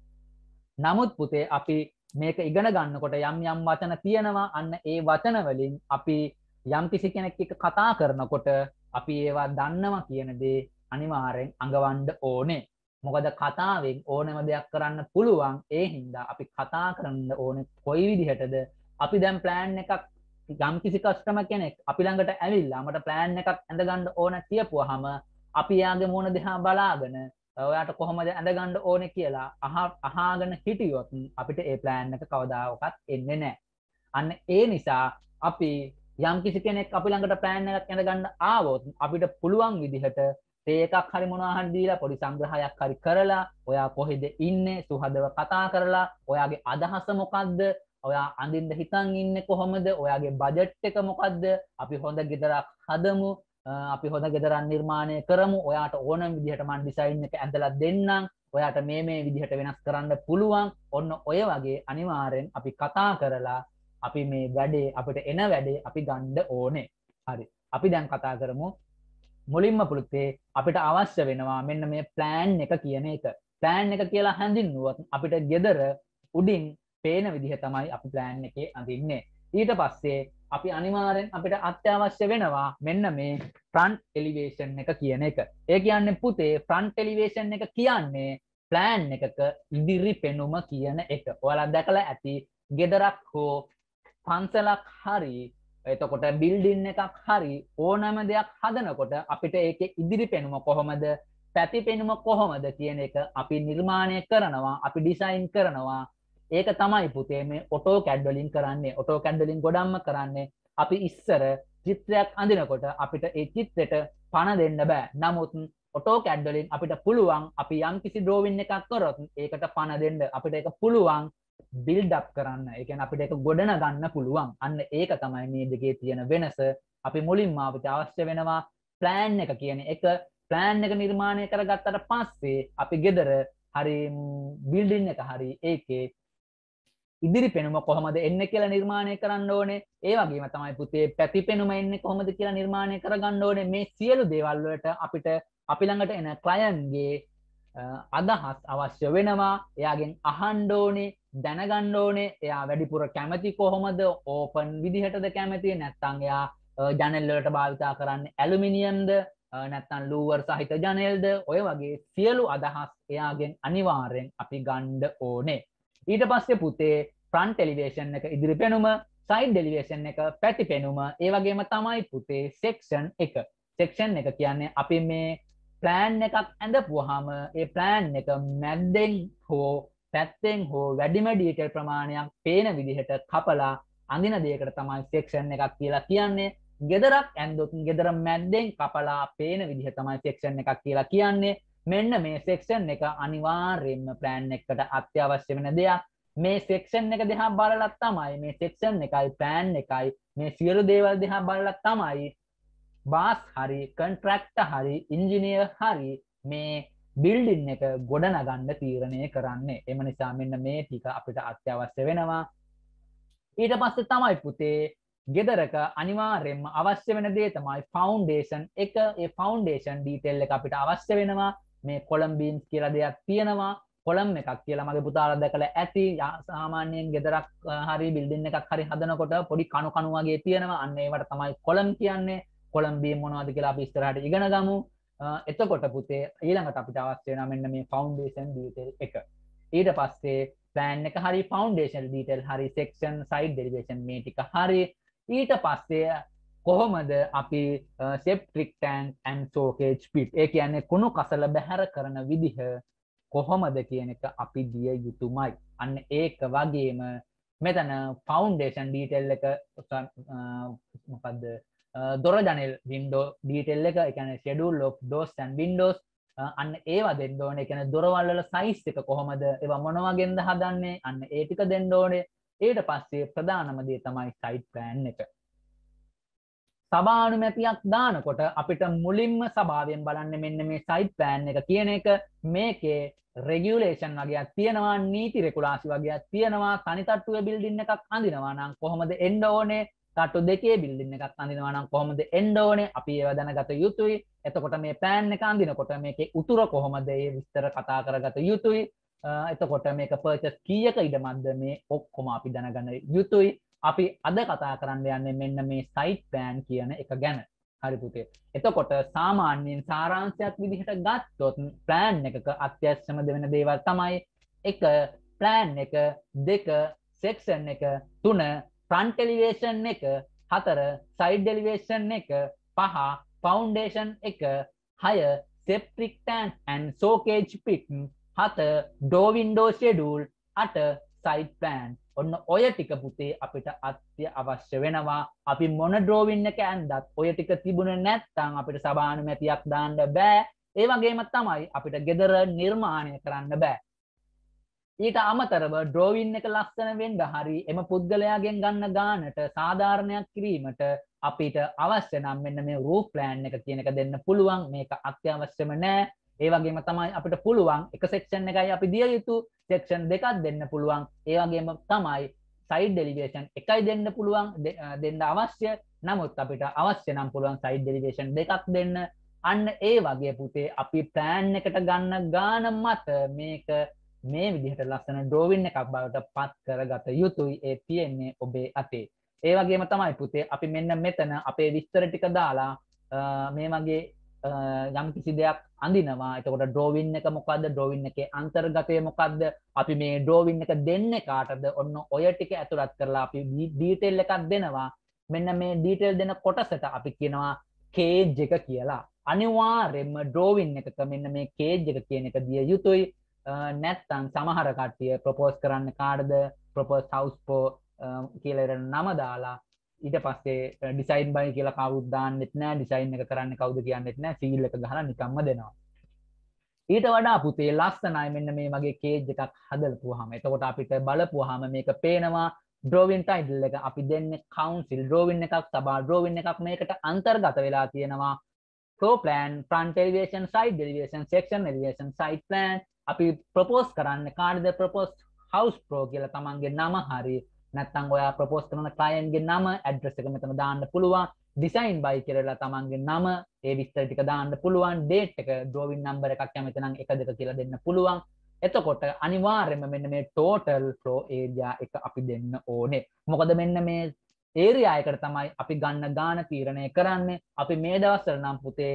නමුත් පුතේ අපි මේක ඉගෙන ගන්නකොට යම් යම් වචන තියෙනවා. අන්න ඒ වචන වලින් අපි යම් කිසි කෙනෙක් එක්ක කතා කරනකොට අපි ඒවා දන්නවා කියන දේ අනිවාර්යෙන් අඟවන්න ඕනේ. මොකද කතාවෙන් ඕනම දෙයක් කරන්න පුළුවන්. ඒ හින්දා අපි කතා කරන්න ඕනේ කොයි විදිහටද. අපි දැන් ප්ලෑන් එකක් යම් කිසි කස්ටමර් කෙනෙක් අපි ළඟට ඇවිල්ලා මට ප්ලෑන් එකක් ඇඳගන්න ඕන කියපුවාම අපි යාගේ මොන දිහා බලාගෙන ඔයාට කොහොමද ඇඳගන්න ඕනේ කියලා අහාගෙන හිටියොත් අපිට ඒ ප්ලෑන් එක කවදාවත් එන්නේ නැහැ. අන්න ඒ නිසා අපි යම් කිසි කෙනෙක් අපි ළඟට ප්ලෑන් එකක් ඇඳගන්න ආවොත් අපිට පුළුවන් විදිහට තේ එකක් හරි මොනවා හරි දීලා පොඩි සංග්‍රහයක් හරි කරලා ඔයා කොහෙද ඉන්නේ සුහදව කතා කරලා ඔයාගේ අදහස මොකද්ද, ඔයා අඳින්න හිතන් ඉන්නේ කොහොමද, ඔයාගේ බජට් එක මොකද්ද, අපි හොඳ ගෙදරක් හදමු, අපි හොඳ ගෙදරක් නිර්මාණය කරමු, ඔයාට ඕනම විදිහට මම ඩිසයින් එක ඇඳලා දෙන්නම්, ඔයාට මේ විදිහට වෙනස් කරන්න පුළුවන්. ඔන්න ඔය වගේ අනිවාර්යෙන් අපි කතා කරලා අපි මේ වැඩේ අපිට එන වැඩේ අපි ගන්න ඕනේ. හරි. අපි දැන් කතා කරමු මුලින්ම පුතේ අපිට අවශ්‍ය වෙනවා මෙන්න මේ ප්ලෑන් එක කියන එක. ප්ලෑන් එක කියලා හඳුන්වුවොත් අපිට ගෙදර උඩින් පේන විදිහ තමයි අපි ප්ලෑන් එකේ අඳින්නේ. ඊට පස්සේ අපි අනිවාර්යෙන් අපිට අත්‍යවශ්‍ය වෙනවා මෙන්න මේ ෆ්‍රන්ට් එලිවේෂන් එක කියන එක. ඒ කියන්නේ පුතේ ෆ්‍රන්ට් එලිවේෂන් එක කියන්නේ ප්ලෑන් එකක ඉදිරි පෙනුම කියන එක. ඔයාලා දැකලා ඇති ගෙදරක් හෝ පන්සලක් හරි එතකොට බිල්ඩින් එකක් හරි ඕනෑම දෙයක් හදනකොට අපිට ඒකේ ඉදිරි පෙනුම කොහොමද, පැති පෙනුම කොහොමද කියන එක අපි නිර්මාණය කරනවා, අපි ඩිසයින් කරනවා. ඒක තමයි පුතේ මේ AutoCAD වලින් කරන්නේ. AutoCAD වලින් ගොඩක්ම කරන්නේ අපි ඉස්සර චිත්‍රයක් අඳිනකොට අපිට ඒ චිත්‍රෙට පණ දෙන්න බෑ. නමුත් AutoCAD වලින් අපිට පුළුවන් අපි යම්කිසි drawing එකක් කරොත් ඒකට පණ දෙන්න. අපිට ඒක පුළුවන් build up කරන්න. ඒ කියන්නේ අපිට ඒක ගොඩන ගන්න පුළුවන්. අන්න ඒක තමයි මේ දෙකේ තියෙන වෙනස. අපි මුලින්ම අපිට අවශ්‍ය වෙනවා plan එක කියන එක. plan එක නිර්මාණය කරගත්තට පස්සේ අපි ගෙදර හරි building එක හරි ඒකේ ඉදිරි පෙනුම කොහොමද එන්නේ කියලා නිර්මාණය කරන්න ඕනේ. ඒ වගේම තමයි පුතේ පැති පෙනුම එන්නේ කොහොමද කියලා නිර්මාණය කරගන්න ඕනේ. මේ සියලු දේවල් වලට අපිට අපි ළඟට එන ක්ලයන්ට්ගේ අදහස් අවශ්‍ය වෙනවා. එයාගෙන් අහන්න ඕනේ, දැනගන්න ඕනේ. එයා වැඩිපුර කැමති කොහොමද? ඕපන් විදිහටද කැමති? නැත්නම් එයා ජනෙල් වලට භාවිතා කරන්නේ ඇලුමිනියම්ද? නැත්නම් ලූවර් සහිත ජනෙල්ද ඔය වගේ සියලු අදහස් එයාගෙන් අනිවාර්යෙන් අපි ගන්න ඕනේ. ඊට පස්සේ පුතේ ෆ්‍රන්ට් එලිවේෂන් එක ඉදිරි පෙනුම, සයිඩ් එලිවේෂන් එක පැති පෙනුම, ඒ වගේම තමයි පුතේ සෙක්ෂන් එක. සෙක්ෂන් එක කියන්නේ අපි මේ ප්ලෑන් එකක් ඇඳපුවාම ඒ ප්ලෑන් එක මැද්දෙන් හෝ පැත්තෙන් හෝ වැඩිම ඩීටේල් ප්‍රමාණයක් පේන විදිහට කපලා අඳින දෙයකට තමයි සෙක්ෂන් එකක් කියලා කියන්නේ. ගෙදරක් ඇන්දොත් ගෙදර මැද්දෙන් කපලා පේන විදිහ තමයි සෙක්ෂන් එකක් කියලා කියන්නේ. මෙන්න මේ සෙක්ෂන් එක අනිවාර්යයෙන්ම ප්ලෑන් එකකට අත්‍යවශ්‍ය වෙන දෙයක්. මේ සෙක්ෂන් එක දිහා බලලා තමයි මේ සෙක්ෂන් එකයි ප්ලෑන් එකයි මේ සියලු දේවල් දිහා බලලා තමයි බාස් හරි කොන්ට්‍රැක්ටර් හරි ඉංජිනේර් හරි මේ බිල්ඩින් එක ගොඩනගන්න තීරණය කරන්නේ. එම නිසා මෙන්න මේ ටික අපිට අත්‍යවශ්‍ය වෙනවා. ඊට පස්සේ තමයි පුතේ ගෙදරක අනිවාර්යයෙන්ම අවශ්‍ය වෙන දේ තමයි ෆවුන්ඩේෂන් එක. ඒ ෆවුන්ඩේෂන් ඩීටේල් එක අපිට අවශ්‍ය වෙනවා. මේ කොලම් බීම්ස් කියලා දෙයක් තියෙනවා. කොලම් එකක් කියලා මගේ පුතාලා දැකලා ඇති. සාමාන්‍යයෙන් ගෙදරක් හරි බිල්ඩින් එකක් හරි හදනකොට පොඩි කණු කණු වගේ තියෙනවා. අන්න ඒවට තමයි කොලම් කියන්නේ. කොලම් බීම් මොනවද කියලා අපි ඉස්සරහට ඉගෙන ගමු. එතකොට පුතේ ඊළඟට අපිට අවශ්‍ය වෙනවා මෙන්න මේ ෆවුන්ඩේෂන් ඩීටේල් එක. ඊට පස්සේ ප්ලෑන් එක හරි ෆවුන්ඩේෂන් ඩීටේල් හරි සෙක්ෂන් සයිඩ් එලිවේෂන් මේ ටික හරි. ඊට පස්සේ කොහොමද අපි septic tank and soakage pit ඒ කියන්නේ කුණු කසල බැහැර කරන විදිහ කොහොමද කියන එක අපි දිය යුතුමයි. අන්න ඒක වගේම මෙතන ෆවුන්ඩේෂන් ඩීටේල් එක මොකද්ද දොර ජනෙල් වින්ඩෝ ඩීටේල් එක ඒ කියන්නේ schedule of doors and windows අන්න ඒවා දෙන්න ඕනේ. ඒ කියන්නේ දොරවල් වල සයිස් එක කොහොමද ඒවා මොන වගේන්ද හදන්නේ අන්න ඒ ටික දෙන්න ඕනේ. ඊට පස්සේ ප්‍රධානම දේ තමයි සයිට් ප්ලෑන් එක. සභානුමැතියක් දානකොට අපිට මුලින්ම සභාවෙන් බලන්නේ මෙන්න මේ සයිට් ප්ලෑන් එක කියන එක. මේකේ රෙගියුලේෂන් වගේක් තියෙනවා, නීති රෙගුලාසි වගේක් තියෙනවා. තනි තට්ටුවේ බිල්ඩින් එකක් අඳිනවා නම් කොහොමද එන්න ඕනේ? තට්ටු දෙකේ බිල්ඩින් එකක් අඳිනවා නම් කොහොමද එන්න ඕනේ? අපි ඒව දැනගත යුතුයි. එතකොට මේ ප්ලෑන් එක අඳිනකොට මේකේ උතුර කොහොමද ඒ විස්තර කතා කරගත යුතුයි. එතකොට මේක පර්චස් කීයක ඉඩමක්ද මේ ඔක්කොම අපි දැනගන්න යුතුයි. අපි අද කතා කරන්න යන්නේ මෙන්න මේ සයිට් ප්ලෑන් කියන එක ගැන. හරි පුතේ. එතකොට සාමාන්‍යයෙන් සාරාංශයක් විදිහට ගත්තොත් ප්ලෑන් එකක අත්‍යවශ්‍යම වෙන දේවල් තමයි 1 ප්ලෑන් එක, 2 සෙක්ෂන් එක, 3 ෆ්‍රන්ට් එලිවේෂන් එක, 4 සයිඩ් එලිවේෂන් එක, 5 ෆවුන්ඩේෂන් එක, 6 septic tank and soakage pit, 7 door window schedule, 8 site plan. ඔන්න ඔය ටික පුතේ අපිට අත්‍යවශ්‍ය වෙනවා. අපි මොන ඩ්‍රෝවින් එක ඇන්දත් ඔය ටික තිබුණේ නැත්නම් අපිට සභානුමැතියක් දාන්න බෑ. ඒ වගේම තමයි අපිට ගෙදර නිර්මාණය කරන්න බෑ. ඊට අමතරව ඩ්‍රෝවින් එක ලස්සන වෙන්න හරි එම පුද්ගලයාගෙන් ගන්න ගානට සාධාරණයක් කිරීමට අපිට අවශ්‍ය නම් මෙන්න මේ රූෆ් ප්ලෑන් එක කියන එක දෙන්න පුළුවන්. මේක අත්‍යවශ්‍යම නෑ. ඒ වගේම තමයි අපිට පුළුවන් එක සෙක්ෂන් එකයි අපි දිය යුතු, සෙක්ෂන් දෙකක් දෙන්න පුළුවන්. ඒ වගේම තමයි සයිඩ් එලිවේෂන් එකයි දෙන්න පුළුවන්, දෙන්න අවශ්‍ය. නමුත් අපිට අවශ්‍ය නම් පුළුවන් සයිඩ් එලිවේෂන් දෙකක් දෙන්න. අන්න ඒ වගේ පුතේ අපි ප්ලෑන් එකට ගන්න ගාන මත මේක මේ විදිහට ලස්සන ඩ්‍රෝවින් එකක් බවට පත් කරගත යුතුයි. ඒ තියෙන්නේ ඔබේ අතේ. ඒ වගේම තමයි පුතේ අපි මෙන්න මෙතන අපේ විස්තර ටික දාලා මේ වගේ යම් කිසි දෙයක් අඳිනවා. එතකොට ඩ්‍රෝවින් එක මොකද්ද? ඩ්‍රෝවින් එකේ අන්තර්ගතය මොකද්ද? අපි මේ ඩ්‍රෝවින් එක දෙන්නේ කාටද? ඔන්න ඔය ටික ඇතුළත් කරලා අපි ඩීටේල් එකක් දෙනවා. මෙන්න මේ ඩීටේල් දෙන කොටසට අපි කියනවා කේජ් එක කියලා. අනිවාර්යයෙන්ම ඩ්‍රෝවින් එකක මෙන්න මේ කේජ් එක කියන එක දිය යුතුයි. නැත්තම් සමහර කට්ටිය ප්‍රොපෝස් කරන්න කාටද? ප්‍රොපෝස් හවුස් පෝ කියලා නම දාලා ඊට පස්සේ ඩිසයින් බයි කියලා කවුරුත් දාන්නෙත් නෑ. ඩිසයින් එක කරන්නේ කවුද කියන්නෙත් නෑ. සීල් එක ගහලා නිකම්ම දෙනවා. ඊට වඩා පුතේ ලස්සනයි මෙන්න මේ වගේ කේජ් එකක් හදලපුවාම. එතකොට අපිට බලපුවාම මේක පේනවා. ඩ්‍රෝවින් ටයිටල් එක අපි දෙන්නේ කවුන්සිල් ඩ්‍රෝවින් එකක්, සභා ඩ්‍රෝවින් එකක් මේකට අන්තර්ගත වෙලා තියෙනවා. Floor plan, front elevation, side elevation, section elevation, side plan. අපි ප්‍රොපෝස් කරන්නේ කාටද? ප්‍රොපෝස් හවුස් ප්‍රෝ කියලා තමන්ගේ නම හරි නැත්නම් ඔයා ප්‍රොපෝස් කරන ක්ලයන්ට්ගේ නම, ඇඩ්‍රස් එක මෙතන දාන්න පුළුවන්. ඩිසයින් බයි කියලා තමන්ගේ නම, ඒ විස්තර ටික දාන්න පුළුවන්. ඩේට් එක, ඩ්‍රෝවින් නම්බර් එකක් කැමති නම් 1 2 කියලා දෙන්න පුළුවන්. එතකොට අනිවාර්යයෙන්ම මෙන්න මේ ටෝටල් ෆ්ලෝ ඒරියා එක අපි දෙන්න ඕනේ. මොකද මෙන්න මේ ඒරියා එකට තමයි අපි ගන්න ගාන තීරණය කරන්නේ. අපි මේ දවස්වල නම් පුතේ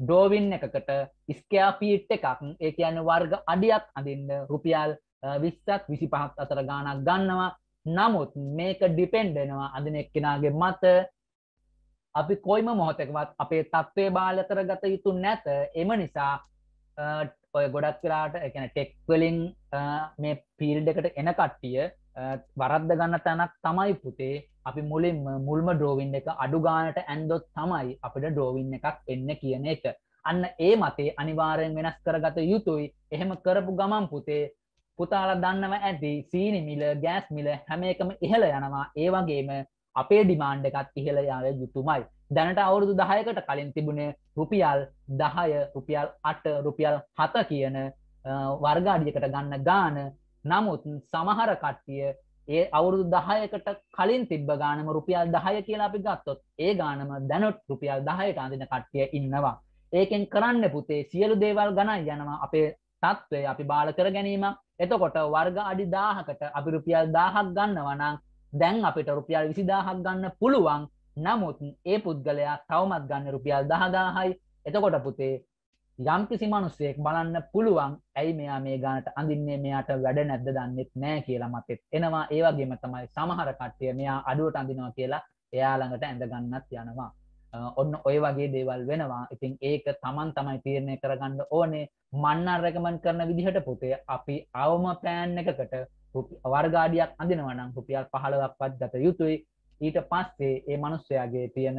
ඩ්‍රෝවින් එකකට ස්කෙයාර් ෆීට් එකක් ඒ කියන්නේ වර්ග අඩියක් අඳින්න රුපියල් 20ක් 25ක් අතර ගාණක් ගන්නවා. නමුත් මේක ඩිපෙන්ඩ් වෙනවා අඳින එක්කෙනාගේ මත. අපි කොයිම මොහොතකවත් අපේ තත්ත්වය බාල කරගත යුතු නැත. එම නිසා ඔය ගොඩක් වෙලාට ඒ කියන්නේ ටෙක් වලින් මේ ෆීල්ඩ් එකට එන කට්ටිය වරද්ද ගන්න තැනක් තමයි පුතේ අපි මුල්ම ඩ්‍රෝවින් එක අඩු ගානට ඇන්දොත් තමයි අපිට ඩ්‍රෝවින් එකක් එන්න කියන එක. අන්න ඒ මතේ අනිවාර්යෙන් වෙනස් කරගත යුතුයි. එහෙම කරපු ගමන් පුතේ පුතාලා දන්නව ඇති සීනි මිල, ගෑස් මිල හැම එකම ඉහළ යනවා. ඒ වගේම අපේ ඩිමාන්ඩ් එකත් ඉහළ යාවේ යුතුමයි. දැනට අවුරුදු 10කට කලින් තිබුණේ රුපියල් 10, රුපියල් 8, රුපියල් 7 කියන වර්ග අඩියකට ගන්න ගාන. නමුත් සමහර කට්ටිය ඒ අවුරුදු 10කට කලින් තිබ්බ ගානම රුපියල් 10 කියලා අපි ගත්තොත් ඒ ගානම දැනට රුපියල් 10ට අඳින කට්ටිය ඉන්නවා. ඒකෙන් කරන්න පුතේ සියලු දේවල් ගණන් යනවා අපේ තත්ත්වය අපි බාල කර ගැනීම. එතකොට වර්ග අඩි 1000කට අපි රුපියල් 1000ක් ගන්නවා නම් දැන් අපිට රුපියල් 20000ක් ගන්න පුළුවන්. නමුත් ඒ පුද්ගලයා තවමත් ගන්න රුපියල් 10000යි. එතකොට පුතේ යම්කිසි මිනිසෙක් බලන්න පුළුවන් ඇයි මෙයා මේ ගානට අඳින්නේ, මෙයාට වැඩ නැද්ද දන්නෙත් නෑ කියලා මතෙත් එනවා. ඒ වගේම තමයි සමහර කට්ටිය මෙයා අඩුවට අඳිනවා කියලා එයා ළඟට ඇඳ ගන්නත් යනවා. ඔන්න ඔය වගේ දේවල් වෙනවා. ඉතින් ඒක Taman තමයි තීරණය කරගන්න ඕනේ. මන්න රෙකමන්ඩ් කරන විදිහට පුතේ අපි අවම ප්ලෑන් එකකට වර්ග අඩියක් අඳිනවා නම් රුපියල් 15ක්වත් ගත යුතුයි. ඊට පස්සේ ඒ මිනිස්යාගේ තියෙන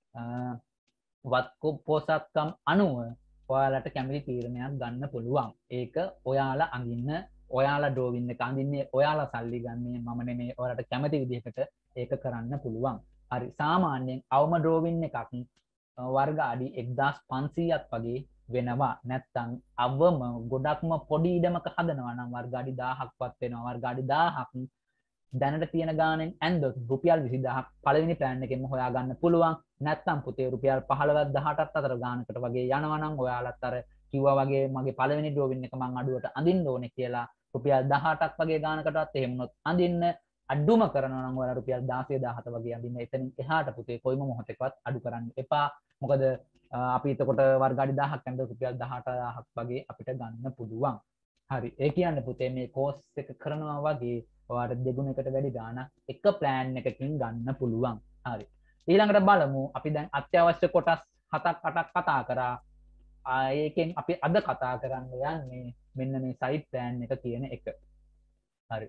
පොසත්කම් අනුව ඔයාලට කැමති තීරණයක් ගන්න පුළුවන්. ඒක ඔයාලා අඳින්න, ඔයාලා ඩ්‍රෝවින් එක අඳින්නේ, ඔයාලා සල්ලි ගන්නේ මම නෙමෙයි. ඔයාලට කැමති විදිහකට ඒක කරන්න පුළුවන්. හරි. සාමාන්‍යයෙන් අවම ඩ්‍රෝවින් එකක් වර්ග අඩි 1500ක් වගේ වෙනවා. නැත්තම් අවම ගොඩක්ම පොඩි ඉඩමක හදනවා නම් වර්ග අඩි 1000ක්වත් වෙනවා. වර්ග අඩි 1000ක් දැනට තියෙන ගානෙන් ඇන්දොත් රුපියල් 20000ක් පළවෙනි ප්ලෑන් එකෙන්ම හොයා ගන්න පුළුවන්. නැත්තම් පුතේ රුපියල් 15ක් 18ක් අතර ගානකට වගේ යනවා නම් ඔයාලත් අර කිව්වා වගේ මගේ පළවෙනි ඩ්‍රෝවින් එක මං අඩුවට අඳින්න ඕනේ කියලා රුපියල් 18ක් වගේ ගානකටවත් එහෙම වුණොත් අඳින්න. අඩුම කරනවා නම් ඔයාලා රුපියල් 16 17 වගේ අඳින්න. එතනින් එහාට පුතේ කොයිම මොහොතකවත් අඩු කරන්න එපා. මොකද අපි එතකොට වර්ග අඩි 1000ක් ඇඳලා රුපියල් 18000ක් වගේ අපිට ගන්න පුළුවන්. හරි. ඒ කියන්නේ පුතේ මේ කෝස් එක කරනවා වගේ ඔයාලට දෙගුණයකට වැඩි ගාණක් එක ප්ලෑන් එකකින් ගන්න පුළුවන්. හරි. ඊළඟට බලමු අපි දැන් අත්‍යවශ්‍ය කොටස් 7ක් 8ක් කතා කරා. ඒකෙන් අපි අද කතා කරන්න යන්නේ මෙන්න මේ සයිට් ප්ලෑන් එක කියන එක. හරි.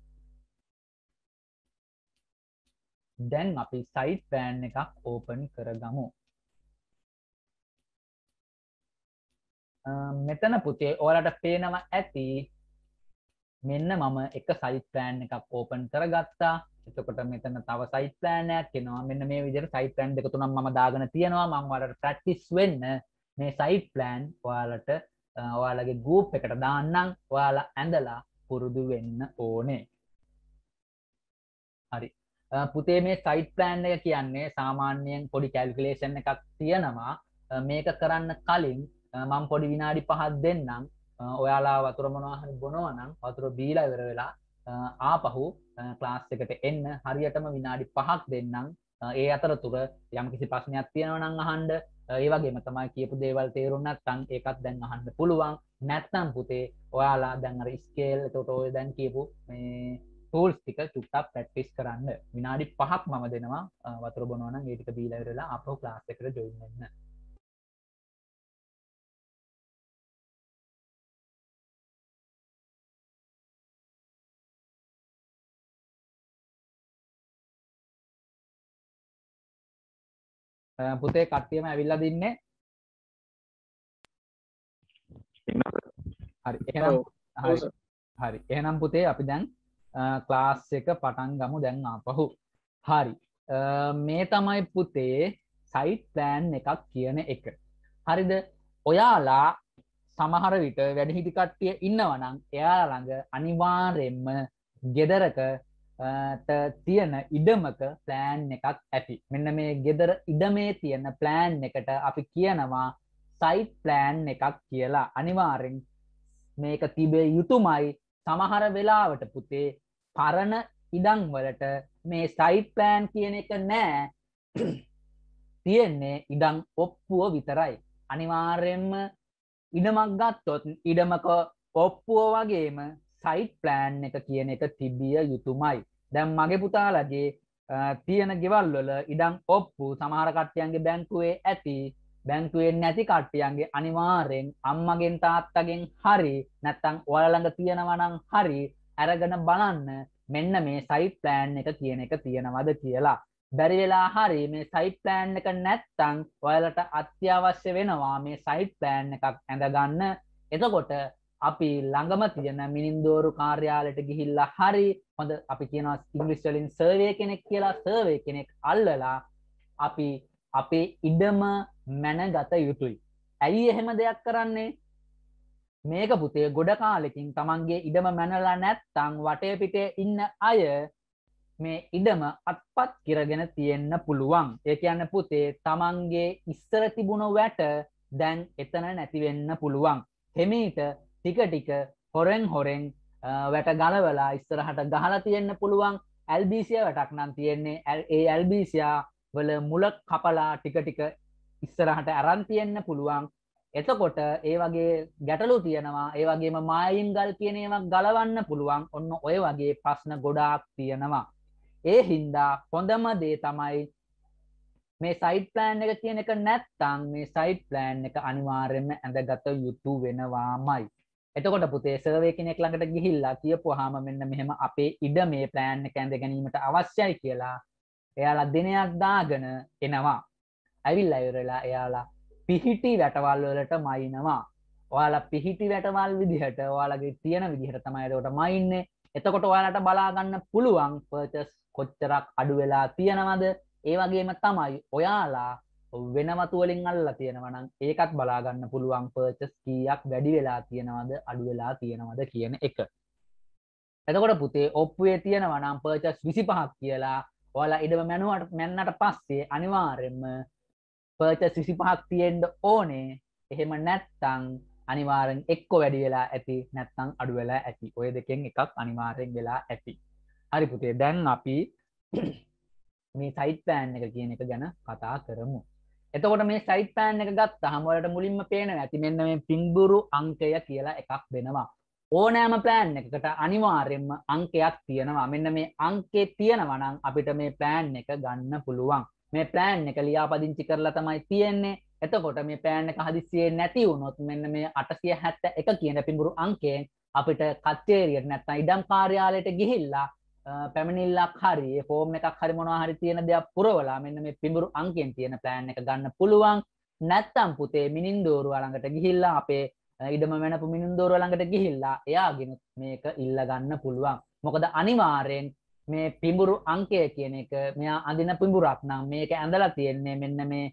දැන් අපි සයිට් ප්ලෑන් එකක් ඕපන් කරගමු. මෙතන පුතේ ඔයාලට පේනවා ඇති මෙන්න මම එක සයිට් ප්ලෑන් එකක් ඕපන් කරගත්තා. එතකොට මෙතන තව සයිට් ප්ලෑන් එකක් එනවා. මෙන්න මේ විදිහට සයිට් ප්ලෑන් දෙක තුනක් මම දාගෙන තියෙනවා. මම ඔයාලට ප්‍රැක්ටිස් වෙන්න මේ සයිට් ප්ලෑන් ඔයාලට ඔයාලගේ ගෲප් එකට දාන්නම්. ඔයාලා ඇඳලා පුරුදු වෙන්න ඕනේ. හරි. පුතේ මේ සයිට් ප්ලෑන් එක කියන්නේ සාමාන්‍යයෙන් පොඩි කැල්කියුලේෂන් එකක් තියෙනවා. මේක කරන්න කලින් මම පොඩි විනාඩි 5ක් දෙන්නම්. ඔයාලා වතුර මොනවා හරි බොනවා නම් වතුර බීලා ඉවර වෙලා ආපහු ක්ලාස් එකට එන්න හරියටම විනාඩි 5ක් දෙන්නම්. ඒ අතරතුර යම්කිසි ප්‍රශ්නයක් තියෙනවා නම් අහන්න. ඒ වගේම තමයි කියපු දේවල් තේරුම් නැත්නම් ඒකත් දැන් අහන්න පුළුවන්. නැත්නම් පුතේ ඔයාලා දැන් අර ස්කේල් එතකොට ඔය දැන් කියපු මේ ටූල්ස් ටික චුට්ටක් ප්‍රැක්ටිස් කරන්න. විනාඩි 5ක් මම දෙනවා වතුර බොනවා නම් ඒ ටික බීලා ඉවර වෙලා ආපහු ක්ලාස් එකට ජොයින් වෙන්න. පුතේ කට්ටියම ඇවිල්ලා දින්නේ. හරි. එහෙනම් හරි. එහෙනම් පුතේ අපි දැන් ක්ලාස් එක පටන් ගමු දැන් ආපහු. හරි. මේ තමයි පුතේ සයිට් ප්ලෑන් එකක් කියන එක. හරිද? ඔයාලා සමහර විට වැඩිහිටි කට්ටිය ඉන්නවා නම් එයාලා ළඟ අනිවාර්යයෙන්ම ගෙදරක තියෙන ඉඩමක ප්ලෑන් එකක් ඇති. මෙන්න මේ ගෙදර ඉඩමේ තියෙන ප්ලෑන් එකට අපි කියනවා සයිට් ප්ලෑන් එකක් කියලා. අනිවාර්යෙන් මේක තිබේ යුතුමයි. සමහර වෙලාවට පුතේ පරණ ඉඩම් වලට මේ සයිට් ප්ලෑන් කියන එක නෑ. තියෙන්නේ ඉඩම් ඔප්පුව විතරයි. අනිවාර්යෙන්ම ඉඩමක් ගත්තොත් ඉඩමක ඔප්පුව වගේම සයිට් ප්ලෑන් එක කියන එක තිබිය යුතුමයි. දැන් මගේ පුතාලගේ තියෙන ගෙවල් වල ඉඩම් ඔප්පු සමහර කට්ටියන්ගේ බැංකුවේ ඇති, බැංකුවේ නැති කට්ටියන්ගේ අනිවාර්යෙන් අම්මගෙන් තාත්තගෙන් හරි නැත්නම් ඔයාලා ළඟ තියෙනවා නම් හරි අරගෙන බලන්න මෙන්න මේ සයිට් ප්ලෑන් එක කියන එක තියෙනවද කියලා. බැරි වෙලා හරි මේ සයිට් ප්ලෑන් එක නැත්නම් ඔයාලට අත්‍යවශ්‍ය වෙනවා මේ සයිට් ප්ලෑන් එකක් ඇඳගන්න. එතකොට අපි ළඟම තියෙන මිනින්දෝරු කාර්යාලයට ගිහිල්ලා හරි හොඳ අපි කියනවා ඉංග්‍රීසි වලින් සර්වේ කෙනෙක් කියලා, සර්වේ කෙනෙක් අල්ලලා අපි අපේ ඉඩම මැනගත යුතුයි. ඇයි එහෙම දෙයක් කරන්නේ? මේක පුතේ ගොඩ කාලෙකින් තමන්ගේ ඉඩම මැනලා නැත්තම් වටේ පිටේ ඉන්න අය මේ ඉඩම අත්පත් කරගෙන තියෙන්න පුළුවන්. ඒ කියන්නේ පුතේ තමන්ගේ ඉස්සර තිබුණ වැට දැන් එතන නැති වෙන්න පුළුවන්. හිමීට ටික ටික හොරෙන් වැට ගලවලා ඉස්සරහට ගහලා තියෙන්න පුළුවන්. ඇල්බීසියා වැටක් නම් තියෙන්නේ ඒ ඇල්බීසියා වල මුල කපලා ටික ටික ඉස්සරහට අරන් තියෙන්න පුළුවන්. එතකොට ඒ වගේ ගැටලු තියෙනවා. ඒ වගේම මායිම් ගල් කියන ඒවා ගලවන්න පුළුවන්. ඔන්න ඔය වගේ ප්‍රශ්න ගොඩාක් තියෙනවා. ඒ හින්දා හොඳම දේ තමයි මේ සයිට් ප්ලෑන් එක කියන එක නැත්තම් මේ සයිට් ප්ලෑන් එක අනිවාර්යයෙන්ම ඇඳගත යුතු වෙනවාමයි. එතකොට පුතේ සර්වේ කෙනෙක් ළඟට ගිහිල්ලා කියපුවාම මෙන්න මෙහෙම අපේ ඉඩ මේ ප්ලෑන් එක ඇඳ ගැනීමට අවශ්‍යයි කියලා එයාලා දිනයක් දාගෙන එනවා. ඇවිල්ලා ඉවරලා එයාලා පිහිටි වැටවල් වලට මයින්නවා. ඔයාලා පිහිටි වැටවල් විදිහට ඔයාලගේ තියෙන විදිහට තමයි ඒකට මයින්නේ. එතකොට ඔයාලට බලා ගන්න පුළුවන් පර්චස් කොච්චරක් අඩු වෙලා තියෙනවද? ඒ වගේම තමයි ඔයාලා වෙන වතු වලින් අල්ලලා තියෙනවා නම් ඒකත් බලා ගන්න පුළුවන් පර්චස් කීයක් වැඩි වෙලා තියෙනවද අඩු වෙලා තියෙනවද කියන එක. එතකොට පුතේ ඔප්පුවේ තියෙනවා නම් පර්චස් 25ක් කියලා ඔයාලා ඉඩම මැන්නට පස්සේ අනිවාර්යයෙන්ම පර්චස් 25ක් තියෙන්න ඕනේ. එහෙම නැත්නම් අනිවාර්යෙන් එක්ක වැඩි වෙලා ඇති නැත්නම් අඩු වෙලා ඇති. ඔය දෙකෙන් එකක් අනිවාර්යෙන් වෙලා ඇති. හරි පුතේ දැන් අපි මේ සයිට් ප්ලෑන් එක කියන එක ගැන කතා කරමු. එතකොට මේ සයිට් ප්ලෑන් එක ගත්තාම ඔයාලට මුලින්ම පේනවා ඇති මෙන්න මේ පින්බුරු අංකය කියලා එකක් දෙනවා. ඕනෑම ප්ලෑන් එකකට අනිවාර්යෙන්ම අංකයක් තියෙනවා. මෙන්න මේ අංකේ තියෙනවා නම් අපිට මේ ප්ලෑන් එක ගන්න පුළුවන්. මේ ප්ලෑන් එක ලියාපදිංචි කරලා තමයි තියෙන්නේ. එතකොට මේ ප්ලෑන් එක හදිස්සියෙන් නැති වුණොත් මෙන්න මේ 871 කියන පින්බුරු අංකයෙන් අපිට කච්චේරියට නැත්නම් ඉඩම් කාර්යාලයට ගිහිල්ලා පැමිණිල්ලක් හරි ෆෝම් එකක් හරි මොනවා හරි තියෙන දෙයක් පුරවලා මෙන්න මේ පින්බුරු අංකයෙන් තියෙන ප්ලෑන් එක ගන්න පුළුවන්. නැත්නම් පුතේ මිනින්දෝරුවා ළඟට ගිහිල්ලා අපේ ඉඩම මැනපු මිනින්දෝරුවා ළඟට ගිහිල්ලා එයාගෙන මේක ඉල්ල ගන්න පුළුවන්. මොකද අනිවාර්යෙන් මේ පිඹුරු අංකය කියන එක මෙයා අඳින පිඹුරක් නම් මේක ඇඳලා තියෙන්නේ මෙන්න මේ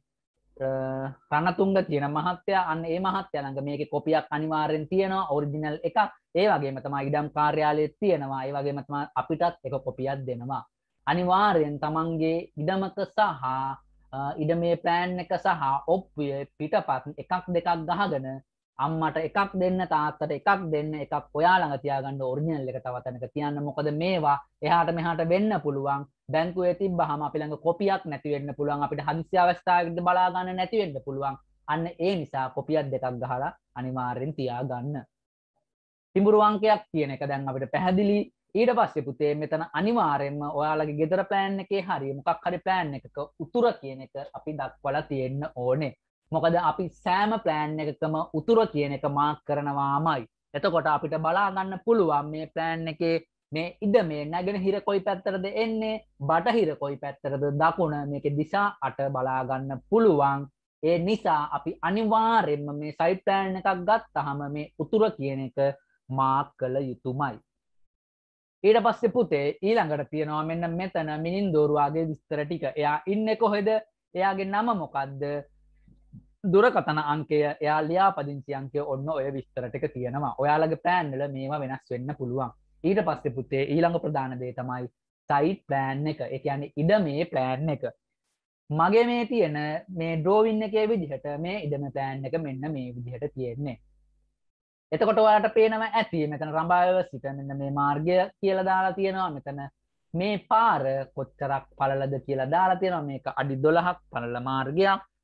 රණතුංග කියන මහත්තයා. අන්න ඒ මහත්තයා ළඟ මේකේ කොපියක් අනිවාර්යෙන් තියෙනවා, ඔරිජිනල් එකක්. ඒ වගේම තමයි ඉඩම් කාර්යාලයේ තියෙනවා. ඒ වගේම තමයි අපිටත් එක කොපියක් දෙනවා. අනිවාර්යෙන් තමන්ගේ ඉඩමක සහ ඉඩමේ ප්ලෑන් එක සහ ඔප්පුවේ පිටපත් එකක් දෙකක් ගහගෙන අම්මට එකක් දෙන්න, තාත්තට එකක් දෙන්න, එකක් ඔයා ළඟ තියාගන්න, ඔරිජිනල් එක තව තැනක තියන්න. මොකද මේවා එහාට මෙහාට වෙන්න පුළුවන්. බැංකුවේ තිබ්බහම අපි ළඟ කොපියක් නැති වෙන්න පුළුවන්. අපිට හදිසි අවස්ථාවකදී බලා ගන්න නැති වෙන්න පුළුවන්. අන්න ඒ නිසා කොපියක් දෙකක් ගහලා අනිවාර්යෙන් තියාගන්න. පිඹුරු අංකයක් කියන එක දැන් අපිට පැහැදිලි. ඊට පස්සේ පුතේ මෙතන අනිවාර්යෙන්ම ඔයාලගේ ගෙදර ප්ලෑන් එකේ හරි මොකක් හරි ප්ලෑන් එකක උතුර කියන එක අපි දක්වලා තියෙන්න ඕනේ. මොකද අපි සෑම ප්ලෑන් එකකම උතුර කියන එක මාක් කරනවාමයි. එතකොට අපිට බලා ගන්න පුළුවන් මේ ප්ලෑන් එකේ මේ ඉඩමේ නැගෙනහිර කොයි පැත්තටද එන්නේ, බටහිර කොයි පැත්තටද දකුණ, මේකේ දිශා 8 බලා ගන්න පුළුවන්. ඒ නිසා අපි අනිවාර්යෙන්ම මේ සයිට් ප්ලෑන් එකක් ගත්තාම මේ උතුර කියන එක මාක් කළ යුතුමයි. ඊට පස්සේ පුතේ ඊළඟට තියෙනවා මෙන්න මෙතන මිනින්දෝරුවාගේ විස්තර ටික. එයා ඉන්නේ කොහෙද? එයාගේ නම මොකද්ද? දුරකථන අංකය, එයා ලියාපදිංචි අංකය, ඔන්න ඔය විස්තර ටික තියෙනවා. ඔයාලගේ ප්ලෑන් වල මේවා වෙනස් වෙන්න පුළුවන්. ඊට පස්සේ පුතේ ඊළඟ ප්‍රධාන දේ තමයි සයිට් ප්ලෑන් එක. ඒ කියන්නේ ඉඩමේ ප්ලෑන් එක. මගේ මේ තියෙන මේ ඩ්‍රෝවින් එකේ විදිහට මේ ඉඩමේ ප්ලෑන් එක මෙන්න මේ විදිහට තියෙන්නේ. එතකොට ඔයාලට පේනවා ඇති මෙතන රඹායව සිට මෙන්න මේ මාර්ගය කියලා දාලා තියෙනවා. මෙතන මේ පාර කොච්චරක් පළලද කියලා දාලා තියෙනවා. මේක අඩි 12ක් පළල මාර්ගයක්.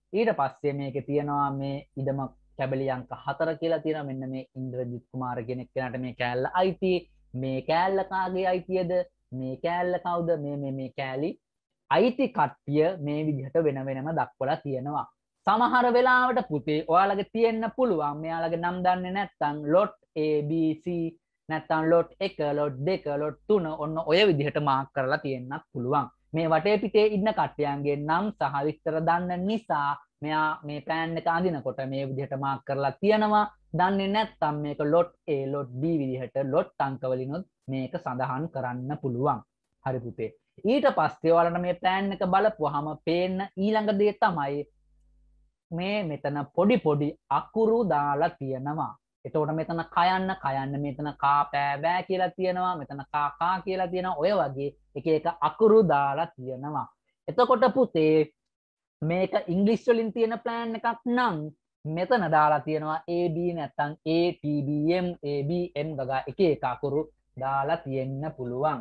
ඊට පස්සේ මේකේ තියෙනවා මේ ඉදම කැබලි අංක 4 කියලා තියෙනවා. මෙන්න මේ ඉන්ද්‍රජිත් කුමාර කෙනෙක් කෙනාට මේ කෑල්ල අයිති. මේ කෑල්ල කාගේ අයිතියද? මේ කෑල්ල කවුද? මේ කෑලි අයිති කට්ටිය මේ විදිහට වෙන වෙනම දක්වලා තියෙනවා. සමහර වෙලාවට පුතේ ඔයාලගේ තියෙන්න පුළුවන් මෙයාලගේ නම් දන්නේ නැත්නම් lot A B C නැත්නම් lot 1 lot 2 lot 3 ඔන්න ඔය විදිහට මාක් කරලා තියෙන්නත් පුළුවන්. මේ වටේ පිටේ ඉන්න කට්ටියන්ගේ නම් සහ විස්තර දන්න නිසා මෙයා මේ ප්ලෑන් එක අඳිනකොට මේ විදිහට මාක් කරලා තියෙනවා. දන්නේ නැත්නම් මේක lot A lot B විදිහට lot අංක වලිනුත් මේක සඳහන් කරන්න පුළුවන්. හරි පුතේ. ඊට පස්සේ ඔයාලට මේ ප්ලෑන් එක බලපුවාම පේන්න ඊළඟ දේ තමයි මේ මෙතන පොඩි අකුරු දාලා තියෙනවා. එතකොට මෙතන කයන්න මෙතන කා පෑ බෑ කියලා තියෙනවා. මෙතන කා කියලා තියෙනවා. ඔය වගේ එක එක අකුරු දාලා තියෙනවා. එතකොට පුතේ මේක ඉංග්‍රීසි වලින් තියෙන ප්ලෑන් එකක් නම් මෙතන දාලා තියෙනවා AB නැත්නම් ATBM ABM ගගා එක එක අකුරු දාලා තියෙන්න පුළුවන්.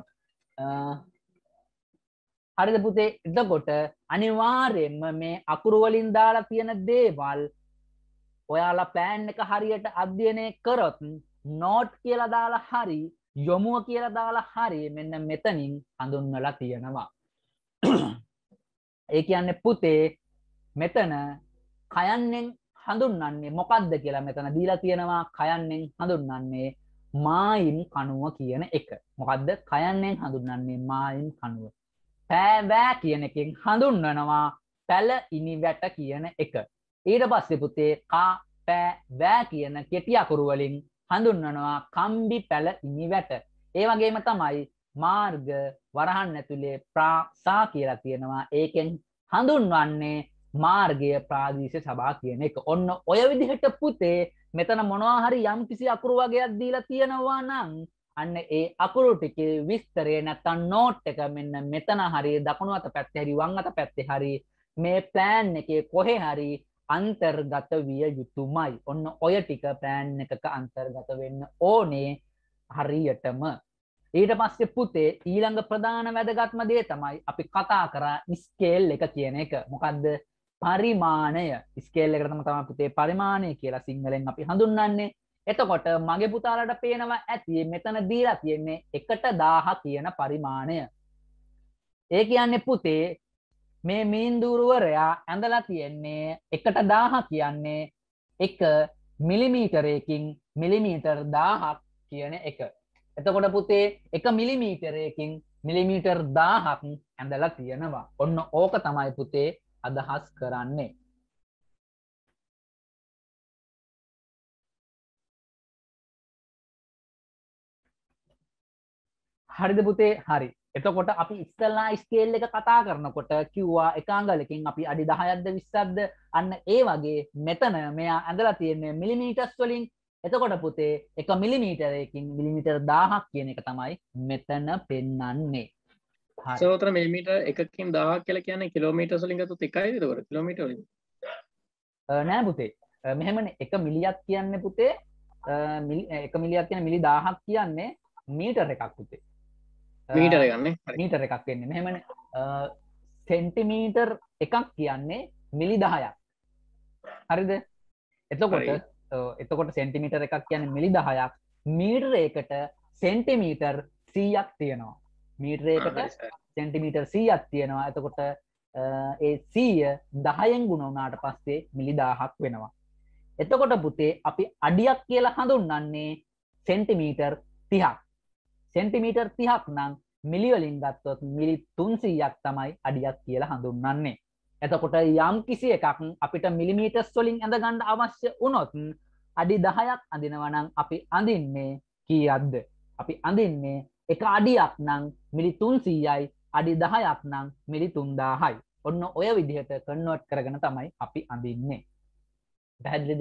හරිද පුතේ? එතකොට අනිවාර්යයෙන්ම මේ අකුරු වලින් දාලා තියෙන දේවල් ඔයාලා ප්ලෑන් එක හරියට අධ්‍යයනය කරොත් නෝට් කියලා දාලා හරි යොමුව කියලා දාලා හරි මෙන්න මෙතනින් හඳුන්වලා තියෙනවා. ඒ කියන්නේ පුතේ මෙතන කයන්නෙන් හඳුන්වන්නේ මොකක්ද කියලා මෙතන දීලා තියෙනවා. කයන්නෙන් හඳුන්වන්නේ මායිම් කණුව කියන එක. මොකද්ද? කයන්නෙන් හඳුන්වන්නේ මායිම් කණුව. පෑවෑ කියන එකෙන් හඳුන්වනවා පැල ඉනිවැට කියන එක. ඊට පස්සේ පුතේ කා පෑ වෑ කියන කෙටි අකුරු වලින් හඳුන්වනවා කම්බි පැල ඉනිවැට. ඒ වගේම තමයි මාර්ග වරහන් ඇතුලේ ප්‍රාසා කියලා තියෙනවා. ඒකෙන් හඳුන්වන්නේ මාර්ගය ප්‍රාදේශීය සභා කියන එක. ඔන්න ඔය විදිහට පුතේ මෙතන මොනවා හරි යම්කිසි අකුරු වගේක් දීලා තියෙනවා නම් අන්න ඒ අකුරු ටිකේ විස්තරය නැත්තම් නෝට් එක මෙන්න මෙතන හරි දකුණු අත පැත්තේ හරි වම් අත පැත්තේ හරි මේ ප්ලෑන් එකේ කොහේ හරි අන්තර්ගත විය යුතුමයි. ඔන්න ඔය ටික ප්ලෑන් එකක අන්තර්ගත වෙන්න ඕනේ හරියටම. ඊට පස්සේ පුතේ ඊළඟ ප්‍රධාන වැදගත්ම දේ තමයි අපි කතා කරා ස්කේල් එක කියන එක. මොකද්ද? පරිමාණය. ස්කේල් එකට තමයි පුතේ පරිමාණය කියලා සිංහලෙන් අපි හඳුන්වන්නේ. එතකොට මගේ පුතාලට පේනවා ඇති මෙතන දීලා තියෙන්නේ 1/1000 කියන පරිමාණය. ඒ කියන්නේ පුතේ මේ මීන්දුරුවරයා ඇඳලා තියෙන්නේ 1/1000 කියන්නේ 1 මිලිමීටරයකින් මිලිමීටර් 1000ක් කියන එක. එතකොට පුතේ 1 මිලිමීටරයකින් මිලිමීටර් 1000ක් ඇඳලා තියෙනවා. ඔන්න ඕක තමයි පුතේ අදහස් කරන්නේ. හරිද පුතේ? හරි. එතකොට අපි ඉස්සල්ලා ස්කේල් එක කතා කරනකොට කිව්වා එක අඟලකින් අපි අඩි 10ක්ද 20ක්ද අන්න ඒ වගේ මෙතන මෙයා ඇඳලා තියෙන්නේ මිලිමීටර්ස් වලින්. එතකොට පුතේ 1 මිලිමීටරයකින් මිලිමීටර් 1000ක් කියන එක තමයි මෙතන පෙන්වන්නේ. හරි. සෝතර මිලිමීටර් එකකින් 1000ක් කියලා කියන්නේ කිලෝමීටර්ස් වලින් ගත්තොත් එකයිද ඒකට? කිලෝමීටර් වලින්? නෑ පුතේ. මෙහෙමනේ 1 මිලියක් කියන්නේ පුතේ 1 මිලියක් කියන්නේ මිලි 1000ක් කියන්නේ මීටර් එකක් පුතේ. මීටර ගන්න මීටර එකක් වෙන්නේ මෙහෙමනේ. සෙන්ටිමීටර් එකක් කියන්නේ මිලි 10ක්. හරිද? එතකොට සෙන්ටිමීටර් එකක් කියන්නේ මිලි 10ක්. මීටර එකකට සෙන්ටිමීටර් 100ක් තියෙනවා. මීටර එකකට සෙන්ටිමීටර් 100ක් තියෙනවා. එතකොට ඒ 100 10න් ගුණ වුණාට පස්සේ මිලි 1000ක් වෙනවා. එතකොට පුතේ අපි අඩියක් කියලා හඳුන්වන්නේ සෙන්ටිමීටර් 30ක්. සෙන්ටිමීටර් 30ක් නම් මිලි වලින් ගත්තොත් මිලි 300ක් තමයි අඩියක් කියලා හඳුන්වන්නේ. එතකොට යම් කිසි එකක් අපිට මිලිමීටර්ස් වලින් ඇඳ ගන්න අවශ්‍ය වුණොත් අඩි 10ක් අඳිනවා නම් අපි අඳින්නේ කීයක්ද? අපි අඳින්නේ එක අඩියක් නම් මිලි 300යි අඩි 10ක් නම් මිලි 3000යි. ඔන්න ඔය විදිහට කන්වර්ට් කරගෙන තමයි අපි අඳින්නේ. පැහැදිලිද?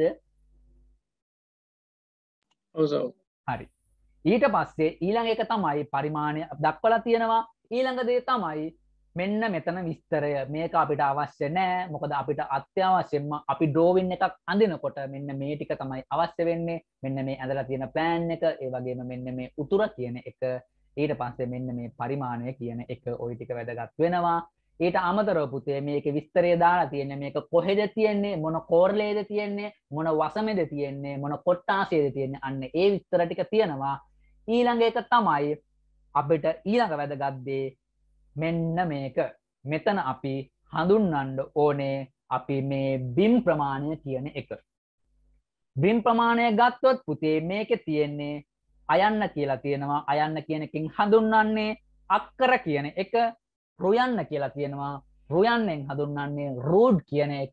ඔව්. හරි. ඊට පස්සේ ඊළඟ එක තමයි පරිමාණය දක්වලා තියෙනවා. ඊළඟ දේ තමයි මෙන්න මෙතන විස්තරය. මේක අපිට අවශ්‍ය නෑ. මොකද අපිට අත්‍යවශ්‍යයෙන්ම අපි ඩ්‍රෝවින් එකක් අඳිනකොට මෙන්න මේ ටික තමයි අවශ්‍ය වෙන්නේ. මෙන්න මේ ඇඳලා තියෙන ප්ලෑන් එක, ඒ වගේම මෙන්න මේ උතුර කියන එක, ඊට පස්සේ මෙන්න මේ පරිමාණය කියන එක, ওই ටික වැදගත් වෙනවා. ඊට අමතරව පුතේ මේකේ විස්තරය දාලා තියෙන්නේ මේක කොහෙද තියෙන්නේ මොන කෝරළේද තියෙන්නේ මොන වසමේද තියෙන්නේ මොන කොට්ටාසයේද තියෙන්නේ අන්න ඒ විස්තර ටික තියෙනවා. ඊළඟ එක තමයි අපිට ඊළඟ වැදගත් දේ මෙන්න මේක. මෙතන අපි හඳුන්වන්න ඕනේ අපි මේ බිම් ප්‍රමාණය කියන එක. බිම් ප්‍රමාණය ගත්තොත් පුතේ මේකේ තියෙන්නේ අයන්න කියලා තියෙනවා. අයන්න කියන එකෙන් හඳුන්වන්නේ අක්කර කියන එක. රුයන්න කියලා තියෙනවා. රුයන්නෙන් හඳුන්වන්නේ රූඩ් කියන එක.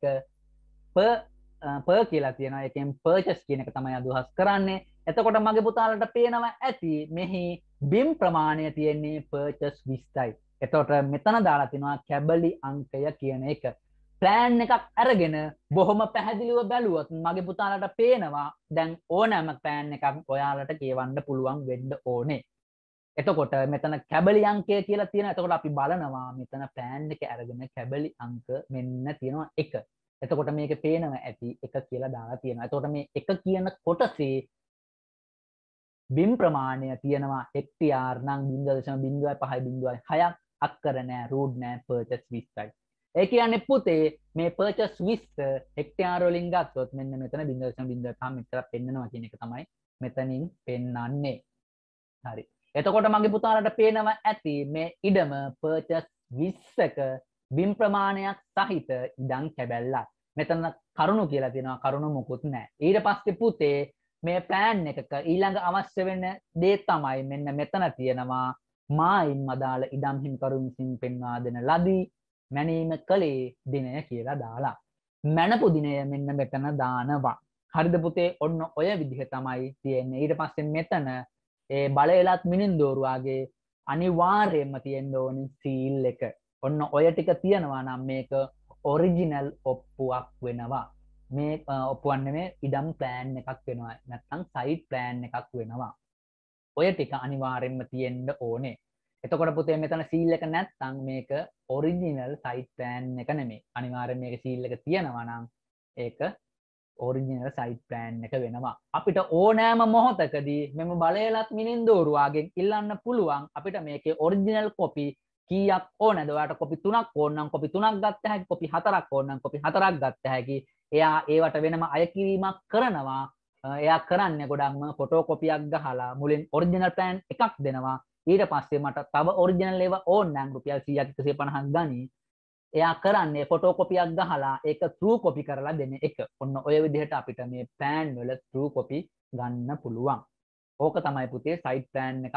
per කියලා තියෙනවා. එකෙන් purchase කියන එක තමයි අදහස් කරන්නේ. එතකොට මගේ පුතාලට පේනවා ඇති මෙහි බිම් ප්‍රමාණය තියෙන්නේ purchase 20යි. එතකොට මෙතන දාලා තිනවා කැබලි අංකය කියන එක. ප්ලෑන් එකක් අරගෙන බොහොම පැහැදිලිව බැලුවොත් මගේ පුතාලට පේනවා දැන් ඕනෑම ප්ලෑන් එකක් ඔයාලට කියවන්න පුළුවන් වෙන්න ඕනේ. එතකොට මෙතන කැබලි අංකය කියලා තියෙනවා. එතකොට අපි බලනවා මෙතන ප්ලෑන් එක අරගෙන කැබලි අංක මෙන්න තියෙනවා 1. එතකොට මේක පේනවා ඇති 1 කියලා දාලා තියෙනවා. එතකොට මේ 1 කියන කොටසේ බිම් ප්‍රමාණය තියෙනවා හෙක්ටියාර් නම් 0.0506ක් අක්කර නෑ රූඩ් නෑ පර්චස් 20යි. ඒ කියන්නේ පුතේ මේ පර්චස් 20 හෙක්ටියාර් වලින් ගත්තොත් මෙන්න මෙතන 0.05 මෙතන පෙන්නනවා කියන එක තමයි මෙතනින් පෙන්නන්නේ. හරි. එතකොට මගේ පුතාලට පේනවා ඇති මේ ඉඩම පර්චස් 20ක බිම් ප්‍රමාණයක් සහිත ඉඩම් කැබැල්ලක්. මෙතන කරුණු කියලා තියෙනවා කරුණු මොකුත් නැහැ. ඊට පස්සේ පුතේ මේ ප්ලෑන් එකක ඊළඟ අවශ්‍ය වෙන දේ තමයි මෙන්න මෙතන තියෙනවා මායින් අදාළ ඉඩම් හිමිකරුන් විසින් පෙන්වා දෙන ලදී මැනීම කලේ දිනය කියලා දාලා. මැනපු දිනය මෙන්න මෙතන දානවා. හරිද පුතේ? ඔන්න ඔය විදිහ තමයි තියෙන්නේ. ඊට පස්සේ මෙතන ඒ බලයලත් මිනින්දෝරුවාගේ අනිවාර්යයෙන්ම තියෙන්න ඕනේ සීල් එක. ඔන්න ඔය ටික තියෙනවා නම් මේක ඔරිජිනල් ඔප්පුවක් වෙනවා. මේ ඔප්පුවක් නෙමෙයි ඉඩම් ප්ලෑන් එකක් වෙනවා. නැත්නම් සයිට් ප්ලෑන් එකක් වෙනවා. ඔය ටික අනිවාර්යයෙන්ම තියෙන්න ඕනේ. එතකොට පුතේ මෙතන සීල් එක නැත්නම් මේක ඔරිජිනල් සයිට් ප්ලෑන් එක නෙමෙයි. අනිවාර්යයෙන් මේක සීල් එක තියෙනවා නම් ඒක ඔරිජිනල් සයිට් ප්ලෑන් එක වෙනවා. අපිට ඕනෑම මොහොතකදී මෙම බලයලත් මිනින්දෝරුවාගෙන් ඉල්ලන්න පුළුවන් අපිට මේකේ ඔරිජිනල් කොපි කීයක් ඕනද? ඔයාලට කොපි 3ක් ඕන නම් කොපි 3ක් ගත්ත හැකි, කොපි 4ක් ඕන නම් කොපි 4ක් ගත්ත හැකි. එයා ඒවට වෙනම අය කිරීමක් කරනවා. එයා කරන්නේ ගොඩක්ම ෆොටෝ කොපියක් ගහලා මුලින් ඔරිජිනල් ප්ලෑන් එකක් දෙනවා. ඊට පස්සේ මට තව ඔරිජිනල් ඒවා ඕන නම් රුපියල් 100ක් 150ක් ගනි. එයා කරන්නේ ෆොටෝ කොපියක් ගහලා ඒක ත්‍රූ කොපි කරලා දෙන එක. ඔන්න ඔය විදිහට අපිට මේ ප්ලෑන් වල ත්‍රූ කොපි ගන්න පුළුවන්. ඕක තමයි පුතේ සයිට් ප්ලෑන් එකක්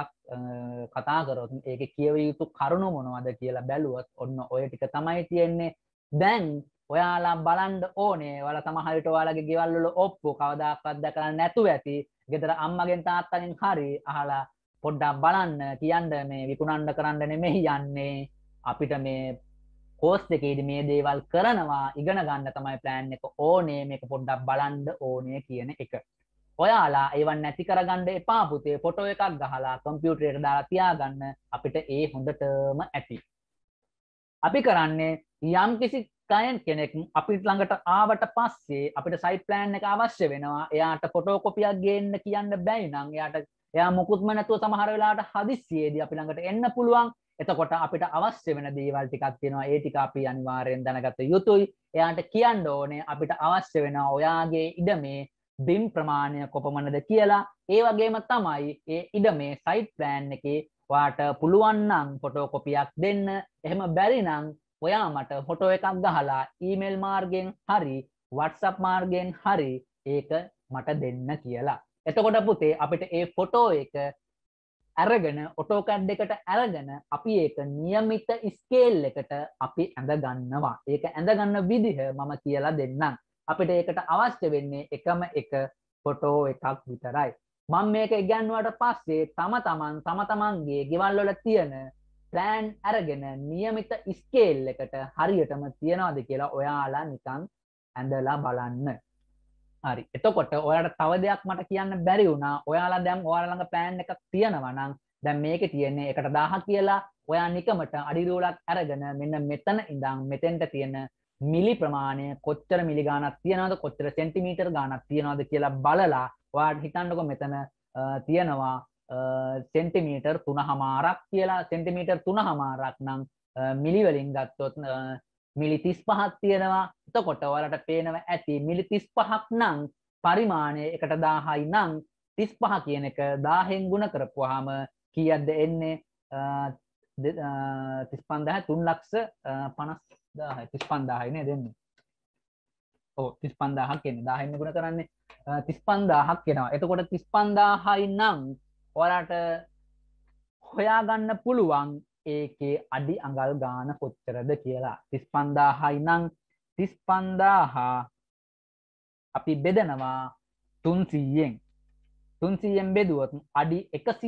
කතා කරොත් ඒකේ කියවිය යුතු කරුණු මොනවද කියලා බැලුවොත් ඔන්න ඔය ටික තමයි තියෙන්නේ. දැන් ඔයාලා බලන්න ඕනේ. ඔයාලා සමහර විට ඔයාලගේ ගෙවල් වල ඔප්පු කවදාකවත් දැකලා නැතුව ඇති. ගෙදර අම්මගෙන් තාත්තගෙන් හරි අහලා පොඩ්ඩක් බලන්න කියන්න මේ විකුණන්න කරන්න නෙමෙයි යන්නේ. අපිට මේ කෝස් එකේදී මේ දේවල් කරනවා ඉගෙන ගන්න තමයි ප්ලෑන් එක ඕනේ. මේක පොඩ්ඩක් බලන්න ඕනේ කියන එක. ඔයාලා ඒවන් නැති කරගන්න එපා පුතේ. ෆොටෝ එකක් ගහලා කම්පියුටරේට දාලා තියාගන්න. අපිට ඒ හොඳටම ඇති. අපි කරන්නේ යම්කිසි ක්ලයන්ට් කෙනෙක් අපිට ළඟට ආවට පස්සේ අපිට සයිට් ප්ලෑන් එක අවශ්‍ය වෙනවා. එයාට ෆොටෝ කොපියක් ගේන්න කියන්න බැරි නම් එයා මොකුත්ම නැතුව සමහර වෙලාවට හදිස්සියේදී අපි ළඟට එන්න පුළුවන්. එතකොට අපිට අවශ්‍ය වෙන දේවල් ටිකක් තියෙනවා. ඒ ටික අපි අනිවාර්යෙන් දැනගත යුතුයි. එයාට කියන්න ඕනේ අපිට අවශ්‍ය වෙනවා ඔයාගේ ඉඩමේ බිම් ප්‍රමාණය කොපමණද කියලා. ඒ වගේම තමයි ඒ ඉඩමේ සයිට් ප්ලෑන් එකේ ඔයාට පුළුවන් නම් ෆොටෝ කොපියක් දෙන්න. එහෙම බැරි නම් ඔයා මට ෆොටෝ එකක් ගහලා ඊමේල් මාර්ගයෙන් හරි WhatsApp මාර්ගයෙන් හරි ඒක මට දෙන්න කියලා. එතකොට පුතේ අපිට ඒ ෆොටෝ එක අරගෙන AutoCAD එකට අරගෙන අපි ඒක નિયમિત ස්කේල් එකට අපි ඇඳ ගන්නවා. ඒක ඇඳ ගන්න විදිහ මම කියලා දෙන්නම්. අපිට ඒකට අවශ්‍ය වෙන්නේ එකම එක ෆොටෝ එකක් විතරයි. මම මේක ඉගෙනුවාට පස්සේ තම තමන්ගේ ගෙවල් වල තියෙන ප්ලෑන් අරගෙන નિયમિત ස්කේල් එකට හරියටම තියනවාද කියලා ඔයාලා නිකන් ඇඳලා බලන්න. හරි. එතකොට ඔයාලට තව දෙයක් මට කියන්න බැරි වුණා. ඔයාලා දැන් ඔයාලා ළඟ ප්ලෑන් එකක් තියෙනවා නම් දැන් මේකේ තියෙන්නේ 11000 කියලා. ඔයා නිකමට අඩි රූලක් අරගෙන මෙන්න මෙතන ඉඳන් මෙතෙන්ට තියෙන මිලි ප්‍රමාණය කොච්චර මිලි ගාණක් තියනවද කොච්චර සෙන්ටිමීටර් ගාණක් තියනවද කියලා බලලා ඔයාලට හිතන්නකො මෙතන තියනවා සෙන්ටිමීටර් 3.5ක් කියලා. සෙන්ටිමීටර් 3.5ක් නම් මිලි වලින් ගත්තොත් මිලි 35ක් තියෙනවා. එතකොට ඔයාලට පේනවා ඇති මිලි 35ක් නම් පරිමාණය 1000යි නම් 35 කියන එක 1000න් ගුණ කරපුවාම කීයක්ද එන්නේ 35000 3,50,000යි නේද එන්නේ. ඔව් 35000ක් එන්නේ 1000න් ගුණ කරන්නේ 35000ක් එනවා. එතකොට 35000යි නම් ඔයාලට හොයාගන්න පුළුවන් ඒකේ අඩි අඟල් ගාන කොච්චරද කියලා. 35000යි නම් 35000 අපි බෙදනවා 300න්. 300න් බෙදුවොත් අඩි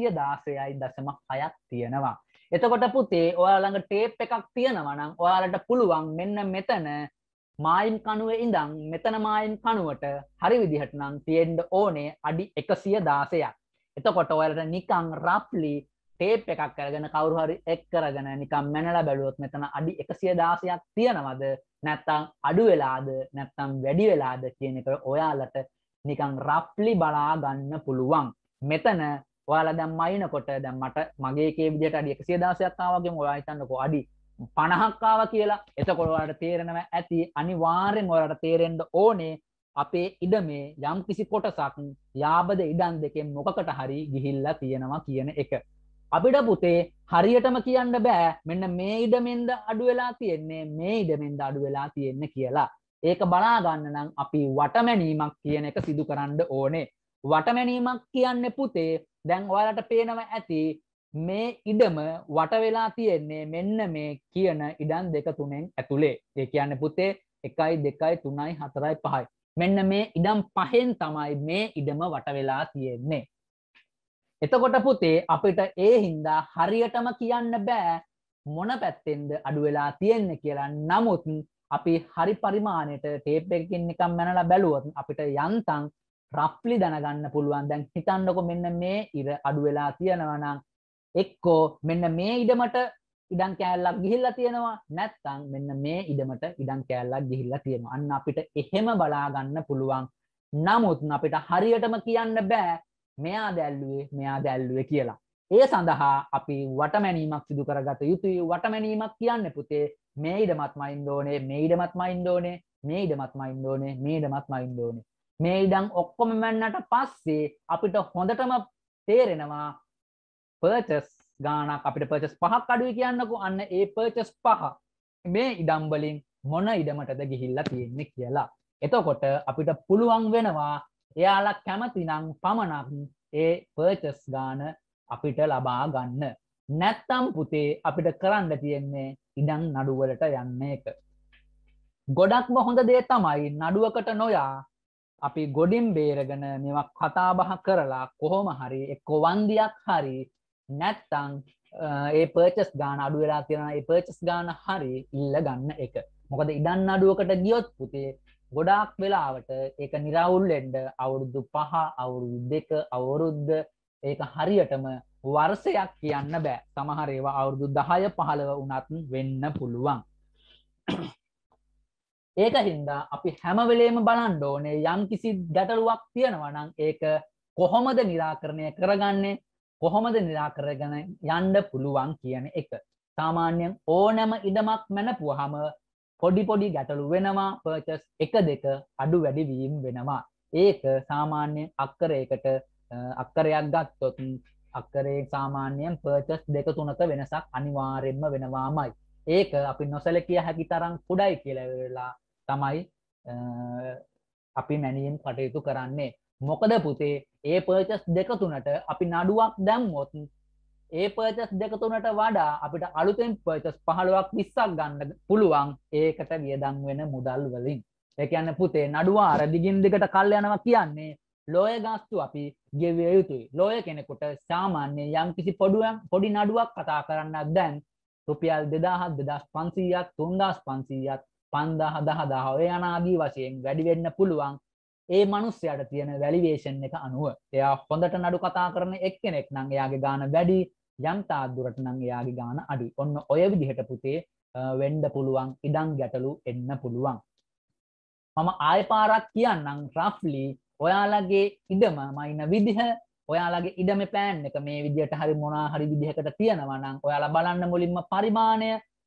116.6ක් තියෙනවා. එතකොට පුතේ ඔයාලා ළඟ ටේප් එකක් තියෙනවා නම් ඔයාලට පුළුවන් මෙන්න මෙතන මායිම් කණුවේ ඉඳන් මෙතන මායිම් කණුවට හරි විදිහට නම් තියෙන්න ඕනේ අඩි 116ක්. එතකොට ඔයාලට නිකන් රෆ්ලි ටේප් එකක් අරගෙන කවුරු හරි එක් කරගෙන නිකන් මැනලා බැලුවොත් මෙතන අඩි 116ක් තියෙනවද නැත්නම් අඩු වෙලාද නැත්නම් වැඩි වෙලාද කියන එක ඔයාලට නිකන් රෆ්ලි බලා ගන්න පුළුවන්. මෙතන ඔයාලා දැන් මයින්කොට දැන් මට මගේ එකේ විදිහට අඩි 116ක් ආවා කියමු. ඔයා හිතන්නකෝ අඩි 50ක් ආවා කියලා. එතකොට ඔයාලට තේරෙනවා ඇති අනිවාර්යෙන් ඔයාලට තේරෙන්න ඕනේ අපේ ඉඩමේ යම් කිසි කොටසක් යාබද ඉඩම් දෙකෙන් මොකකට හරි ගිහිල්ලා තියෙනවා කියන එක. අපිට පුතේ හරියටම කියන්න බෑ මෙන්න මේ ඉඩමෙන්ද අඩු වෙලා තියෙන්නේ මේ ඉඩමෙන්ද අඩු වෙලා තියෙන්නේ කියලා. ඒක බලා ගන්න නම් අපි වටමැනීමක් කියන එක සිදු කරන්න ඕනේ. වටමැනීමක් කියන්නේ පුතේ දැන් ඔයාලට පේනවා ඇති මේ ඉඩම වට වෙලා තියෙන්නේ මෙන්න මේ කියන ඉඩම් දෙක තුනෙන් ඇතුලේ. ඒ කියන්නේ පුතේ 1 2 3 4 5යි. මෙන්න මේ ඉඩම් පහෙන් තමයි මේ ඉඩම වට වෙලා තියෙන්නේ. එතකොට පුතේ අපිට ඒ හින්දා හරියටම කියන්න බෑ මොන පැත්තෙන්ද අඩු වෙලා තියෙන්නේ කියලා. නමුත් අපි හරි පරිමාණයට ටේප් එකකින් නිකන් මැනලා බැලුවොත් අපිට යන්තම් රෆ්ලි දැනගන්න පුළුවන්. දැන් හිතන්නකො මෙන්න මේ ඉර අඩු වෙලා තියෙනවා නම් එක්කෝ මෙන්න මේ ඉඩමට ඉඩම් කෑල්ලක් ගිහිල්ලා තියෙනවා නැත්නම් මෙන්න මේ ඉඩමට ඉඩම් කෑල්ලක් ගිහිල්ලා තියෙනවා. අන්න අපිට එහෙම බලා ගන්න පුළුවන්. නමුත් අපිට හරියටම කියන්න බෑ මෙයාද ඇල්ලුවේ කියලා. ඒ සඳහා අපි වටමැනීමක් සිදු කරගත යුතුයි. වටමැනීමක් කියන්නේ පුතේ මේ ඉඩමත් මයින්ඩ් ඕනේ, මේ ඉඩමත් මයින්ඩ් ඕනේ, මේ ඉඩමත් මයින්ඩ් ඕනේ, මේ ඉඩමත් මයින්ඩ් ඕනේ. මේ ඉඩම් ඔක්කොම මැන්නට පස්සේ අපිට හොඳටම තේරෙනවා පර්චස් ගාණක් අපිට පර්චස් 5ක් අඩුයි කියන්නකෝ. අන්න ඒ පර්චස් 5 මේ ඉඩම් වලින් මොන ඉඩමටද ගිහිල්ලා තියෙන්නේ කියලා. එතකොට අපිට පුළුවන් වෙනවා එයාලා කැමති නම් පමණක් ඒ පර්චස් ගාන අපිට ලබා ගන්න. නැත්තම් පුතේ අපිට කරන්න තියෙන්නේ ඉඩම් නඩු වලට යන්න එක. ගොඩක්ම හොඳ දේ තමයි නඩුවකට නොයා අපි ගොඩින් බේරගෙන මේවා කතා බහ කරලා කොහොම හරි එක්ක වන්දියක් හරි නැත්තම් ඒ පර්චස් ගාන අඩු වෙලා තියෙනවා ඒ පර්චස් ගාන හරි ඉල්ල ගන්න එක. මොකද ඉඩම් නඩුවකට ගියොත් පුතේ ගොඩාක් වෙලාවට ඒක නිරවුල් වෙන්න අවුරුදු 5 අවුරුදු 2 අවුරුද්ද ඒක හරියටම වර්ෂයක් කියන්න බෑ. සමහර ඒවා අවුරුදු 10 15 වුණත් වෙන්න පුළුවන්. ඒක හින්දා අපි හැම වෙලේම බලන්න ඕනේ යම් කිසි ගැටලුවක් තියෙනවා නම් ඒක කොහොමද निराකරණය කරගන්නේ, කොහොමද निराකරගෙන යන්න පුළුවන් කියන එක. සාමාන්‍යයෙන් ඕනෑම ඉඩමක් මැනපුවාම පොඩි පොඩි ගැටලු වෙනවා. පර්චස් 1 2 අඩු වැඩි වීම වෙනවා. ඒක සාමාන්‍යයෙන් අක්කරයකට අක්කරයක් ගත්තොත් අක්කරේ සාමාන්‍යයෙන් පර්චස් 2 3ක වෙනසක් අනිවාර්යෙන්ම වෙනවාමයි. ඒක අපි නොසලකිය හැකි තරම් කුඩයි කියලා වෙලා තමයි අපි මැනීම් කටයුතු කරන්නේ. මොකද පුතේ ඒ පර්චස් 2 3ට අපි නඩුවක් දැම්මොත් ඒ පර්චස් 2 3ට වඩා අපිට අලුතෙන් පර්චස් 15ක් 20ක් ගන්න පුළුවන් ඒකට වියදම් වෙන මුදල් වලින්. ඒ කියන්නේ පුතේ නඩුව අර දිගින් දිගට කල් යනවා කියන්නේ ලෝය ගාස්තු අපි ගෙවිය යුතුයි. ලෝය කෙනෙකුට සාමාන්‍ය යම් කිසි පොඩි නඩුවක් කතා කරන්නත් දැන් රුපියල් 2000 2500ක් 3500ක් 5000 10000 ඔය අනාදී වශයෙන් වැඩි වෙන්න පුළුවන්. ඒ මිනිස්යාට තියෙන වැලියේෂන් එක අනුව. එයා හොඳට නඩු කතා කරන එක්කෙනෙක් නම් එයාගේ ගාණ වැඩි, යම් තාක් දුරට නම් එයාගේ ගාණ අඩුයි. ඔන්න ඔය විදිහට පුතේ වෙන්න පුළුවන් ඉඩම් ගැටලු එන්න පුළුවන්. මම ආයෙ පාරක් කියන්නම් රෆ්ලි ඔයාලගේ ඉඩම මයින විදිහ, ඔයාලගේ ඉඩමේ ප්ලෑන් එක මේ විදිහට හරි මොනවා හරි විදිහකට තියෙනවා නම් ඔයාලා බලන්න මුලින්ම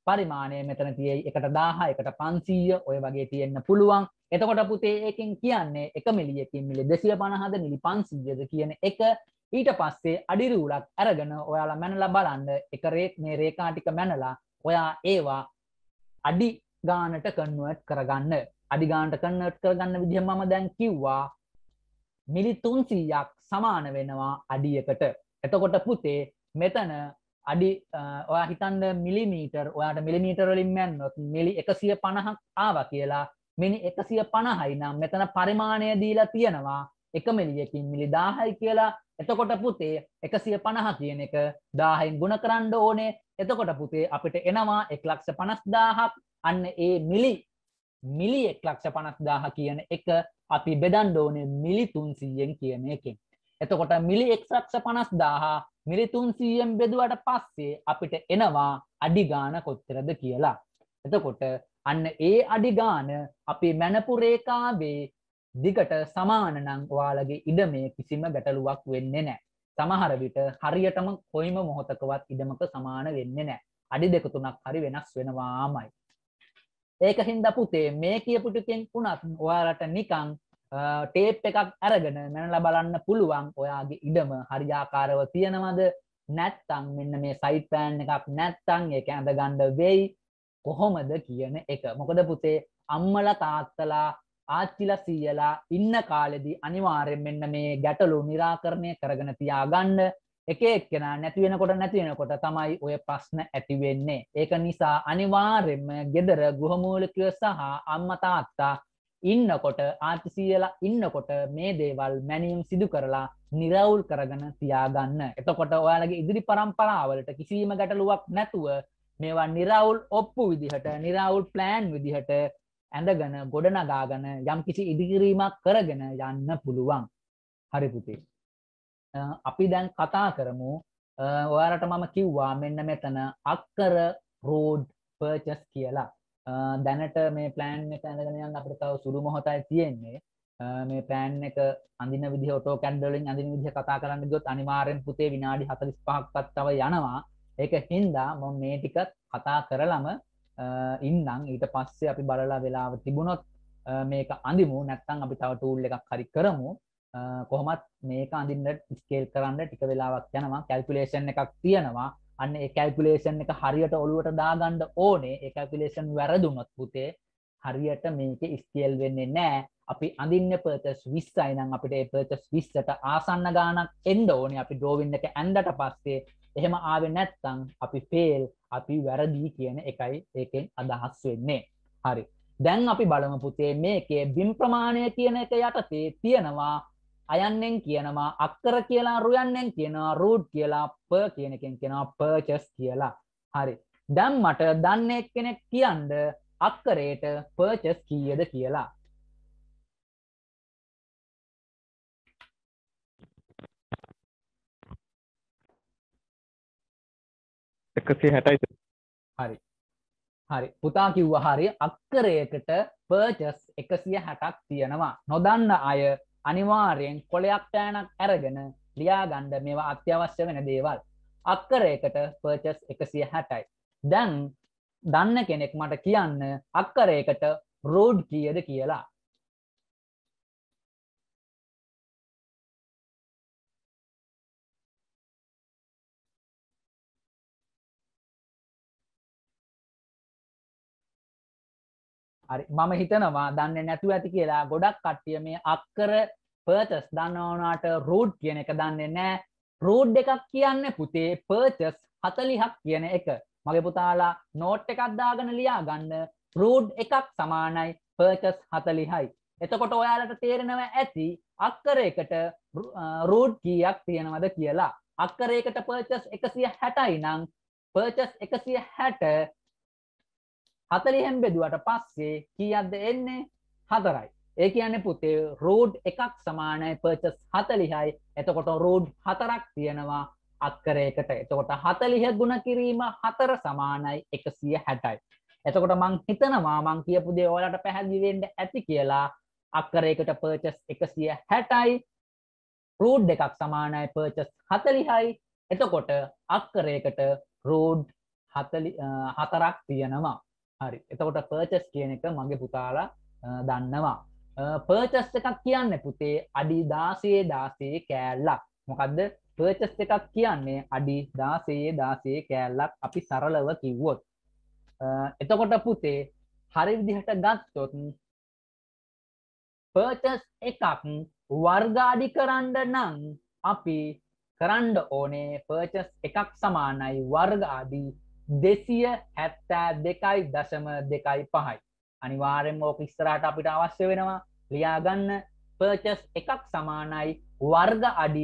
පරිමාණය මෙතන තියෙයි 11000 1500 ඔය වගේ තියෙන්න පුළුවන්. එතකොට පුතේ ඒකෙන් කියන්නේ 1 මිලියකින් මිලි 250ද මිලි 500ද කියන එක. ඊට පස්සේ අඩි රූලක් අරගෙන ඔයාලා මැනලා බලන්න එක මේ රේඛා ටික මැනලා ඔයා ඒවා අඩි ගානට කන්වර්ට් කරගන්න. අඩි ගානට කන්වර්ට් කරගන්න විදිහ මම දැන් කිව්වා මිලි 300ක් සමාන වෙනවා අඩියකට. එතකොට පුතේ මෙතන අඩි ඔයා හිතන්න මිලිමීටර් ඔයාට මිලිමීටර වලින් මැන්නොත් මිලි 150ක් ආවා කියලා මිලි 150යි නම් මෙතන පරිමාණය දීලා තියෙනවා 1 මිලියකින් මිලි 1000යි කියලා. එතකොට පුතේ 150 කියන එක 1000න් ගුණ කරන්න ඕනේ. එතකොට පුතේ අපිට එනවා 1,50,000ක්. අන්න ඒ මිලි 1,50,000 කියන එක අපි බෙදන්න ඕනේ මිලි 300න් කියන එකෙන්. එතකොට මිලි 1,50,000 මිලි 300න් බෙදුවට පස්සේ අපිට එනවා අඩි ගාන කොච්චරද කියලා. එතකොට අන්න ඒ අඩි ගාන අපි මැනපු රේඛාවේ දිගට සමාන නම් ඔයාලගේ ඉඩමේ කිසිම ගැටලුවක් වෙන්නේ නැහැ. සමහර විට හරියටම කොයිම මොහොතකවත් ඉඩමක සමාන වෙන්නේ නැහැ. අඩි 2-3ක් හරි වෙනස් වෙනවාමයි. ඒකින්ද පුතේ මේ කියපු ටිකෙන් උනත් ඔයාලට නිකන් ටේප් එකක් අරගෙන මනලා බලන්න පුළුවන් ඔයාගේ ඉඩම හරියාකාරව තියෙනවද නැත්නම් මෙන්න මේ සයිඩ් ප්ලෑන් එකක් නැත්නම් ඒක ඇඳ ගන්න වෙයි කොහොමද කියන එක. මොකද පුතේ අම්මලා තාත්තලා ආච්චිලා සීයලා ඉන්න කාලෙදී අනිවාර්යෙන් මෙන්න මේ ගැටලු निराකරණය කරගෙන තියාගන්න. එක එක්කෙනා නැති වෙනකොට තමයි ඔය ප්‍රශ්න ඇති වෙන්නේ. ඒක නිසා අනිවාර්යෙන්ම ගෙදර ගෘහමූලිකයෝ සහ අම්මා තාත්තා ඉන්නකොට ආච්චි සීයලා ඉන්නකොට මේ දේවල් මැනීම් සිදු කරලා නිරවුල් කරගෙන තියාගන්න. එතකොට ඔයාලගේ ඉදිරි පරම්පරාවලට කිසිම ගැටලුවක් නැතුව මේවා නිරවුල් ඔප්පු විදිහට නිරවුල් ප්ලෑන් විදිහට ඇඳගෙන ගොඩනගාගෙන යම්කිසි ඉදිකිරීමක් කරගෙන යන්න පුළුවන්. හරි පුතේ. අපි දැන් කතා කරමු ඔයාලට මම කිව්වා මෙන්න මෙතන අක්කර රෝඩ් පර්චස් කියලා. දැනට මේ ප්ලෑන් එක ඇඳගෙන යන්න අපිට තව සුළු මොහොතයි තියෙන්නේ. මේ ප්ලෑන් එක අඳින විදිහ AutoCAD වලින් අඳින විදිහ කතා කරන්න ගියොත් අනිවාර්යෙන් පුතේ විනාඩි 45ක්වත් තව යනවා. ඒක හින්දා මම මේ ටික කතා කරලම ඉන්නම්. ඊට පස්සේ අපි බලලා වෙලාව තිබුණොත් මේක අඳිමු. නැත්නම් අපි තව ටූල් එකක් හරි කරමු. කොහොමත් මේක අඳින්න ස්කේල් කරන්න ටික වෙලාවක් යනවා. කැල්කියුලේෂන් එකක් තියෙනවා. අන්න ඒ කැල්කියුලේෂන් එක හරියට ඔලුවට දාගන්න ඕනේ. ඒ කැල්කියුලේෂන් වැරදුනොත් පුතේ හරියට මේකේ ස්කේල් වෙන්නේ නැහැ. අපි අඳින්න පර්චස් 20යි නම් අපිට ඒ පර්චස් 20ට ආසන්න ගාණක් එන්න ඕනේ. අපි ඩ්‍රෝවින් එක ඇඳට පස්සේ එහෙම ආවේ නැත්නම් අපි ෆේල් අපි වැරදි කියන එකයි ඒකෙන් අදහස් වෙන්නේ. හරි. දැන් අපි බලමු පුතේ මේකේ බිම් ප්‍රමාණය කියන එක යටතේ තියෙනවා අයන්නෙන් කියනවා අක්කර කියලා රුයන්නෙන් කියනවා රූට් කියලා පර් කියන එකෙන් කියනවා පර්චස් කියලා. හරි. දැන් මට දන්නේ කෙනෙක් කියන්න අක්කරේට පර්චස් කීයද කියලා. හරි. හරි. පුතා කිව්වා හරි අක්කරයකට පර්චස් 160ක් තියෙනවා. නොදන්න අය අනිවාර්යෙන් කොලයක් පෑනක් අරගෙන ලියා ගන්න මේවා අත්‍යවශ්‍ය වෙන දේවල්. අක්කරයකට පර්චස් 160යි. දැන් දන්න කෙනෙක් මට කියන්න අක්කරයකට රෝඩ් කීයද කියලා. හරි මම හිතනවා දන්නේ නැතුව ඇති කියලා. ගොඩක් කට්ටිය මේ අක්කර පර්චස් දන්නවනාට රූට් කියන එක දන්නේ නැහැ. රූට් එකක් කියන්නේ පුතේ පර්චස් 40ක් කියන එක. මගේ පුතාලා නෝට් එකක් දාගෙන ලියා ගන්න. රූට් එකක් සමානයි පර්චස් 40යි. එතකොට ඔයාලට තේරෙනවා ඇති අක්කරයකට රූට් කීයක් තියෙනවද කියලා. අක්කරයකට පර්චස් 160යි නම් පර්චස් 160 40න් බෙදුවට පස්සේ කීයක්ද එන්නේ 4යි. ඒ කියන්නේ පුතේ රෝඩ් එකක් සමානයි පර්චස් 40යි. එතකොට රෝඩ් 4ක් තියෙනවා අක්කරයකට. එතකොට 40 ගුණ කිරීම 4 සමානයි 160යි. එතකොට මං හිතනවා මං කියපු දේ ඔයාලට පැහැදිලි වෙන්න ඇති කියලා. අක්කරයකට පර්චස් 160යි. රෝඩ් එකක් සමානයි පර්චස් 40යි. එතකොට අක්කරයකට රෝඩ් 4ක් තියෙනවා. හරි. එතකොට purchase කියන එක මගේ පුතාලා දන්නවා. purchase එකක් කියන්නේ පුතේ අඩි 16 කෑල්ලක්. මොකද්ද? purchase එකක් කියන්නේ අඩි 16 කෑල්ලක් අපි සරලව කිව්වොත්. එතකොට පුතේ හරි විදිහට ගත්තොත් purchase එකක් වර්ග අඩි කරන්න නම් අපි කරන්න ඕනේ purchase එකක් සමානයි වර්ග අඩි 272.25යි. අනිවාර්යෙන්ම ඕක ඉස්සරහට අපිට අවශ්‍ය වෙනවා. ලියා ගන්න purchase එකක් සමානයි වර්ග අඩි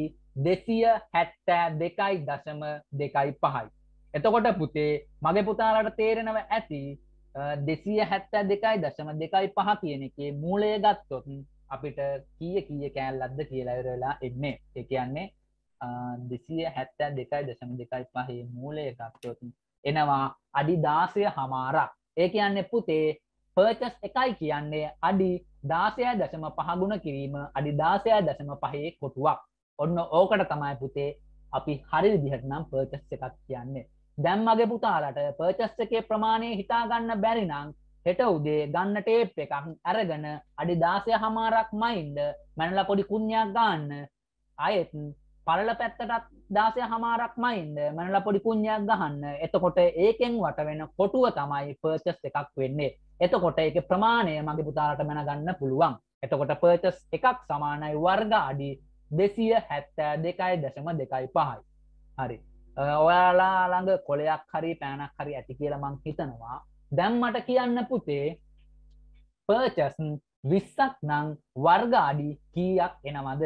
272.25යි. එතකොට පුතේ මගේ පුතාලාට තේරෙනව ඇති 272.25 කියන එකේ මූලය ගත්තොත් අපිට කීය කෑල්ලක්ද කියලා ඉවරලා එන්නේ. ඒ කියන්නේ 272.25 මූලය ගත්තොත් එනවා අඩි 16.5ක්. ඒ කියන්නේ පුතේ purchase එකයි කියන්නේ අඩි 16.5 ගුණ කිරීම අඩි 16.5 කොටුවක්. ඔන්න ඕකට තමයි පුතේ අපි හරි විදිහට නම් purchase එකක් කියන්නේ. දැන් මගේ පුතාලාට purchase එකේ ප්‍රමාණය හිතා ගන්න බැරි නම් හෙට උදේ ගන්න ටේප් එකක් අරගෙන අඩි 16.5ක් මයින්ද මනලා පොඩි කුණ්‍යක් ගන්න. ආයෙත් පළල පැත්තටත් 16.5ක් මයින්ද මනලා පොඩි කුණ්‍යක් ගහන්න. එතකොට ඒකෙන් වට වෙන කොටුව තමයි purchase එකක් වෙන්නේ. එතකොට ඒකේ ප්‍රමාණය මගේ පුතාලාට මනගන්න පුළුවන්. එතකොට purchase එකක් සමානයි වර්ග අඩි 272.25යි. හරි. ඔයාලා ළඟ කොලයක් හරි පෑනක් හරි ඇති කියලා මං හිතනවා. දැන් මට කියන්න පුතේ purchase 20ක් නම් වර්ග අඩි කීයක් එනවද?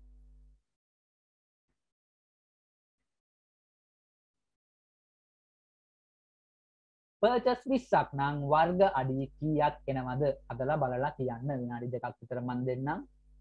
purchase 20ක් නම් වර්ග අඩි කීයක් එනවද? අදලා බලලා කියන්න. විනාඩි 2ක් විතර මන් දෙන්නම්.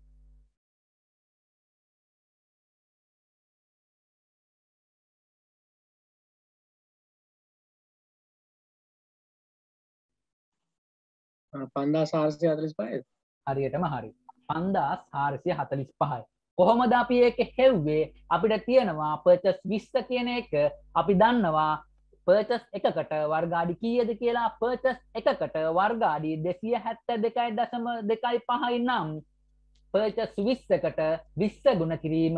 හරියටම හරි. 5445යි. කොහොමද අපි ඒක හෙව්වේ? අපිට තියෙනවා purchase 20 කියන එක අපි දන්නවා purchase එකකට වර්ග අඩි කීයද කියලා. purchase එකකට වර්ග අඩි 272.25යි නම් purchase 20කට 20 ගුණ කිරීම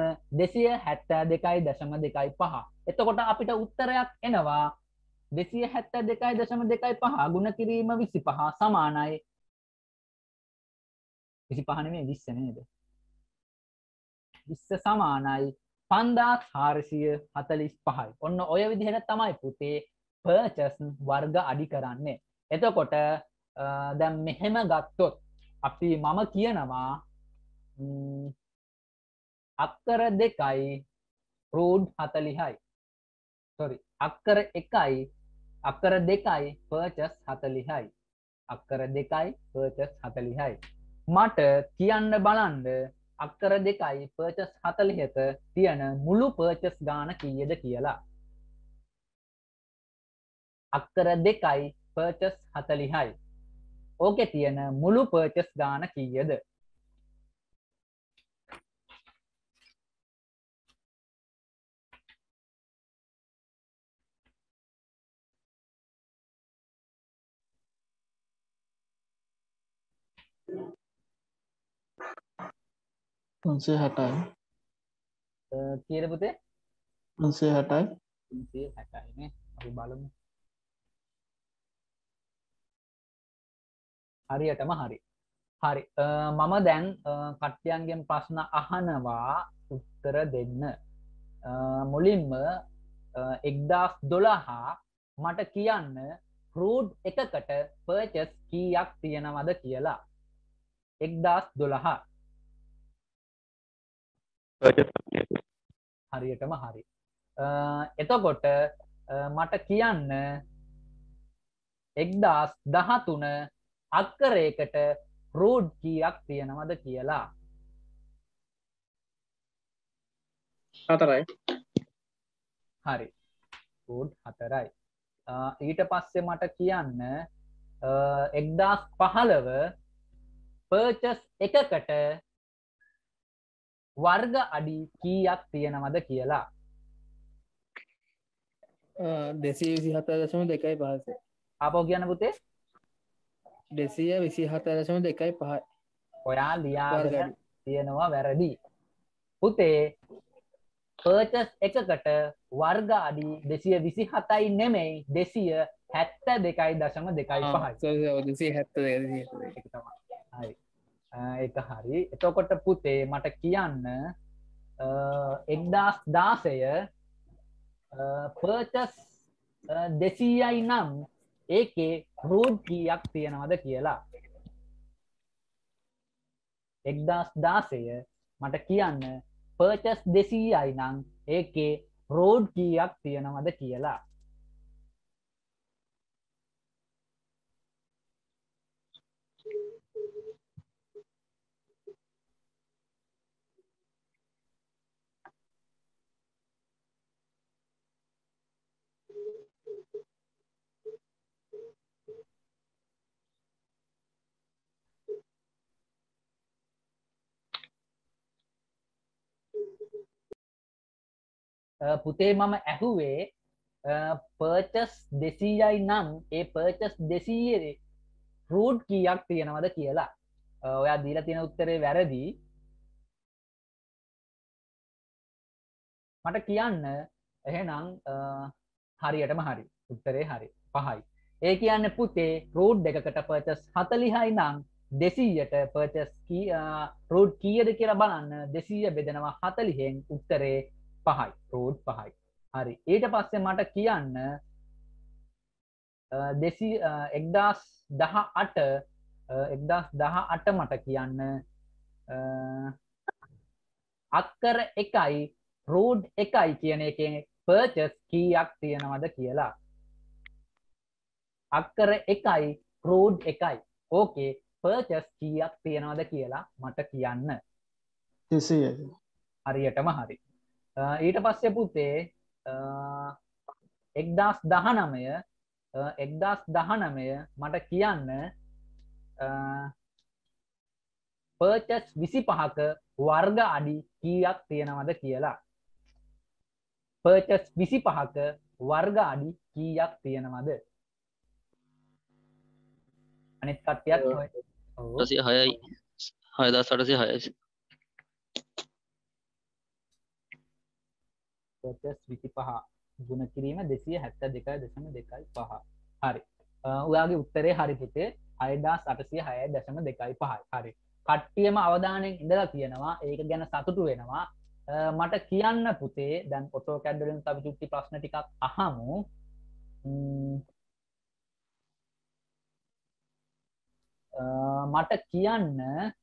272.25. එතකොට අපිට උත්තරයක් එනවා 272.25 ගුණ කිරීම 25 සමානයි 25 නෙමෙයි 20 නේද? 20 සමානයි 5445යි. ඔන්න ඔය විදිහට තමයි පුතේ purchase වර්ග අඩි කරන්නේ. එතකොට දැන් මෙහෙම ගත්තොත් අපි මම කියනවා අක්කර 2යි root 40යි. sorry අක්කර 1යි අක්කර 2යි purchase 40යි. අක්කර 2යි purchase 40යි. මට කියන්න බලන්න අක්කර 2යි purchase 40ක තියෙන මුළු purchase ගාන කීයද කියලා. අක්කර 2යි purchase 40යි. ඕකේ තියෙන මුළු purchase ගාන කීයද? තුන්සේ 60යි. කීයද පුතේ? 360යි. 360යි නේ. අපි බලමු. හරියටම හරි. හරි. මම දැන් කට්ටියන්ගෙන් ප්‍රශ්න අහනවා උත්තර දෙන්න. මුලින්ම 1012 මට කියන්න root එකකට purchase කීයක් තියෙනවද කියලා. 1012 හරියටම හරි. එතකොට මට කියන්න 1013 අක්කරයකට root කීයක් තියෙනවද කියලා. 4යි. හරි. root 4යි. ඊට පස්සේ මට කියන්න 1015 purchase එකකට වර්ග අඩි කීයක් තියෙනවද කියලා. $227.5 ආපහු කියන්න පුතේ 227.5 ඔයා ලියාගෙන වර්ග තියෙනවා වැරදි පුතේ පර්චස් එකකට වර්ග අඩි 227යි නෙමෙයි 272.25යි ඒක තමයි හරි ඒක හරි එතකොට පුතේ මට කියන්න 1016 පර්චස් 200යි නම් ඒකේ රූට් කීයක් තියෙනවද කියලා 1016 මට කියන්න පර්චස් 200යි නම් ඒකේ රෝඩ් කීයක් තියෙනවද කියලා පුතේ මම ඇහුවේ පර්චස් 200යි නම් ඒ පර්චස් 200 රූට් කීයක් තියෙනවද කියලා ඔයා දීලා තියෙන උත්තරේ වැරදි මට කියන්න එහෙනම් හරියටම හරි උත්තරේ හරි 5යි ඒ කියන්නේ පුතේ රූට් දෙකකට පර්චස් 40යි නම් 200ට පර්චස් රූට් කීයද කියලා බලන්න 200 බෙදනවා 40න් උත්තරේ 5යි රූට් 5යි හරි ඊට පස්සේ මට කියන්න 1018 මට කියන්න අක්කර 1යි රූට් 1යි කියන එකෙන් පර්චස් කීයක් තියෙනවද කියලා අක්කර 1යි රූට් 1යි ඕකේ පර්චස් කීයක් තියෙනවද කියලා මට කියන්න 200 හරියටම හරි ඊට පස්සේ පුතේ 1019 මට කියන්න පර්චස් 25ක වර්ග අඩි කීයක් තියෙනවද කියලා පර්චස් 25ක වර්ග අඩි කීයක් තියෙනවද අනිත් කට්ටියත් 806යි 6806යි පර්චස් 25 ගුණ කිරීම 272.25 හරි ඔයාගේ උත්තරේ හරි පුතේ 6806.25 හරි කට්ටියම අවධානයෙන් ඉඳලා තියෙනවා ඒක ගැන සතුටු වෙනවා මට කියන්න පුතේ දැන් AutoCAD වලින් අපි චුට්ටි ප්‍රශ්න ටිකක් අහමු මට කියන්න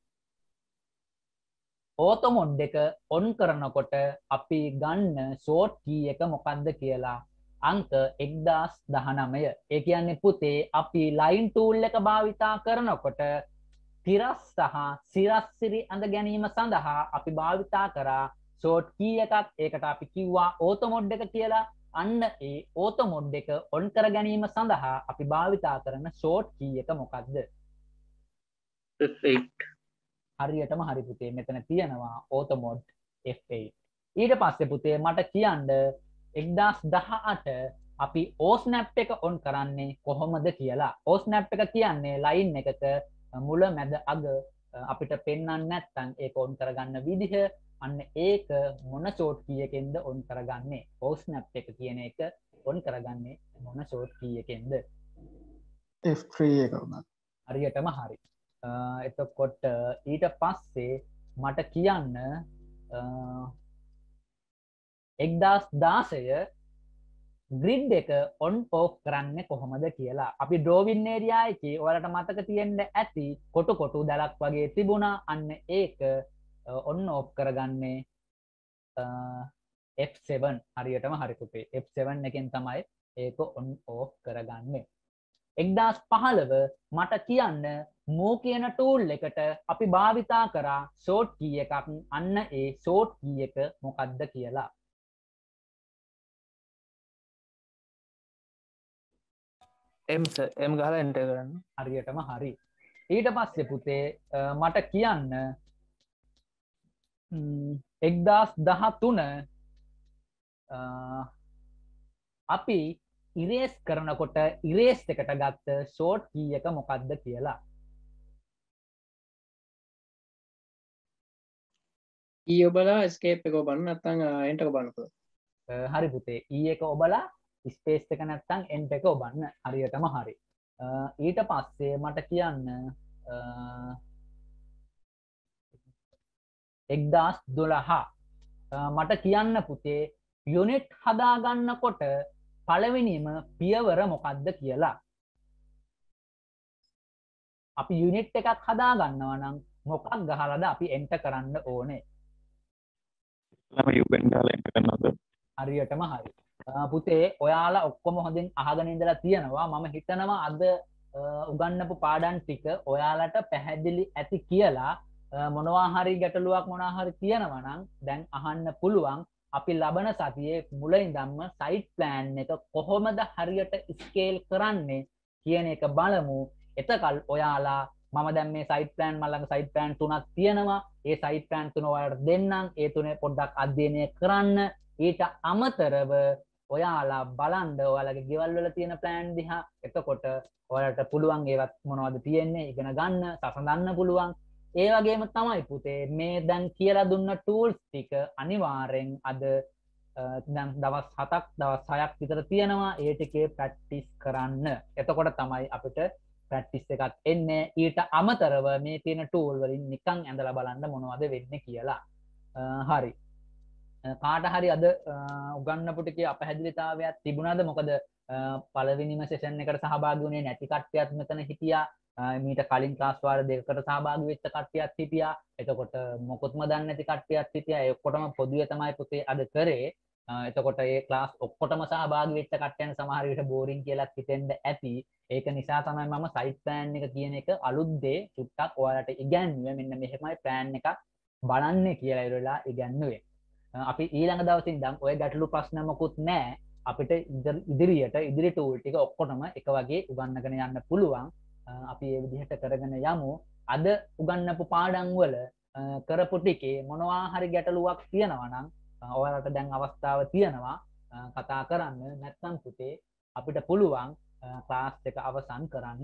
ඕතොමොඩ් එක ඔන් කරනකොට අපි ගන්න ෂෝට් කී එක මොකක්ද කියලා අංක 1019 ඒ කියන්නේ පුතේ අපි ලයින් ටූල් එක භාවිතා කරනකොට තිරස් සහ සිරස්සිරි අඳ ගැනීම සඳහා අපි භාවිතා කරා ෂෝට් කී එකක් ඒකට අපි කිව්වා ඕතොමොඩ් එක කියලා අන්න ඒ ඕතොමොඩ් එක ඔන් කර ගැනීම සඳහා අපි භාවිතා කරන ෂෝට් කී එක මොකක්ද F8 හරියටම හරි පුතේ මෙතන තියෙනවා ඕතොමොඩ් F8 ඊට පස්සේ පුතේ මට කියන්න 1018 අපි OSNAP එක ඔන් කරන්නේ කොහොමද කියලා OSNAP එක කියන්නේ ලයින් එකක මුල මැද අග අපිට පෙන්වන්න නැත්නම් ඒක ඔන් කරගන්න විදිහ අන්න ඒක මොන ෂෝට් කී එකෙන්ද ඔන් කරගන්නේ OSNAP එක කියන එක ඔන් කරගන්නේ මොන ෂෝට් කී එකෙන්ද F3 එක උනත් හරියටම හරි එතකොට ඊට පස්සේ මට කියන්න 1016 ග්‍රිඩ් එක ඔන් ඕෆ් කරන්නේ කොහොමද කියලා අපි ඩ්‍රෝවින් ඒරියා එකේ ඔයාලට මතක තියෙන්න ඇති කොටු කොටු දලක් වගේ තිබුණා අන්න ඒක ඔන් ඕෆ් කරගන්නේ F7 හරියටම හරි පුතේ F7 එකෙන් තමයි ඒක ඔන් ඕෆ් කරගන්නේ 1015 මට කියන්න මෝ කියන ටූල් එකට අපි භාවිතා කරා ෂෝට් කී එකක් අන්න ඒ ෂෝට් කී එක මොකක්ද කියලා M ගහලා එන්ටර් කරන්න හරියටම හරි ඊට පස්සේ පුතේ මට කියන්න 1013 අපි ඉරේස් කරනකොට ඉරේස් එකට ගත්ත ෂෝට් කී එක මොකක්ද කියලා. ඊ ඔබලා ස්කේප් එක ඔබන්න නැත්නම් එන්ටර් එක බලන්න පුළුවන්. හරි පුතේ E එක ඔබලා ස්පේස් එක නැත්තම් end එක ඔබන්න. හරියටම හරි. ඊට පස්සේ මට කියන්න 1012 මට කියන්න පුතේ යුනිට් හදාගන්නකොට පළවෙනිම පියවර මොකක්ද කියලා. අපි යුනිට් එකක් හදාගන්නවා නම් මොකක් ගහලාද අපි එන්ටර් කරන්න ඕනේ? ළම යුගෙන් ගාලා එන්ටර් කරනවද? හරියටම හරි. පුතේ ඔයාලා ඔක්කොම හොඳින් අහගෙන ඉඳලා තියෙනවා. මම හිතනවා අද උගන්වපු පාඩම් ටික ඔයාලට පැහැදිලි ඇති කියලා. මොනවා හරි ගැටලුවක් මොනවා හරි තියෙනවා නම් දැන් අහන්න පුළුවන්. අපි ලබන සතියේ මුල ඉඳන්ම සයිට් ප්ලෑන් එක කොහොමද හරියට ස්කේල් කරන්නේ කියන එක බලමු. එතකල් ඔයාලා මම දැන් මේ සයිට් ප්ලෑන් මම ළඟ සයිට් ප්ලෑන් 3ක් තියෙනවා. ඒ සයිට් ප්ලෑන් 3 ඔයාලට දෙන්නම්. ඒ තුනේ පොඩ්ඩක් අධ්‍යයනය කරන්න. ඊට අමතරව ඔයාලා බලන්න ඔයාලගේ ගෙවල් වල තියෙන ප්ලෑන් දිහා. එතකොට ඔයාලට පුළුවන් ඒවත් මොනවද තියෙන්නේ ඉගෙන ගන්න, සසඳන්න පුළුවන්. ඒ වගේම තමයි පුතේ මේ දැන් කියලා දුන්න ටූල්ස් ටික අනිවාර්යෙන් අද දැන් දවස් 7ක් දවස් 6ක් විතර තියෙනවා. ඒ ටිකේ ප්‍රැක්ටිස් කරන්න. එතකොට තමයි අපිට ප්‍රැක්ටිස් එකක් එන්නේ. ඊට අමතරව මේ තියෙන ටූල් වලින් නිකන් ඇඳලා බලන්න මොනවද වෙන්නේ කියලා. හරි. කාට හරි අද උගන්නපු ටිකේ අපහැදිලිතාවයක් තිබුණාද? මොකද පළවෙනිම සෙෂන් එකට සහභාගී වුණේ නැති කට්ටියත් මෙතන හිටියා. මීට කලින් ක්ලාස් වාර දෙකකට සහභාගී වෙච්ච කට්ටියත් හිටියා. එතකොට මොකොත්ම දන්නේ නැති කට්ටියත් හිටියා. ඒ ඔක්කොටම පොදුවේ තමයි පුතේ අද කරේ. එතකොට මේ ක්ලාස් ඔක්කොටම සහභාගී වෙච්ච කට්ටියන් සමහර විට බෝරින් කියලා හිතෙන්න ඇති. ඒක නිසා තමයි මම සයිට් ප්ලෑන් එක කියන එක අලුත් දේ චුට්ටක් ඔයාලට ඉගැන්වුවේ. මෙන්න මෙහෙමයි ප්ලෑන් එකක් බලන්නේ කියලා ඉවරලා ඉගැන්වුවේ. අපි ඊළඟ දවසේ ඉඳන් ඔය ගැටලු ප්‍රශ්න මොකුත් නැහැ. අපිට ඉදිරියට ඉදිරි ටූල් ටික ඔක්කොටම එක වගේ උගන්වගෙන යන්න පුළුවන්. අපි ඒ විදිහට කරගෙන යමු. අද උගන්වපු පාඩම් වල කරපු ටිකේ මොනවා හරි ගැටලුවක් තියෙනවා නම් ඔයාලට දැන් අවස්ථාව තියෙනවා කතා කරන්න. නැත්නම් පුතේ අපිට පුළුවන් ක්ලාස් එක අවසන් කරන්න.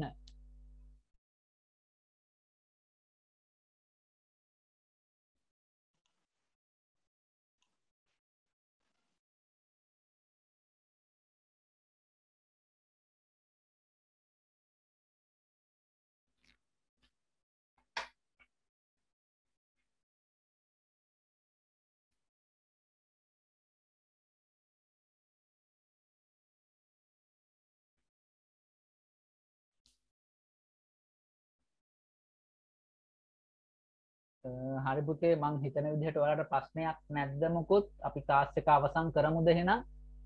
හරි පුතේ මං හිතන විදිහට ඔයාලට ප්‍රශ්නයක් නැද්ද මොකුත්? අපි ක්ලාස් එක අවසන් කරමුද එහෙනම්?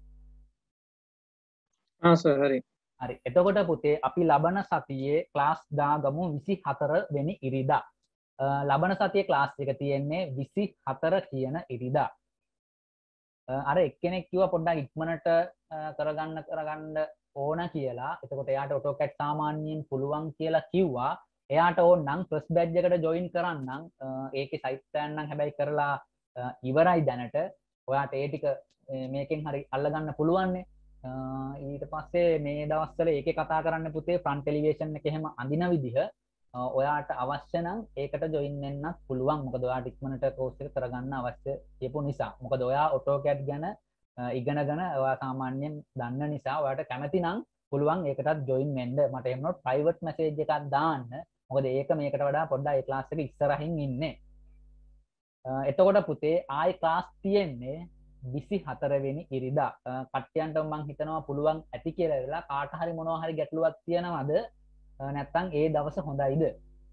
සර් හරි. හරි. එතකොට පුතේ අපි ලබන සතියේ ක්ලාස් දාගමු 24 වෙනි ඉරිදා. ලබන සතියේ ක්ලාස් එක තියෙන්නේ 24 කියන ඉරිදා. අර එක්කෙනෙක් කිව්වා පොඩ්ඩක් ඉක්මනට කරගන්න ඕන කියලා. එතකොට එයාට AutoCAD සාමාන්‍යයෙන් පුළුවන් කියලා කිව්වා. එයාට ඕන නම් ෆස්ට් බැච් එකට ජොයින් කරන්නම්. ඒකේ සයිට් ප්ලෑන් නම් හැබැයි කරලා ඉවරයි දැනට. ඔයාට ඒ ටික මේකෙන් හරි අල්ලගන්න පුළුවන්නේ. ඊට පස්සේ මේ දවස්වල ඒකේ කතා කරන්න පුතේ ෆ්‍රන්ට් එලිවේෂන් එක එහෙම අඳින විදිහ ඔයාට අවශ්‍ය නම් ඒකට ජොයින් වෙන්නත් පුළුවන්. මොකද ඔයාට ඉක්මනට කෝස් එක කරගන්න අවශ්‍ය කියපු නිසා. මොකද ඔයා AutoCAD ගැන ඉගෙනගෙන ඔයා සාමාන්‍යයෙන් දන්න නිසා ඔයාට කැමති නම් පුළුවන් ඒකටත් ජොයින් වෙන්න. මට එහෙම නෝත් ප්‍රයිවට් මැසේජ් එකක් දාන්න. මොකද ඒක මේකට වඩා පොඩ්ඩක් ඒ ක්ලාස් එක ඉස්සරහින් ඉන්නේ. එතකොට පුතේ ආයි ක්ලාස් තියෙන්නේ 24 වෙනි ඉරිදා. කට්ටියන්ට මම හිතනවා පුළුවන් ඇති කියලා වෙලා කාට හරි මොනවා හරි ගැටලුවක් තියෙනවද? නැත්නම් ඒ දවස හොඳයිද?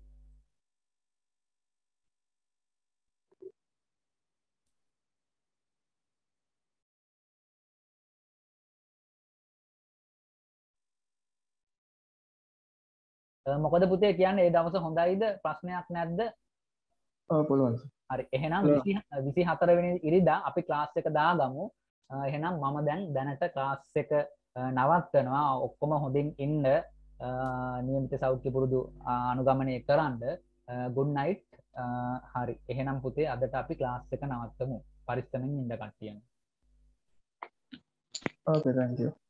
මොකද පුතේ කියන්නේ ඒ දවස හොඳයිද? ප්‍රශ්නයක් නැද්ද? ඔව් පුළුවන්. හරි. එහෙනම් 24 වෙනි ඉරිදා අපි ක්ලාස් එක දාගමු. එහෙනම් මම දැන් දැනට ක්ලාස් එක නවත්වනවා. ඔක්කොම හොඳින් ඉන්න. නියමිත සෞඛ්‍ය පුරුදු අනුගමනය කරන්න. good night. හරි. එහෙනම් පුතේ අදට අපි ක්ලාස් එක නවත්තමු. පරිස්සමෙන් ඉන්න කට්ටියම. Okay, thank you.